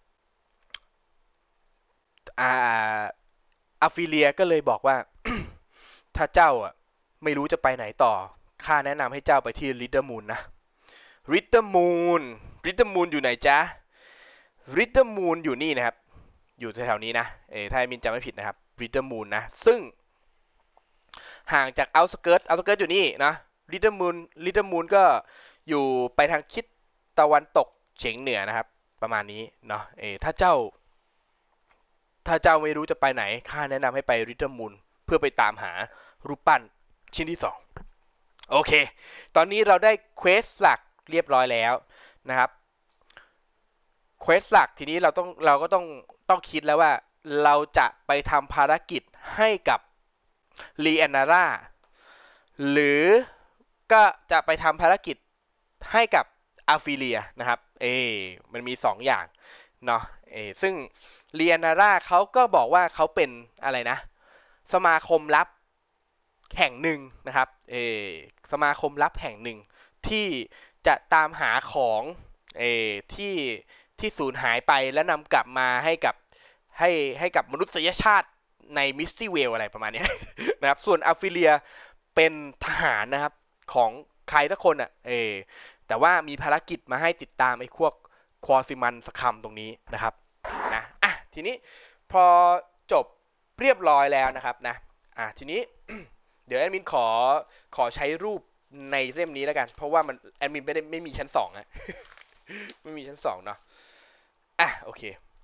อ่าอาฟิเลียก็เลยบอกว่า ถ้าเจ้าอ่ะไม่รู้จะไปไหนต่อข้าแนะนำให้เจ้าไปที่ริดเดอร์มูนนะริดเดอร์มูนริดเดอร์มูนอยู่ไหนจ๊ะริดเดอร์มูนอยู่นี่นะครับอยู่แถวๆนี้นะเออถ้ามินจำไม่ผิดนะครับริดเดอร์มูนนะซึ่งห่างจากเอาสเกิร์ตเอาสเกิร์ตอยู่นี่นะริดเดอร์มูนริดเดอร์มูนก็อยู่ไปทางทิศตะวันตกเฉียงเหนือนะครับประมาณนี้เนาะเออถ้าเจ้าถ้าเจ้าไม่รู้จะไปไหนข้าแนะนำให้ไปริดเดอร์มูนเพื่อไปตามหารูปปั้นชิ้นที่สอง โอเค ตอนนี้เราได้เควสหลักเรียบร้อยแล้วนะครับเควสหลักทีนี้เราต้องเราก็ต้องต้องคิดแล้วว่าเราจะไปทำภารกิจให้กับลีแอนนาร่าหรือก็จะไปทำภารกิจให้กับอาฟิเลียนะครับเอมันมีสองอย่างเนาะเอซึ่งลีแอนนาร่าเขาก็บอกว่าเขาเป็นอะไรนะสมาคมลับแห่งหนึ่งนะครับเออสมาคมลับแห่งหนึ่งที่จะตามหาของเออที่ที่สูญหายไปและนำกลับมาให้กับให้ให้กับมนุษยชาติในมิสติเวลอะไรประมาณนี้ นะครับส่วนอัฟฟิเลียเป็นทหารนะครับของใครสักคนอ่ะเออแต่ว่ามีภารกิจมาให้ติดตามไอ้พวกควอซิมันสคัมตรงนี้นะครับนะอ่ะทีนี้พอจบเรียบร้อยแล้วนะครับนะอ่ะทีนี้ เดี๋ยวแอดมินขอขอใช้รูปในเล่มนี้แล้วกันเพราะว่ามันแอดมินไม่ได้ไม่มีชั้นสองอะ ไม่มีชั้นสองเนาะอ่ะโอเค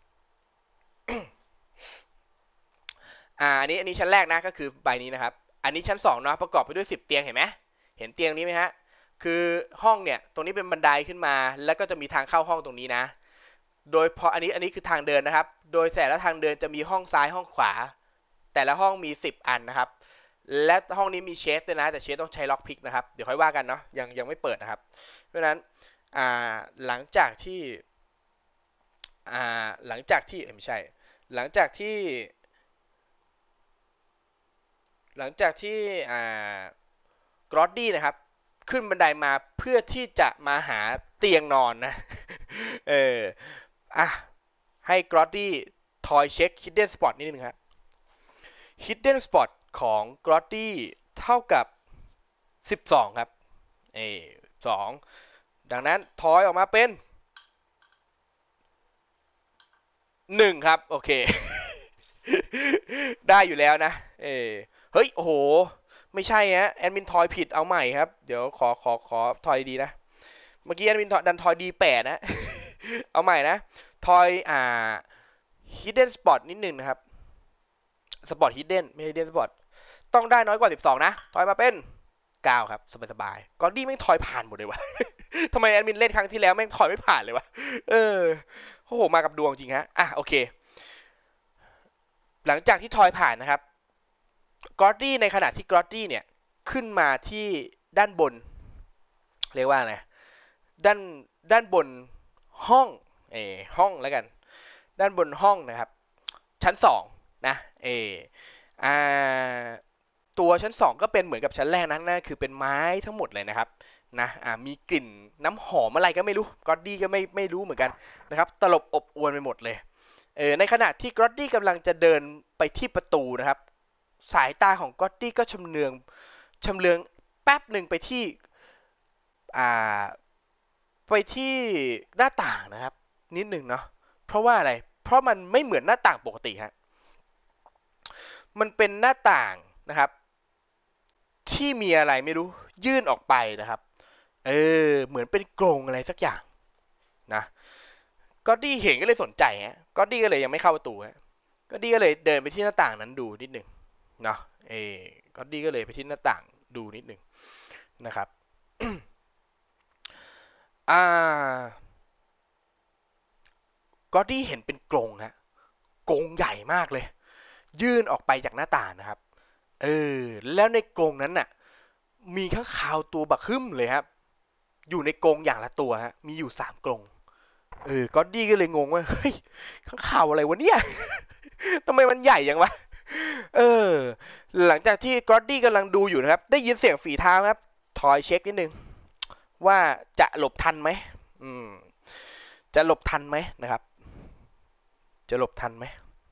อ่าอันนี้อันนี้ชั้นแรกนะก็คือใบนี้นะครับอันนี้ชั้นสองเนาะประกอบไปด้วยสิบเตียงเห็นไหมเห็นเตียงนี้ไหมฮะคือห้องเนี่ยตรงนี้เป็นบันไดขึ้นมาแล้วก็จะมีทางเข้าห้องตรงนี้นะโดยพออันนี้อันนี้คือทางเดินนะครับโดยแต่ละทางเดินจะมีห้องซ้ายห้องขวาแต่ละห้องมีสิบอันนะครับและห้องนี้มีเชสด้วยนะแต่เชสต้องใช้ล็อกพิกนะครับเดี๋ยวค่อยว่ากันเนาะยังยังไม่เปิดนะครับเพราะฉะนั้นอ่าหลังจากที่อ่าหลังจากที่ไม่ใช่หลังจากที่หลังจากที่อ่ากรอดดี้นะครับขึ้นบันไดมาเพื่อที่จะมาหาเตียงนอนนะเอออ่ะให้กรอดดี้ทอยเช็ค Hidden Spot นิดนึงครับ Hidden Spot ของกรอดดี้เท่ากับสิบสองครับเออสองดังนั้นทอยออกมาเป็นหนึ่งครับโอเค ได้อยู่แล้วนะเออเฮ้ยโอ้โหไม่ใช่ฮะแอดมินทอยผิดเอาใหม่ครับเดี๋ยวขอขอขอทอยดีนะเมื่อกี้แอดมินดันทอยดีแปดนะ เอาใหม่นะทอยอ่า hidden spot นิดหนึ่งนะครับ spot hidden ไม่ hidden spot ต้องได้น้อยกว่าสิบสองนะทอยมาเป็นเก้าครับสบายๆกอดดี้แม่งทอยผ่านหมดเลยวะ ทำไมแอดมินเล่นครั้งที่แล้วแม่งทอยไม่ผ่านเลยวะเออโอ้โหมากับดวงจริงฮะอ่ะโอเคหลังจากที่ทอยผ่านนะครับกรอดดี้ในขณะที่กรอดดี้เนี่ยขึ้นมาที่ด้านบนเรียกว่าอะไรด้านด้านบนห้องเออห้องแล้วกันด้านบนห้องนะครับชั้นสองนะเอออ่าตัวชั้นสองก็เป็นเหมือนกับชั้นแรกนะนั่นคือเป็นไม้ทั้งหมดเลยนะครับนะอ่ามีกลิ่นน้ำหอมอะไรก็ไม่รู้กรอดดี้ก็ไม่ไม่รู้เหมือนกันนะครับตลบอบอวนไปหมดเลยเออในขณะที่กรอดดี้กำลังจะเดินไปที่ประตูนะครับสายตาของก็อตตี้ก็ชำเลืองชำเลืองแป๊บหนึ่งไปที่อ่าไปที่หน้าต่างนะครับนิดหนึ่งเนาะเพราะว่าอะไรเพราะมันไม่เหมือนหน้าต่างปกติฮะมันเป็นหน้าต่างนะครับที่มีอะไรไม่รู้ยื่นออกไปนะครับเออเหมือนเป็นกรงอะไรสักอย่างนะก็ดี้เห็นก็เลยสนใจฮะก็ดี้ก็เลยยังไม่เข้าประตูฮะก็ดี้ก็เลยเดินไปที่หน้าต่างนั้นดูนิดหนึ่งเนาะเออก็ดี้ก็เลยไปที่หน้าต่างดูนิดหนึ่งนะครับอ่าก็ดี้เห็นเป็นกรงฮะกรงใหญ่มากเลยยื่นออกไปจากหน้าต่างนะครับเออแล้วในกรงนั้นน่ะมีข้างคาวตัวบักหึ่มเลยครับอยู่ในกรงอย่างละตัวฮะมีอยู่สามกรงเออก็ดี้ก็เลยงงว่าเฮ้ยข้างคาวอะไรวะเนี่ยทำไมมันใหญ่ยังวะเออหลังจากที่กรอดดี้กำลังดูอยู่นะครับได้ยินเสียงฝีเท้าครับทอยเช็คนิดนึงว่าจะหลบทันไหมอืมจะหลบทันไหมนะครับจะหลบทันไหม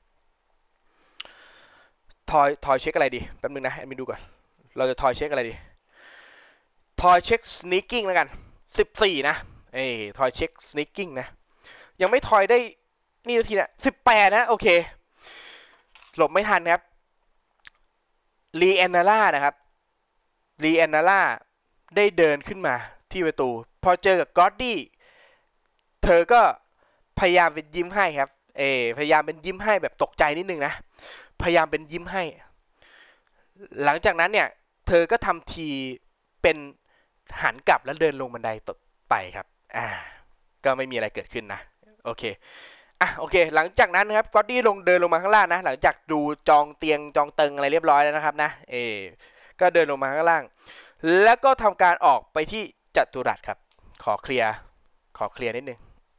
ทอยทอยเช็คอะไรดีแป๊บนึงนะให้มินดูก่อนเราจะทอยเช็คอะไรดีทอยเช็คสเนคกิ้งแล้วกันสิบสี่นะเอ้ทอยเช็คสเนคกิ้งนะยังไม่ทอยได้นี่นาทีนะสิบแปดนะโอเคหลบไม่ทันครับลีแอนนาล่านะครับลีแอนนาล่าได้เดินขึ้นมาที่ประตูพอเจอกับกอดดี้เธอก็พยายามเป็นยิ้มให้ครับเอพยายามเป็นยิ้มให้แบบตกใจนิดนึงนะพยายามเป็นยิ้มให้หลังจากนั้นเนี่ยเธอก็ทำทีเป็นหันกลับแล้วเดินลงบันไดตไปครับอ่าก็ไม่มีอะไรเกิดขึ้นนะโอเคอ่ะโอเคหลังจากนั้นนะครับก็อดดี้ลงเดินลงมาข้างล่างนะหลังจากดูจองเตียงจองเติงอะไรเรียบร้อยแล้วนะครับนะเอก็เดินลงมาข้างล่างแล้วก็ทำการออกไปที่จัตุรัสครับขอเคลียร์ขอเคลียร์นิดนึง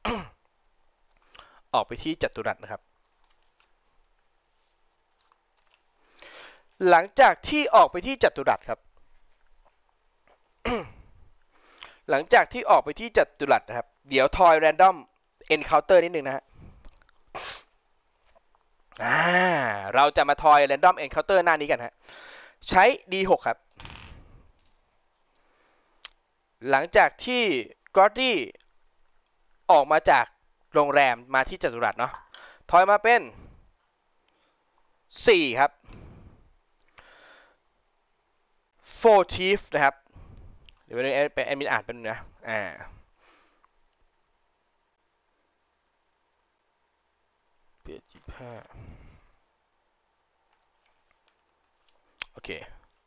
ออกไปที่จัตุรัสนะครับหลังจากที่ออกไปที่จัตุรัสครับ หลังจากที่ออกไปที่จัตุรัสนะครับเดี๋ยวทอยแรนดอมเอนเคาน์เตอร์นิดนึงนะฮะอ่าเราจะมาทอยแรนดอมเอนเคาน์เตอร์หน้านี้กันฮะใช้ ดี หก ครับหลังจากที่กอร์ดี้ออกมาจากโรงแรมมาที่จัตุรัสเนาะทอยมาเป็นสี่ครับโฟร์ทีฟนะครับเดี๋ยวไปแอดมินอ่านเป็นนะอ่าเปลี่ยนยี่สิบห้าโอเค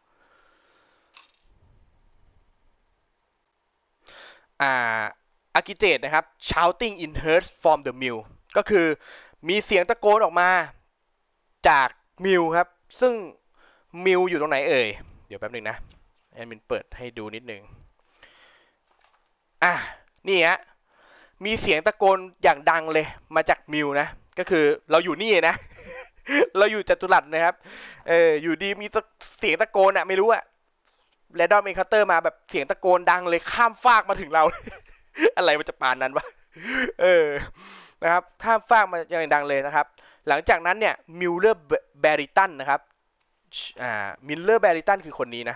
อ่าอาร์กิเตตนะครับ shouting in herds from the mill ก็คือมีเสียงตะโกนออกมาจากมิลครับซึ่งมิลอยู่ตรงไหนเอ่ยเดี๋ยวแป๊บนึงนะแอดมินเปิดให้ดูนิดนึงอ่ะนี่ฮะมีเสียงตะโกนอย่างดังเลยมาจากมิลนะก็คือเราอยู่นี่นะเราอยู่จัตุรัสนะครับเอออยู่ดีมีเสียงตะโกนอะไม่รู้อะแรดดอมเมคัตเตอร์มาแบบเสียงตะโกนดังเลยข้ามฟากมาถึงเราอะไรมันจะปานนั้นวะเออนะครับข้ามฟากมาอย่างดังเลยนะครับหลังจากนั้นเนี่ยมิลเลอร์แบริตันนะครับอ่ามิลเลอร์แบริตันคือคนนี้นะ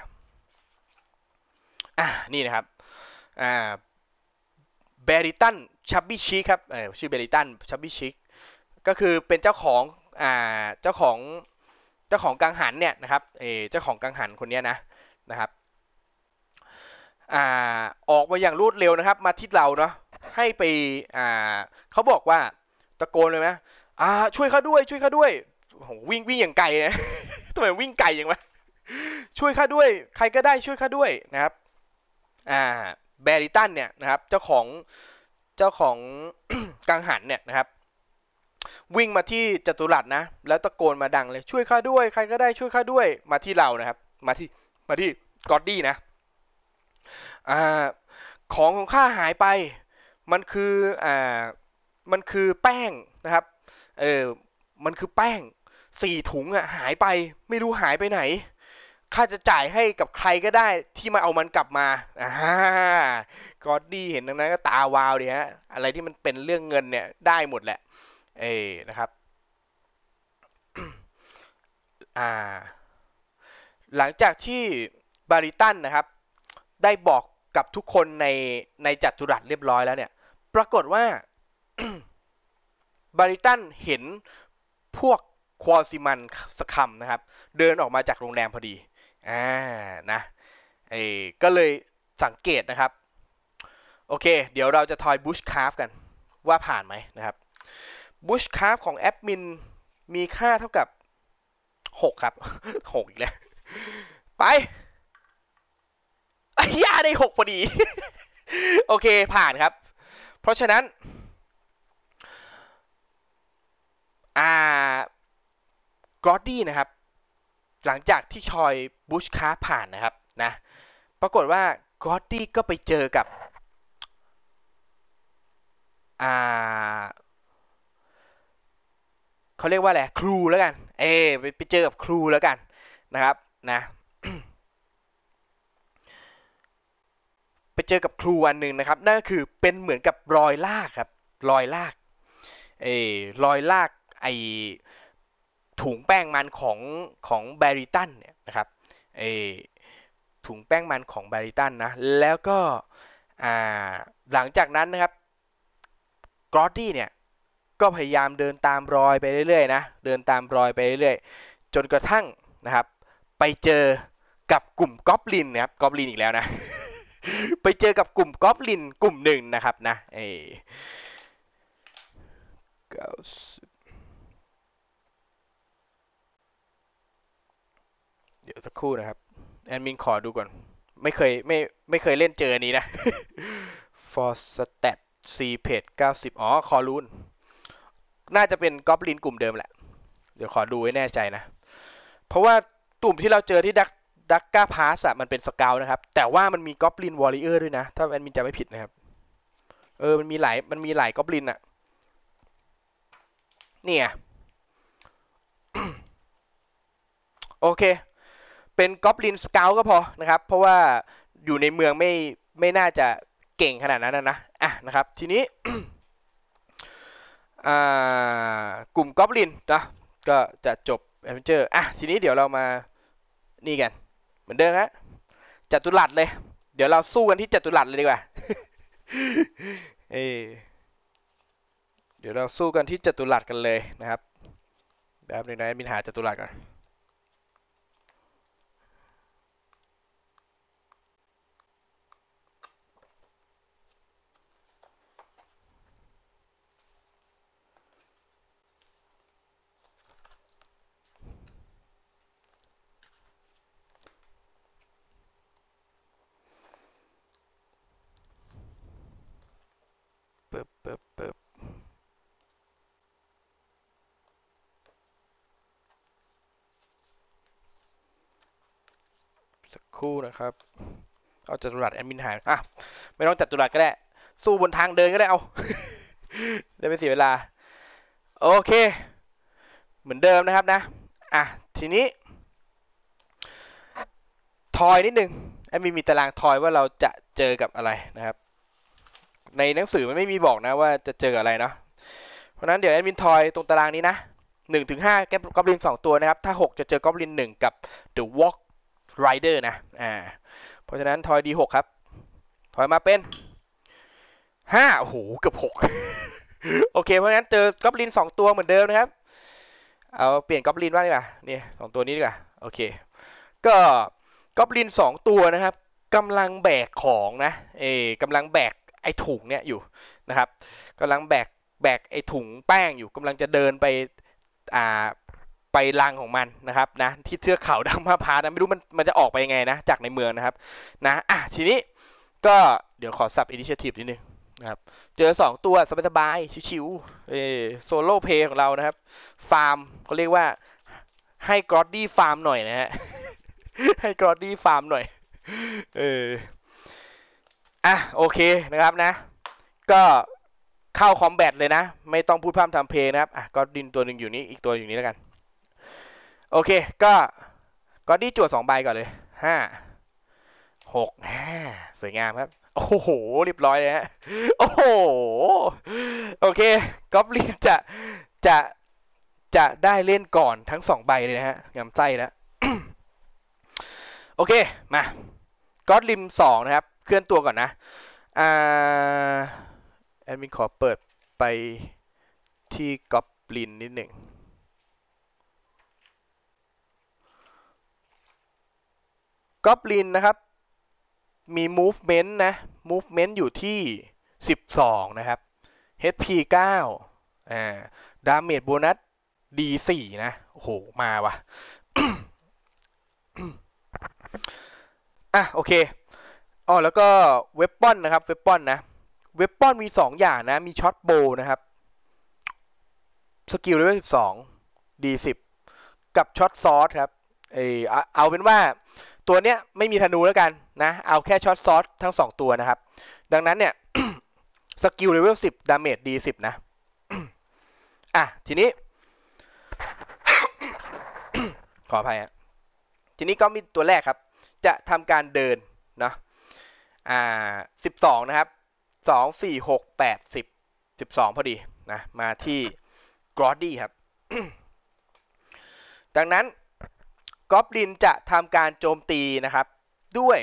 อ่านี่นะครับอ่าแบริตันชับบี้ชิคครับเออชื่อแบริตันชับบี้ชิคก็คือเป็นเจ้าของอ่าเจ้าของเจ้าของกังหันเนี่ยนะครับเออเจ้าของกังหันคนนี้นะนะครับอ่าออกมาอย่างรวดเร็วนะครับมาที่เราเนาะให้ไปอ่าเขาบอกว่าตะโกนเลยไหมอ่าช่วยเขาด้วยช่วยเขาด้วยโอ้โหวิ่งวิ่งอย่างไกลนะทำไมวิ่งไกลอย่างวะช่วยข้าด้วยใครก็ได้ช่วยข้าด้วยนะครับอ่าแบริตันเนี่ยนะครับเจ้าของเจ้าของกังหันเนี่ยนะครับวิ่งมาที่จัตุรัสนะแล้วตะโกนมาดังเลยช่วยข้าด้วยใครก็ได้ช่วยข้าด้วยมาที่เรานะครับมาที่มาที่กอดดี้นะอ่าของของข้าหายไปมันคืออ่ามันคือแป้งนะครับเออมันคือแป้งสี่ถุงอ่ะหายไปไม่รู้หายไปไหนข้าจะจ่ายให้กับใครก็ได้ที่มาเอามันกลับมาอ่ากอดดี้เห็นดังนั้นก็ตาวาวดีฮะอะไรที่มันเป็นเรื่องเงินเนี่ยได้หมดแหละเอนะครับอ่าหลังจากที่บาริตันนะครับได้บอกกับทุกคนในในจัตุรัสเรียบร้อยแล้วเนี่ยปรากฏว่า บาริตันเห็นพวกควอซิมันสคัมนะครับเดินออกมาจากโรงแรมพอดีอ่านะเอก็เลยสังเกตนะครับโอเคเดี๋ยวเราจะทอยบูชคาร์ฟกันว่าผ่านไหมนะครับบูชคาร์ฟของแอดมินมีค่าเท่ากับหกครับหกอีกแล้วไปย่าได้หกพอดี โอเคผ่านครับเพราะฉะนั้นอ่ากรอดดี้นะครับหลังจากที่ชอยบูชคาร์ผ่านนะครับนะปรากฏว่ากรอดดี้ก็ไปเจอกับอ่าเขาเรียกว่าอะไรครูแล้วกันเอไปไปเจอกับครูแล้วกันนะครับนะ ไปเจอกับครูอันหนึ่งนะครับนั่นก็คือเป็นเหมือนกับรอยลากครับรอยลากเออรอยลากไอถุงแป้งมันของของแบริตันเนี่ยนะครับเออถุงแป้งมันของแบริตันนะแล้วก็อ่าหลังจากนั้นนะครับกรอดดี้เนี่ยก็พยายามเดินตามรอยไปเรื่อยๆนะเดินตามรอยไปเรื่อยๆจนกระทั่งนะครับไปเจอกับกลุ่มกอบลินนะครับกอบลินอีกแล้วนะไปเจอกับกลุ่มกอบลินกลุ่มหนึ่งนะครับนะเอเก้าสิบเดี๋ยวสักครู่นะครับแอดมินขอดูก่อนไม่เคยไม่ไม่เคยเล่นเจออันนี้นะ for stat c page เก้าสิบอ๋อคอรูนน่าจะเป็นกอบลินกลุ่มเดิมแหละเดี๋ยวขอดูให้แน่ใจนะเพราะว่ากลุ่มที่เราเจอที่ดักดักก้าพาสอะมันเป็นสเกลนะครับแต่ว่ามันมีกอบลินวอริเออร์ด้วยนะถ้าแอดมินจำไม่ผิดนะครับเออมันมีหลายมันมีหลายกอบลินอะนี่ไง โอเคเป็นกอบลินสเกลก็พอนะครับเพราะว่าอยู่ในเมืองไม่ไม่น่าจะเก่งขนาดนั้นนะอ่ะนะครับทีนี้ กลุ่มกอบลินนะก็จะจบแอดเวนเจอร์อ่ะทีนี้เดี๋ยวเรามานี่กันเหมือนเดิมฮะจัตุรัสเลยเดี๋ยวเราสู้กันที่จัตุรัสเลยดีกว่า เอเดี๋ยวเราสู้กันที่จัตุรัสกันเลยนะครับแบบนึงนะมินหาจัตุรัสก่อนเปิบเปิบเปิบสักครู่นะครับเอาจัตุรัสแอดมินหายอ่ะไม่ต้องจัตุรัสก็ได้สู้บนทางเดินก็ได้เอา ได้ไม่เสียเวลาโอเคเหมือนเดิมนะครับนะอ่ะทีนี้ทอยนิดนึงแอดมินมีตารางทอยว่าเราจะเจอกับอะไรนะครับในหนังสือมันไม่มีบอกนะว่าจะเจออะไรเนาะเพราะนั้นเดี๋ยวแอดมินทอยตรงตารางนี้นะหนึ่งถึงห้าแกกอบลินสองตัวนะครับถ้าหกจะเจอกอบลินหนึ่งกับ The Walk Rider นะอ่าเพราะฉะนั้นทอย ดี หก ครับทอยมาเป็นห้าโอ้โหเกือบหก โอเคเพราะฉะนั้นเจอกอบลินสองตัวเหมือนเดิมนะครับเอาเปลี่ยนกอบลินบ้างดีกว่านี่สองตัวนี้ดีกว่าโอเคก็กอบลินสองตัวนะครับกำลังแบกของนะเอกำลังแบกไอ้ถุงเนี่ยอยู่นะครับกำลังแบกแบกไอ้ถุงแป้งอยู่กำลังจะเดินไปอ่าไปรังของมันนะครับนะที่เทือกเขาดังมาพานะไม่รู้มันมันจะออกไปยังไงนะจากในเมืองนะครับนะอ่ะทีนี้ก็เดี๋ยวขอสับอินิเชทีฟนิดนึงนะครับเจอสองตัวสบายๆชิวๆเอโซโล่เพย์ของเรานะครับฟาร์มเขาเรียกว่าให้กรอดดี้ฟาร์มหน่อยนะฮะ ให้กรอดดี้ฟาร์มหน่อยเอออ่ะโอเคนะครับนะก็เข้าคอมแบทเลยนะไม่ต้องพูดพร่ำทำเพลงนะครับอ่ะกรอดดี้ตัวหนึ่งอยู่นี้อีกตัวอยู่นี้แล้วกันโอเคก็กรอดดี้จั่วสองใบก่อนเลยห้าหกสวยงามครับโอ้โหเรียบร้อยเลยฮะโอ้โหโอเคกอบลินจะจะจะได้เล่นก่อนทั้งสองใบเลยนะฮะงามไส้แล้ว โอเคมากอดลิมสองนะครับเคลื่อนตัวก่อนนะอ่าแอดมินขอเปิดไปที่กอบลินนิดหนึ่งกอบลินนะครับมี movement นะ movement อยู่ที่สิบสองนะครับ เอช พี เก้าอ่า damage bonus ดี สี่ นะโอ้โหมาวะ อ่ะโอเคอ๋อแล้วก็เวปอนนะครับเวปอนนะเวปอนมีสองอย่างนะมีช็อตโบนะครับสกิลเลเวลสิบสองดีสิบกับช็อตซอสครับเออเอาเป็นว่าตัวเนี้ยไม่มีธนูแล้วกันนะเอาแค่ช็อตซอสทั้งสองตัวนะครับดังนั้นเนี่ย สกิลเลเวลสิบดาเมจดีสิบนะอ่ะทีนี้ ขออภัยฮะทีนี้ก็มีตัวแรกครับจะทำการเดินเนาะอ่าสิบสองนะครับสองสี่หกแปดสิบสิบสองพอดีนะมาที่กรอดดี้ครับ ดังนั้นกอบลินจะทำการโจมตีนะครับด้วย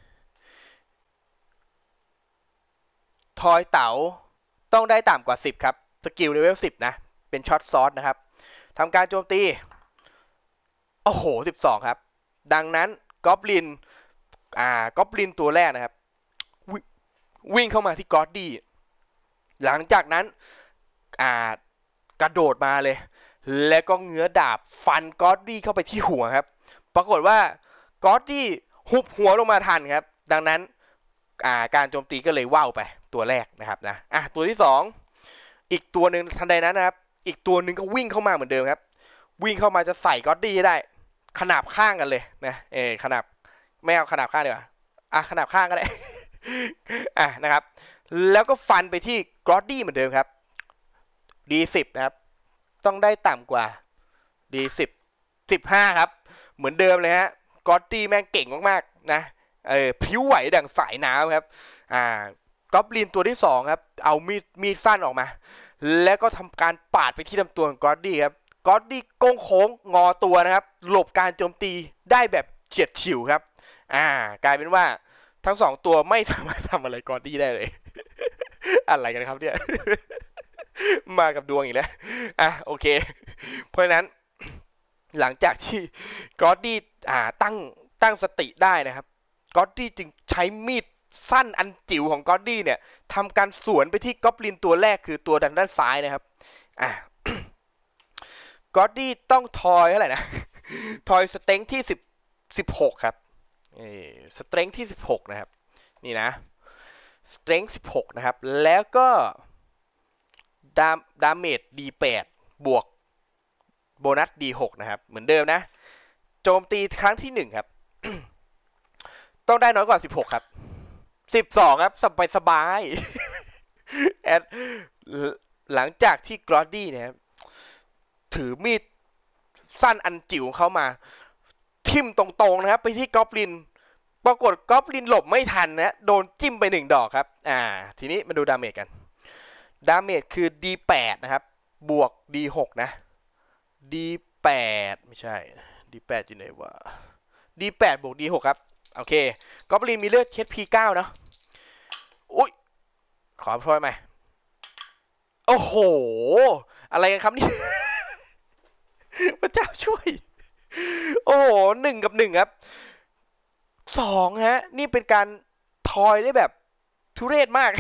ทอยเต๋าต้องได้ต่ำกว่าสิบครับสกิลเลเวลสิบนะเป็นช็อตซอสนะครับทำการโจมตีโอ้โหสิบสองครับดังนั้นกอบลินอ่ากอบลินตัวแรกนะครับวิ่งเข้ามาที่กอดดี้หลังจากนั้นอ่ากระโดดมาเลยแล้วก็เงื้อดาบฟันกอดดี้เข้าไปที่หัวครับปรากฏว่ากอดดี้หุบหัวลงมาทันครับดังนั้นการโจมตีก็เลยว่าวไปตัวแรกนะครับนะอ่ะตัวที่สองอีกตัวหนึ่งทันใดนั้นนะครับอีกตัวหนึ่งก็วิ่งเข้ามาเหมือนเดิมครับวิ่งเข้ามาจะใส่กอดดี้ได้ขนาบข้างกันเลยนะเออขนาบไม่เอาขนาบข้างดีกว่าอ่ะขนาบข้างก็ได้อ่ะนะครับแล้วก็ฟันไปที่กอดดี้เหมือนเดิมครับดีสิบนะครับต้องได้ต่ำกว่าดีสิบสิบห้าครับเหมือนเดิมเลยฮะกอตตี้แม่งเก่งมากๆนะเออผิวไหวดังสายน้ำครับอ่ากอบลินตัวที่สองครับเอามีดมีดสั้นออกมาแล้วก็ทำการปาดไปที่ลำตัวของกอตตี้ครับกอตตี้โค้งโค้งงอตัวนะครับหลบการโจมตีได้แบบเฉียดฉิวครับอ่ากลายเป็นว่าทั้งสองตัวไม่สามารถทำอะไรกอตตี้ได้เลยอะไรกันครับเนี่ยมากับดวงอีกแล้วอ่ะโอเคเพราะฉะนั้นหลังจากที่กอดดี้อ่าตั้งตั้งสติได้นะครับกอดดี้จึงใช้มีดสั้นอันจิ๋วของกอดดี้เนี่ยทำการสวนไปที่กอบลินตัวแรกคือตัวด้านด้านซ้ายนะครับอ่ากอดดี้ต้องทอยเท่าไหร่นะทอยสเต็งที่สิบสิบหกครับสเต็งที่สิบหกนะครับนี่นะสเต็งสิบหกนะครับแล้วก็ดามดาเมจดีแปดบวกโบนัสดีหกนะครับเหมือนเดิมนะโจมตีครั้งที่หนึ่งครับต้องได้น้อยกว่าสิบหกครับสิบสองครับสบายสบายแอดหลังจากที่กรอดดี้เนี่ยถือมีดสั้นอันจิ๋วเข้ามาทิ่มตรงๆนะครับไปที่กอบลินปรากฏกอบลินหลบไม่ทันนะโดนจิ้มไปหนึ่งดอกครับอ่าทีนี้มาดูดาเมจกันดาเมจคือ ดี แปด นะครับบวก ดี หก นะ ดี แปด ไม่ใช่ ดี แปด อยู่ไหนวะ ดี แปด บวก ดี หก ครับโอเคกอบลินมีเลือด เอช พี เก้า เนาะอุ้ยขอพอยไหมโอ้โหอะไรกันครับนี่พระเจ้าช่วยโอ้โหหนึ่งกับหนึ่งครับสองฮะนี่เป็นการทอยได้แบบทุเรศมาก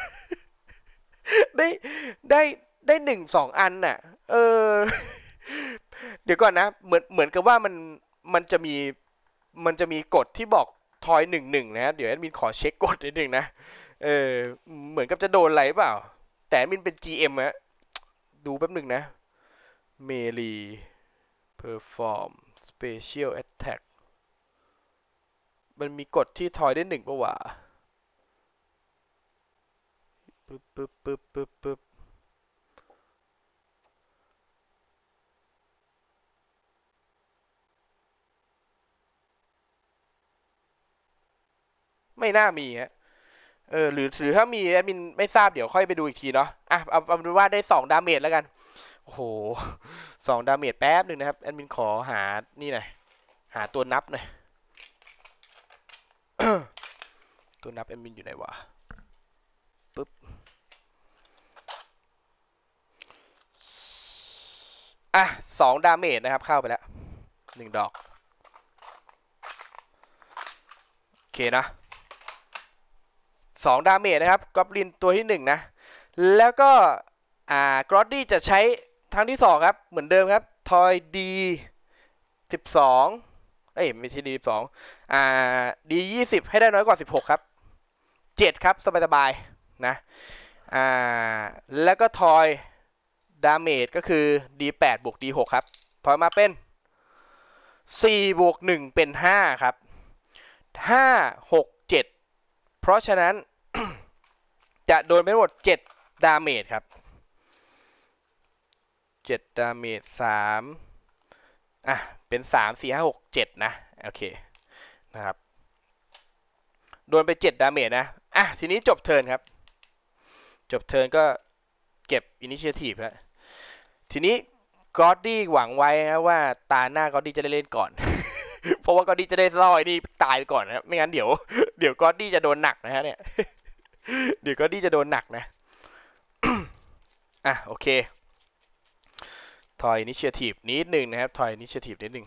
ได้ได้ได้หนึ่งสองอันน่ะเออเดี๋ยวก่อนนะเหมือนเหมือนกับว่ามันมันจะมีมันจะมีกฎที่บอกทอยหนึ่งหนึ่งนะเดี๋ยวแอดมินขอเช็คกฎนิดนึงนะเออเหมือนกับจะโดนอะไรเปล่าแต่แอดมินเป็น จี เอ็ม ฮะดูแป๊บหนึ่งนะเมลีเพอร์ฟอร์มสเปเชียลแอตแทกมันมีกฎที่ทอยได้หนึ่งป่าวะปึ๊บปึ๊บปึ๊บปึ๊บปึ๊บไม่น่ามีฮะเออหรือหรือถ้ามีแอดมินไม่ทราบเดี๋ยวค่อยไปดูอีกทีเนาะอ่ะเอาเอาเป็นว่าได้สองดาเมจแล้วกันโอ้โหสองดาเมจแป๊บหนึ่งนะครับแอดมินขอหานี่หน่อยหาตัวนับหน่อยตัวนับแอดมินอยู่ไหนวะปึ๊บอ่ะสองดาเมจนะครับเข้าไปแล้วหนึ่งดอกโอเคนะสองดาเมจนะครับกอบลินตัวที่หนึ่งนะแล้วก็อ่ากรอดดี้จะใช้ครั้งที่สองครับเหมือนเดิมครับทอยดีสิบสองเอ้ยไม่ใช่ดีสิบสองอ่าดียี่สิบให้ได้น้อยกว่าสิบหกครับเจ็ดครับสบายๆนะอ่าแล้วก็ทอยดาเมจก็คือ ดี แปด บวก ดี หก ครับทอยมาเป็นสี่บวกหนึ่งเป็นห้าครับห้า หก เจ็ดเพราะฉะนั้น จะโดนไปทั้งหมดเจ็ดดาเมจครับเจ็ดดาเมจสามอ่ะเป็นสาม สี่ ห้า หก เจ็ดนะโอเคนะครับโดนไปเจ็ดดาเมจนะอ่ะทีนี้จบเทิร์นครับจบเทิร์นก็เก็บอินิเชียทีฟแล้วทีนี้กอดดี้หวังไว้นะว่าตาหน้ากอดดี้จะได้เล่นก่อน เพราะว่ากอดดี้จะได้ล่อไอ้นี่ตายไปก่อนนะครับไม่งั้นเดี๋ยวเดี๋ยวกอดดี้จะโดนหนักนะฮะเนี่ย เดี๋ยวกอดดี้จะโดนหนักนะ อ่ะโอเคทอยอินิเชียทีฟนิดหนึ่งนะครับทอยอินิเชียทีฟนิดหนึ่ง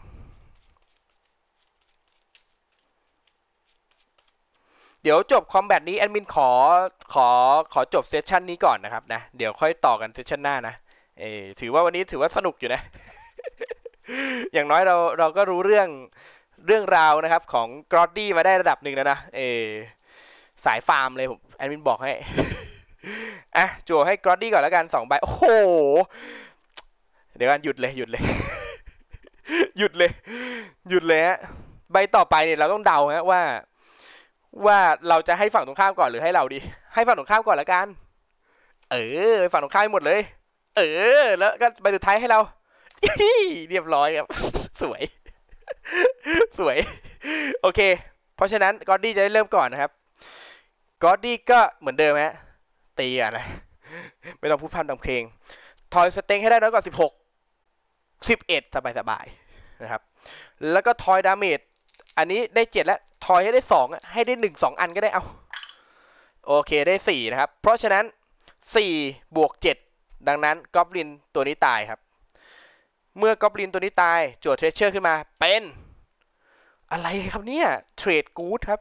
เดี๋ยวจบคอมแบทนี้แอดมินขอขอขอจบเซสชันนี้ก่อนนะครับนะเดี๋ยวค่อยต่อกันเซสชันหน้านะเออถือว่าวันนี้ถือว่าสนุกอยู่นะ อย่างน้อยเราเราก็รู้เรื่องเรื่องราวนะครับของกรอดดี้มาได้ระดับหนึ่งแล้วนะเออสายฟาร์มเลยผมแอดมินบอกให้ อ่ะจั่วให้กรอดดี้ก่อนแล้วกันสองใบโอ้โหเดี๋ยวกันหยุดเลยหยุดเลย หยุดเลยหยุดเลยฮะใบต่อไปเนี่ยเราต้องเดาฮะว่าว่าเราจะให้ฝั่งตรงข้ามก่อนหรือให้เราดีให้ฝั่งตรงข้ามก่อนแล้วกันเออฝั่งตรงข้ามหมดเลยเออแล้วก็ใบสุดท้ายให้เรา เรียบร้อยครับ สวยสวยโอเคเพราะฉะนั้นกอดดี้จะได้เริ่มก่อนนะครับกอดดี้ก็เหมือนเดิมฮะตีอ่ะนะไม่ต้องพูดพันทำเพลงทอยสเต็งให้ได้น้อยกว่าสิบหก สิบเอ็ดสบายสบายนะครับแล้วก็ทอยดาเมจอันนี้ได้เจ็ดแล้วทอยให้ได้สองให้ได้หนึ่ง สองอันก็ได้เอาโอเคได้สี่นะครับเพราะฉะนั้นสี่บวกเจ็ดดังนั้นกอบลินตัวนี้ตายครับเมื่อกอบลินตัวนี้ตายจั่วเทรเชอร์ขึ้นมาเป็นอะไรครับเนี่ยเทรดกู๊ดครับ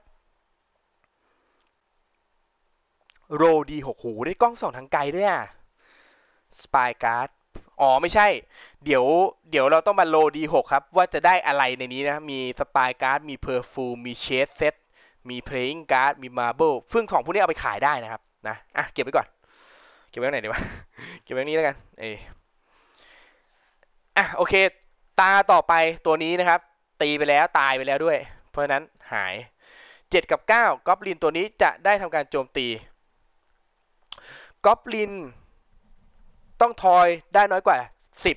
โรดีหกหูได้กล้องส่องทางไกลด้วยอ่ะสปายการ์ดอ๋อไม่ใช่เดี๋ยวเดี๋ยวเราต้องมาโลดีหกครับว่าจะได้อะไรในนี้นะมีสปายการ์ดมีเพอร์ฟูมมีเชสเซตมีเพลย์อิงการ์ดมีมาร์เบิลซึ่งของพวกนี้เอาไปขายได้นะครับนะอ่ะเก็บไว้ก่อนเก็บไว้ไหนดีวะเก็บไว้นี้แล้วกันเอออ่ะโอเคตาต่อไปตัวนี้นะครับตีไปแล้วตายไปแล้วด้วยเพราะฉะนั้นหายเจ็ดกับเก้ากอบลินตัวนี้จะได้ทำการโจมตีกอบลินต้องทอยได้น้อยกว่าสิบ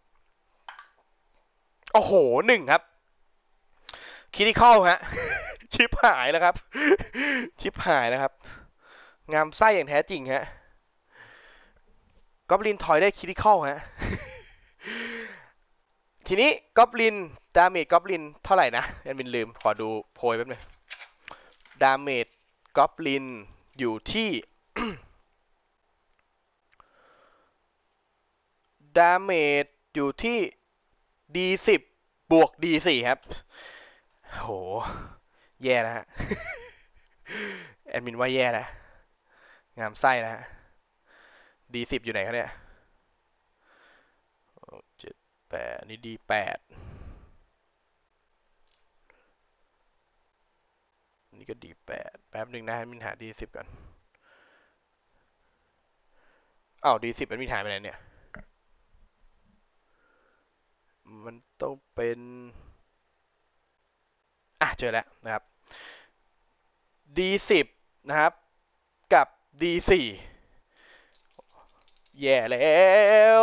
โอ้โหหนึ่งครับคิดที่เข้าฮะ ชิปหายแล้วครับ ชิปหายแล้วครับงามไส้อย่างแท้จริงฮะกอบลินทอยได้คิดที่เข้าฮะ ทีนี้กอบลินดาเมจกอบลินเท่าไหร่นะแอดมินลืมขอดูโพยแป๊บนึงดาเมจกอบลินอยู่ที่ ดาเมจอยู่ที่ ดี สิบ บวก ดี สี่ ครับโหแย่นะฮะ แอดมินว่าแย่นะงามไส้นะฮะ ดี สิบ อยู่ไหนครับเนี่ยเจ็ด แปดนี่ ดี แปด นี่ก็ ดี แปด แป๊บหนึ่งนะแอดมินหา ดี สิบ ก่อนอ้าว ดี สิบ แอดมินหายไปไหนเนี่ยมันต้องเป็นอ่ะเจอแล้วนะครับ ดี สิบ นะครับกับ ดี สี่ แย่แล้ว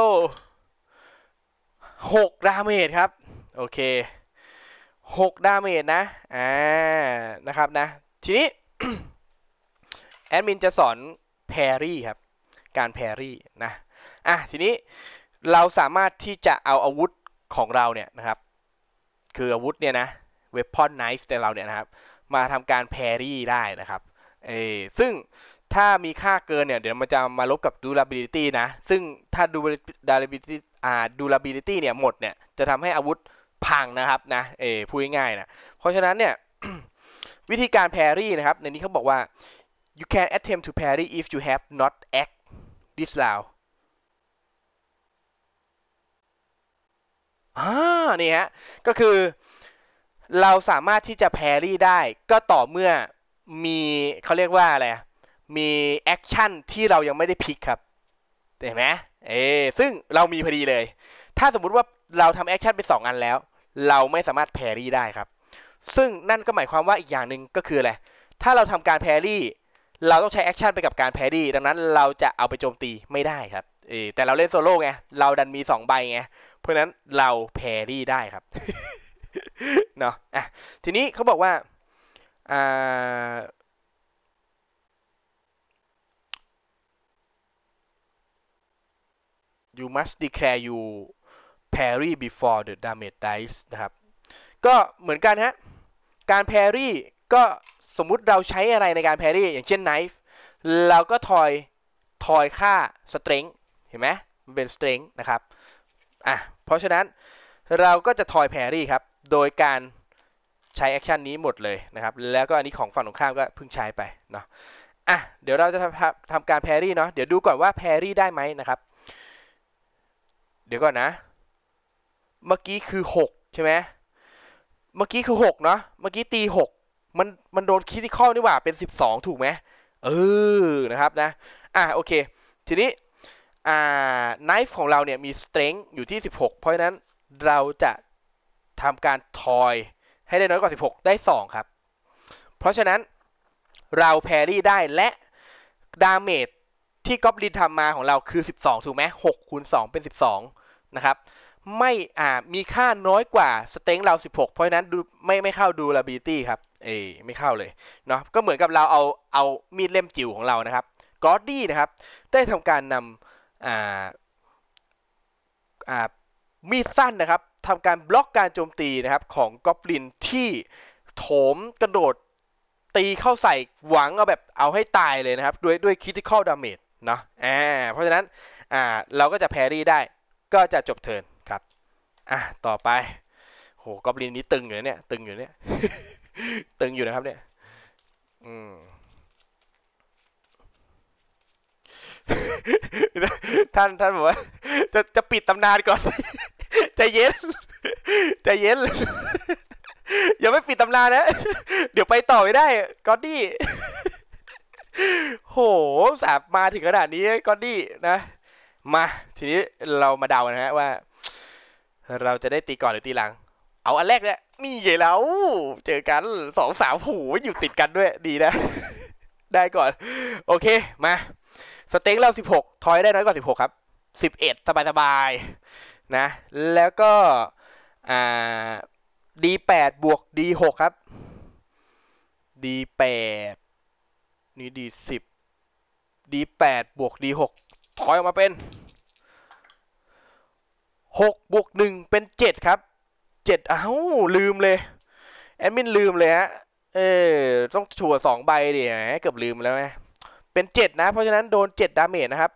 หกดาเมจครับโอเคหกดาเมจนะอ่านะครับนะทีนี้ แอดมินจะสอนแพรี่ครับการแพรี่นะอ่ะทีนี้เราสามารถที่จะเอาอาวุธของเราเนี่ยนะครับคืออาวุธเนี่ยนะเวพอนไนฟ์แต่เราเนี่ยนะครับมาทำการแพรี่ได้นะครับเออซึ่งถ้ามีค่าเกินเนี่ยเดี๋ยวมันจะมาลบกับ durability นะซึ่งถ้า durability อ่า durability เนี่ยหมดเนี่ยจะทำให้อาวุธพังนะครับนะเออพูดง่ายๆนะเพราะฉะนั้นเนี่ย วิธีการ parry นะครับในนี้เขาบอกว่า you can attempt to parry if you have not act this round อ่านี่ฮะก็คือเราสามารถที่จะแพรี่ได้ก็ต่อเมื่อมีเขาเรียกว่าอะไรมีแอคชั่นที่เรายังไม่ได้พลิกครับเห็นไหมเออซึ่งเรามีพอดีเลยถ้าสมมุติว่าเราทำแอคชั่นไปสองอันแล้วเราไม่สามารถแพรี่ได้ครับซึ่งนั่นก็หมายความว่าอีกอย่างหนึ่งก็คืออะไรถ้าเราทำการแพรี่เราต้องใช้แอคชั่นไปกับการแพรี่ดังนั้นเราจะเอาไปโจมตีไม่ได้ครับเออแต่เราเล่นโซโล่ไงเราดันมีสองใบไงเพราะฉะนั้นเราแพรี่ได้ครับ เนาะอ่ะทีนี้เขาบอกว่าอ่า you must declare you parry before the damage dice นะครับก็เหมือนกันฮะการแพรี่ก็สมมุติเราใช้อะไรในการแพรี่อย่างเช่น knife เราก็ทอยทอยค่า strength เห็นไหมมันเป็น strength นะครับอ่ะเพราะฉะนั้นเราก็จะทอยแพรี่ครับโดยการใช้แอคชั่นนี้หมดเลยนะครับแล้วก็อันนี้ของฝั่งตรงข้ามก็เพิ่งใช้ไปเนาะอ่ะเดี๋ยวเราจะทำทำการแพรี่เนาะเดี๋ยวดูก่อนว่าแพรี่ได้ไหมนะครับเดี๋ยวก่อนนะเมื่อกี้คือหกใช่ไหมเมื่อกี้คือหกเนาะเมื่อกี้ตีหกมันมันโดนคริติคอลนี่หว่าเป็นสิบสองถูกไหมเออนะครับนะอ่ะโอเคทีนี้อ่าไนฟ์ของเราเนี่ยมีสเตรน g ์อยู่ที่สิบหกเพราะฉะนั้นเราจะทำการทอยให้ได้น้อยกว่าสิบหกได้สองครับเพราะฉะนั้นเราแพรี่ได้และดาเมจที่ก๊อบลินทำมาของเราคือสิบสองถูกไหมหกคูณสองเป็นสิบสองนะครับไม่อ่ามีค่าน้อยกว่าสเต็งเราสิบหกเพราะฉะนั้นไม่ไม่เข้า durability ครับเอ้ไม่เข้าเลยเนาะก็เหมือนกับเราเอาเอามีดเล่มจิ๋วของเรานะครับกอดดี้นะครับได้ทำการนำอ่าอ่ามีดสั้นนะครับทำการบล็อกการโจมตีนะครับของก๊อบลินที่โถมกระโดดตีเข้าใส่หวังเอาแบบเอาให้ตายเลยนะครับด้วยด้วย critical damage เนาะอ่าเพราะฉะนั้นอ่าเราก็จะแพรี่ได้ก็จะจบเทิร์นครับอ่ะต่อไปโหกอบลินนี้ตึงอยู่เนี่ยตึงอยู่เนี่ย ตึงอยู่นะครับเนี่ยอืม ท่านท่านบอกว่าจะจะปิดตำนานก่อน ใจเย็นใจเย็นอย่าไม่ปิดตำนานนะเดี๋ยวไปต่อไม่ได้กอดดี้โหสาบมาถึงขนาดนี้กอดดี้นะมาทีนี้เรามาเดานะฮะว่าเราจะได้ตีก่อนหรือตีหลังเอาอันแรกเนี่ยนี่ไงแล้วเจอกันสองสามหูอยู่ติดกันด้วยดีนะได้ก่อนโอเคมาสเต็งเราสิบหกทอยได้น้อยกว่าสิบหกครับสิบเอ็ดสบายๆนะแล้วก็อ่า ดี แปด บวก ดี หก ครับ ดี แปด นี่ ดี สิบ ดี แปด บวก ดี หก ถอยออกมาเป็น หก บวก หนึ่ง เป็น เจ็ด ครับ เจ็ด อ้าวลืมเลย แอดมินลืมเลยฮะ เออต้องชัวร์สองใบดิแหมเกือบลืมแล้วไงเป็น เจ็ด นะ เพราะฉะนั้นโดน เจ็ด ดาเมจนะครับ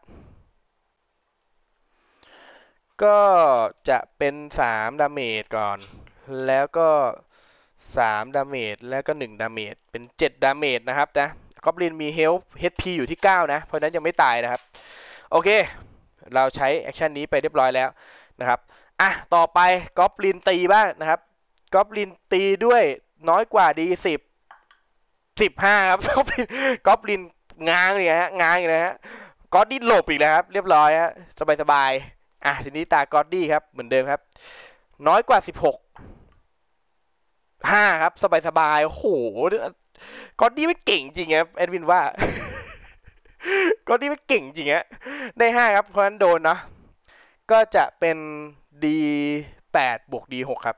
ก็จะเป็น สาม ดาเมจก่อน แล้วก็สามดาเมจแล้วก็หนึ่งดาเมจเป็นเจ็ดดาเมจนะครับนะกอบลินมีเฮลท์ เอช พี อยู่ที่เก้านะเพราะนั้นยังไม่ตายนะครับโอเคเราใช้แอคชั่นนี้ไปเรียบร้อยแล้วนะครับอ่ะต่อไปกอบลินตีบ้างนะครับกอบลินตีด้วยน้อยกว่า ดี สิบ สิบห้าครับกอบลินกอบลินง้างเลยฮะง้างเลยฮะกอดดี้หลบอีกแล้วครับเรียบร้อยฮะสบายสบายอ่ะทีนี้ตากอดดี้ครับเหมือนเดิมครับน้อยกว่าสิบหกห้าครับสบายสบายโอ้โหกอดดี้ไม่เก่งจริงครับแอดวินว่ากอดดี้ไม่เก่งจริงฮะได้ห้าครับเพราะฉะนั้นโดนเนาะก็จะเป็น ดี แปด บวก ดี หก ครับ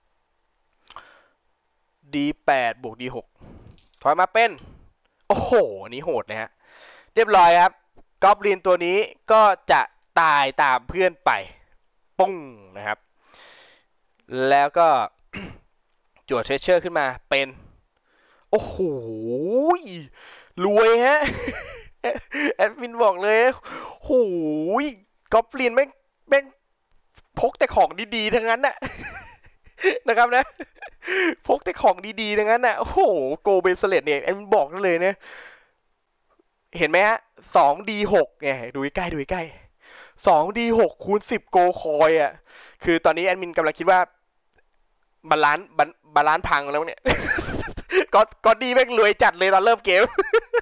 ดี แปด บวก ดี หก ถอยมาเป็นโอ้โหนี่โหดนะฮะเรียบร้อยครับกอบลินตัวนี้ก็จะตายตามเพื่อนไปปุ้งนะครับแล้วก็จั่วเทรเชอร์ขึ้นมาเป็นโอ้โหรวยฮะแอดมินบอกเลยโหยกอบลินแม่งแม่งพกแต่ของดีๆทั้งนั้นน่ะนะครับนะพกแต่ของดีๆทั้งนั้นน่ะโอ้โหโกเบสเลตเนี่ยแอดมินบอกเลยนะเห็นไหมฮะสองดีหกไงดูใกล้ดูใกล้สองดีหกคูณสิบโกคอยอ่ะคือตอนนี้แอดมินกำลังคิดว่าบาลานซ์บาลานซ์พังแล้วเนี่ยก็ก็ดีแม่งรวยจัดเลยตอนเริ่มเกม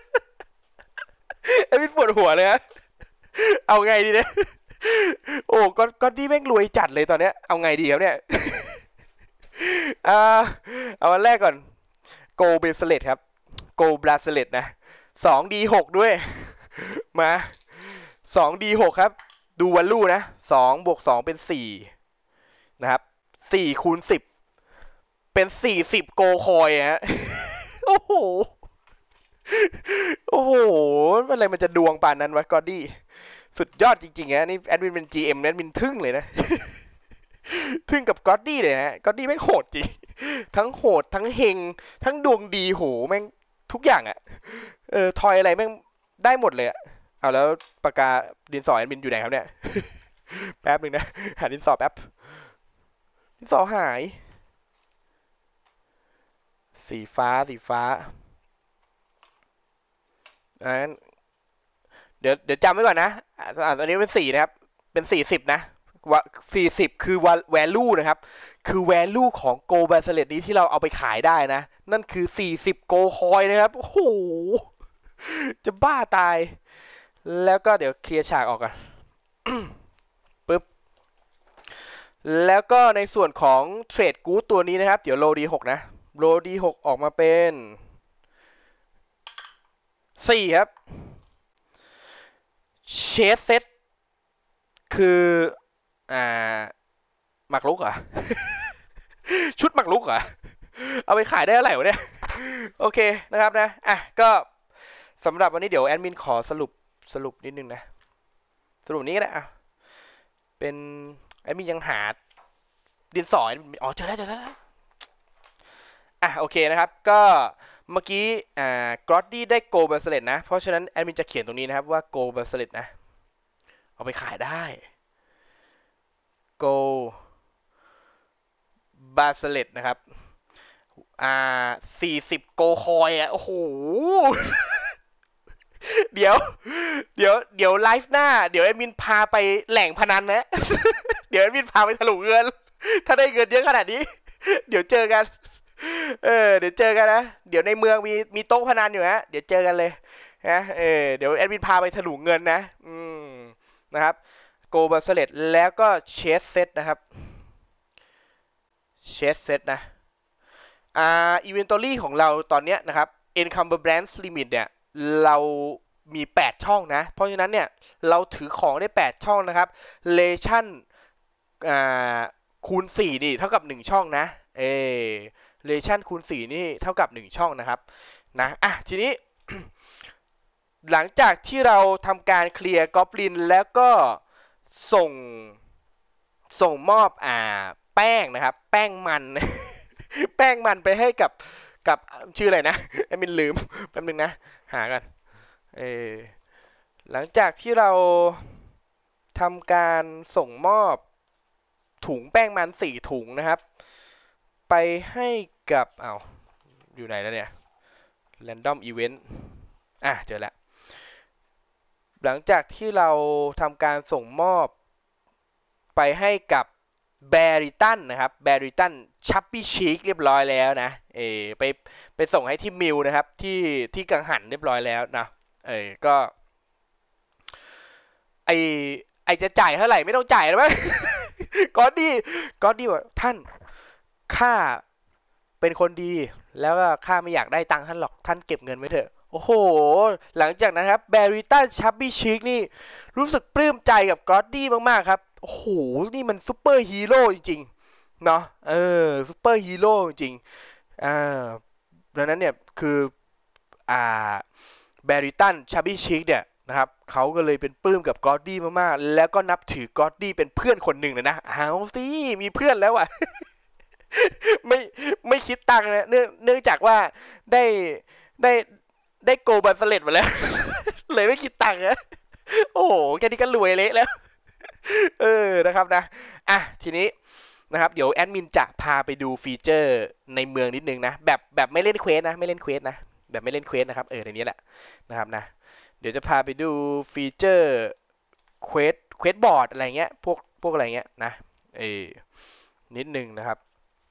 แอดมินปวดหัวเลยฮะเอาไงดีเนี่ยโอ้ก็ก็ดีแม่งรวยจัดเลยตอนเนี้ยเอาไงดีครับเนี่ยอ่าเอาอันแรกก่อนโกเบสเลตครับโกบราสเลตนะสองดีหกด้วยมาสองดีหกครับดูวัลลุ่นะสองบวกสองเป็นสี่นะครับสี่คูณสิบเป็นสี่สิบโกคอยฮะโอ้โหโอ้โหอะไรมันจะดวงป่านนั้นวะกอดดี้สุดยอดจริงๆฮะนี่แอดมินเป็น จี เอ็ม แอดมินทึ่งเลยนะทึ่งกับกอดดี้เลยนะกอดดี้แม่งโหดจริงทั้งโหดทั้งเฮงทั้งดวงดีโหแม่งทุกอย่างอะเออทอยอะไรแม่งได้หมดเลยอะเอาแล้วปากกาดินสอแอดมินอยู่ไหนครับเนี่ยแป๊บหนึ่งนะหาดินสอแป๊บดินสอหายสีฟ้าสีฟ้าอันเดี๋ยวเดี๋ยวจำไว้ก่อนนะอ่าตอนนี้เป็นสี่นะครับเป็นสี่สิบนะว่าสี่สิบคือ value นะครับคือ value ของ Go b a s l e t นี้ที่เราเอาไปขายได้นะนั่นคือสี่สิบ Go Coin นะครับโอ้โหจะบ้าตายแล้วก็เดี๋ยวเคลียร์ฉากออกก่อนปึ๊บแล้วก็ในส่วนของเทรดกู๊ดตัวนี้นะครับเดี๋ยวโลดีหกนะโลดีหกออกมาเป็นสี่ครับเชสเซ็ตคืออ่าหมักลุกเหรอชุดหมักลุกเหรอเอาไปขายได้เท่าไหร่วะเนี่ยโอเคนะครับนะอ่ะก็สำหรับวันนี้เดี๋ยวแอดมินขอสรุปสรุปนิดนึงนะสรุปนี้ก็ได้อ่ะเป็นแอดมินยังหาดินสออ๋อเจอแล้วเจอแล้วอ่ะโอเคนะครับก็เมื่อกี้อ่ากรอดดี้ได้โกลเบอร์สเลตนะเพราะฉะนั้นแอดมินจะเขียนตรงนี้นะครับว่าโกลเบอร์สเลตนะเอาไปขายได้โกลบาร์สเลตนะครับอ่าสี่สิบโกคอยอ่ะโอ้โหเดี๋ยวเดี๋ยวเดี๋ยวไลฟ์หน้าเดี๋ยวแอดมินพาไปแหล่งพนันนะเดี๋ยวแอดมินพาไปถลุงเงินถ้าได้เงินเยอะขนาดนี้เดี๋ยวเจอกันเออเดี๋ยวเจอกันนะเดี๋ยวในเมืองมีมีโต๊ะพนันอยู่ฮะเดี๋ยวเจอกันเลยนะเออเดี๋ยวแอดมินพาไปถลุงเงินนะอืมนะครับโกลบาสเลตแล้วก็เชสเซตนะครับเชสเซตนะอ่าอินเวนทอรี่ของเราตอนเนี้ยนะครับ encumbrance limit เนี่ยเรามีแปดช่องนะเพราะฉะนั้นเนี่ยเราถือของได้แปดช่องนะครับเลชั่นอ่าคูณสี่นี่เท่ากับหนึ่งช่องนะเอเลชั่นคูณสี่นี่เท่ากับหนึ่งช่องนะครับนะอ่ะทีนี้ หลังจากที่เราทำการเคลียร์กอบลินแล้วก็ส่งส่งมอบอ่าแป้งนะครับแป้งมันแป้งมันไปให้กับกับชื่ออะไรนะไอ้มินลืมแป๊บนึงนะหากันเออหลังจากที่เราทำการส่งมอบถุงแป้งมันสี่ถุงนะครับไปให้กับเอาอยู่ไหนแล้วเนี่ย Random Event อ่ะเจอแล้วหลังจากที่เราทำการส่งมอบไปให้กับแบริตันนะครับแบริตันชัปปี้ชีกเรียบร้อยแล้วนะเออไปไปส่งให้ที่มิลนะครับที่ที่กังหันเรียบร้อยแล้วนะเออก็ไอไอจะจ่ายเท่าไหร่ไม่ต้องจ่ายแล้วมั้ยก็ดีก็ดีว่าท่านข้าเป็นคนดีแล้วก็ข้าไม่อยากได้ตังค์ท่านหรอกท่านเก็บเงินไว้เถอะโอ้โหหลังจากนั้นครับแบริตันชัปปี้ชีกนี่รู้สึกปลื้มใจกับก็อดดี้มากๆครับโอ้โหนี่มันซูเปอร์ฮีโร่จริงๆเนาะเออซูเปอร์ฮีโร่จริงๆอ่าดังนั้นเนี่ยคืออ่าแบริตันชัปปี้ชีกเนี่ยนะครับเขาก็เลยเป็นปลื้มกับก็อดดี้มากๆแล้วก็นับถือก็อดดี้เป็นเพื่อนคนหนึ่งเลยนะเอาสิมีเพื่อนแล้วอ่ะไม่ไม่คิดตังค์นะเนื่องเนื่องจากว่าได้ได้ได้โกลบัลสเลตมาแล้ว เลยไม่คิดตังค์นะโอ้โหแค่นี้ก็รวยเละแล้วเออนะครับนะอ่ะทีนี้นะครับเดี๋ยวแอดมินจะพาไปดูฟีเจอร์ในเมืองนิดนึงนะแบบแบบไม่เล่นเควสนะไม่เล่นเควสนะแบบไม่เล่นเควสนะครับเออในนี้แหละนะครับนะเดี๋ยวจะพาไปดูฟีเจอร์เควสเควสบอร์ดอะไรเงี้ยพวกพวกอะไรเงี้ยนะเออนิดนึงนะครับ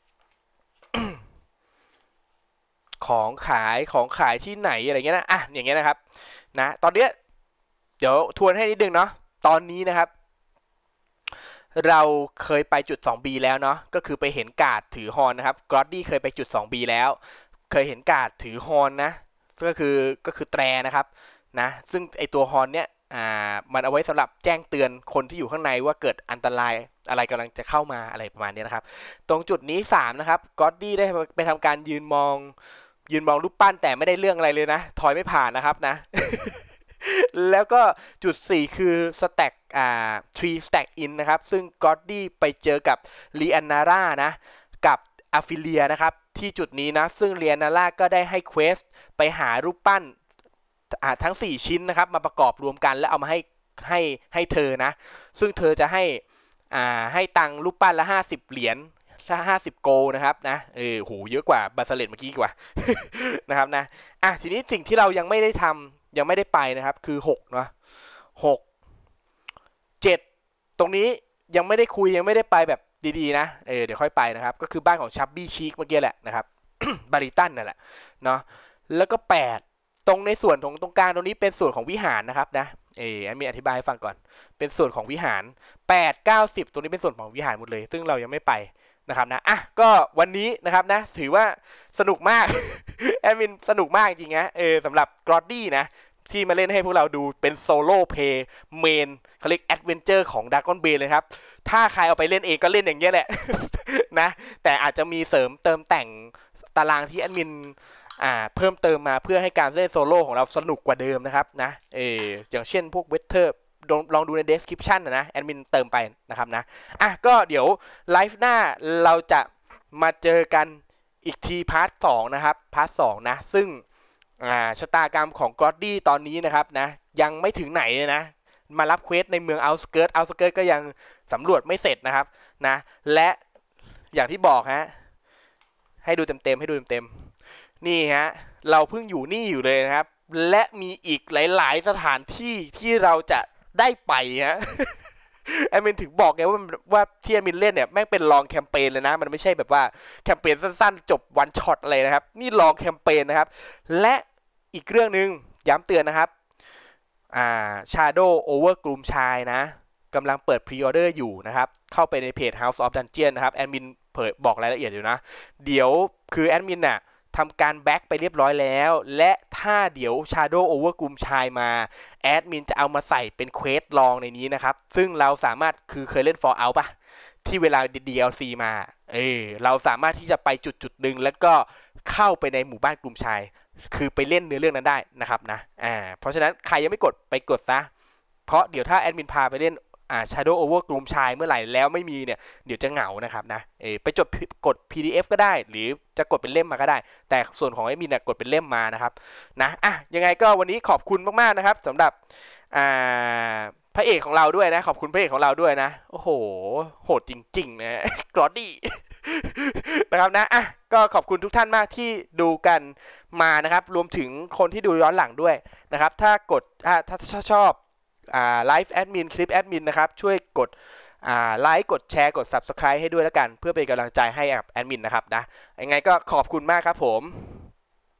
ของขายของขายที่ไหนอะไรเงี้ยนะอ่ะอย่างเงี้ยนะครับนะตอนเนี้ยเดี๋ยวทวนให้นิดนึงเนาะตอนนี้นะครับเราเคยไปจุด สองบี แล้วเนาะก็คือไปเห็นการ์ดถือฮอนนะครับกรอดดี้เคยไปจุด สองบี แล้วเคยเห็นการ์ดถือฮอนนะก็คือก็คือแตรนะครับนะซึ่งไอตัวฮอนเนี้ยอ่ามันเอาไว้สำหรับแจ้งเตือนคนที่อยู่ข้างในว่าเกิดอันตรายอะไรกำลังจะเข้ามาอะไรประมาณนี้นะครับตรงจุดนี้สามนะครับกรอดดี้ได้ไปทำการยืนมองยืนมองรูปปั้นแต่ไม่ได้เรื่องอะไรเลยนะทอยไม่ผ่านนะครับนะ แล้วก็จุดสี่คือ stack อ่า three stack in นะครับซึ่งกอดดี้ไปเจอกับลีอันนาร่านะกับอาฟิเลียนะครับที่จุดนี้นะซึ่งลีอันนาร่าก็ได้ให้เควสไปหารูปปั้นทั้งสี่ชิ้นนะครับมาประกอบรวมกันแล้วเอามาให้ให้ให้เธอนะซึ่งเธอจะให้อ่าให้ตังรูปปั้นละห้าสิบเหรียญถ้าห้าสิบโกลนะครับนะเออโหเยอะกว่าบาสเลตเมื่อกี้กว่า นะครับนะอ่ะทีนี้สิ่งที่เรายังไม่ได้ทำยังไม่ได้ไปนะครับคือหกเนาะหกเจ็ดตรงนี้ยังไม่ได้คุยยังไม่ได้ไปแบบดีๆนะเออเดี๋ยวค่อยไปนะครับก็คือบ้านของชับบี้ชีคเมื่อกี้แหละนะครับ บาริตันนั่นแหละเนาะแล้วก็แปดตรงในส่วนของตรงกลางตรงนี้เป็นส่วนของวิหารนะครับนะเอออันมีอธิบายให้ฟังก่อนเป็นส่วนของวิหารแปดเก้าสิบตรงนี้เป็นส่วนของวิหารหมดเลยซึ่งเรายังไม่ไปนะครับนะอ่ะก็วันนี้นะครับนะถือว่าสนุกมาก แอดมินสนุกมากจริงนะเออสำหรับกรอดดี้นะที่มาเล่นให้พวกเราดูเป็นโซโล่เพย์เมนเขาเรียกแอดเวนเจอร์ของดากอนเบเลยครับถ้าใครเอาไปเล่นเองก็เล่นอย่างเงี้ยแหละ นะแต่อาจจะมีเสริมเติมแต่งตารางที่แอดมินอ่าเพิ่มเติมมาเพื่อให้การเล่นโซโล่ของเราสนุกกว่าเดิมนะครับนะเอออย่างเช่นพวกเวทเทอร์ลองดูใน description นะแอดมินเติมไปนะครับนะอ่ะก็เดี๋ยวไลฟ์หน้าเราจะมาเจอกันอีกทีพาร์ทสองนะครับพาร์ทสองนะซึ่งชะตากรรมของกรอดดี้ตอนนี้นะครับนะยังไม่ถึงไหนเลยนะมารับเควสในเมืองเอาสเกิร์ตเอาสเกิร์ตก็ยังสำรวจไม่เสร็จนะครับนะและอย่างที่บอกฮะให้ดูเต็มๆให้ดูเต็มๆนี่ฮะเราเพิ่งอยู่นี่อยู่เลยนะครับและมีอีกหลายๆสถานที่ที่เราจะได้ไปฮะ แอดมินถึงบอกไงว่าว่าที่แอดมินเล่นเนี่ยแม่งเป็นลองแคมเปญเลยนะมันไม่ใช่แบบว่าแคมเปญสั้นๆจบวันช็อตอะไรนะครับนี่ลองแคมเปญนะครับและอีกเรื่องหนึ่งย้ำเตือนนะครับอ่า Shadow Over Gloom Shine นะกำลังเปิดพรีออเดอร์อยู่นะครับเข้าไปในเพจ House of Dungeon นะครับแอดมินเผยบอกรายละเอียดอยู่นะเดี๋ยวคือแอดมินน่ะทำการแบ็กไปเรียบร้อยแล้วและถ้าเดี๋ยว Shadow Over Gloom Shine มาแอดมินจะเอามาใส่เป็นเควสลองในนี้นะครับซึ่งเราสามารถคือเคยเล่น Fallout ป่ะที่เวลา ดี แอล ซี มาเออเราสามารถที่จะไปจุดจุดหนึ่งแล้วก็เข้าไปในหมู่บ้านกลุ่มชายคือไปเล่นเนื้อเรื่องนั้นได้นะครับนะอ่าเพราะฉะนั้นใครยังไม่กดไปกดซะเพราะเดี๋ยวถ้าแอดมินพาไปเล่นอ่า Shadow Over Gloom ชายเมื่อไหร่แล้วไม่มีเนี่ยเดี๋ยวจะเหงานะครับนะเออไปจดกด พี ดี เอฟ ก็ได้หรือจะกดเป็นเล่มมาก็ได้แต่ส่วนของแอดมินเนี่ยกดเป็นเล่มมานะครับนะอ่ะยังไงก็วันนี้ขอบคุณมากๆนะครับสำหรับอ่าพระเอกของเราด้วยนะขอบคุณพระเอกของเราด้วยนะโอ้โหโหดจริงๆนะกรอดดี้ นะครับนะอ่ะก็ขอบคุณทุกท่านมากที่ดูกันมานะครับรวมถึงคนที่ดูย้อนหลังด้วยนะครับถ้ากดถ้าถ้าชอบอ่าไลฟ์แอดมินคลิปแอดมินนะครับช่วยกดอ่าไลค์กดแชร์กด ซับสไครบ์ ให้ด้วยแล้วกันเพื่อเป็นกำลังใจให้แอดมินนะครับนะยังไงก็ขอบคุณมากครับผม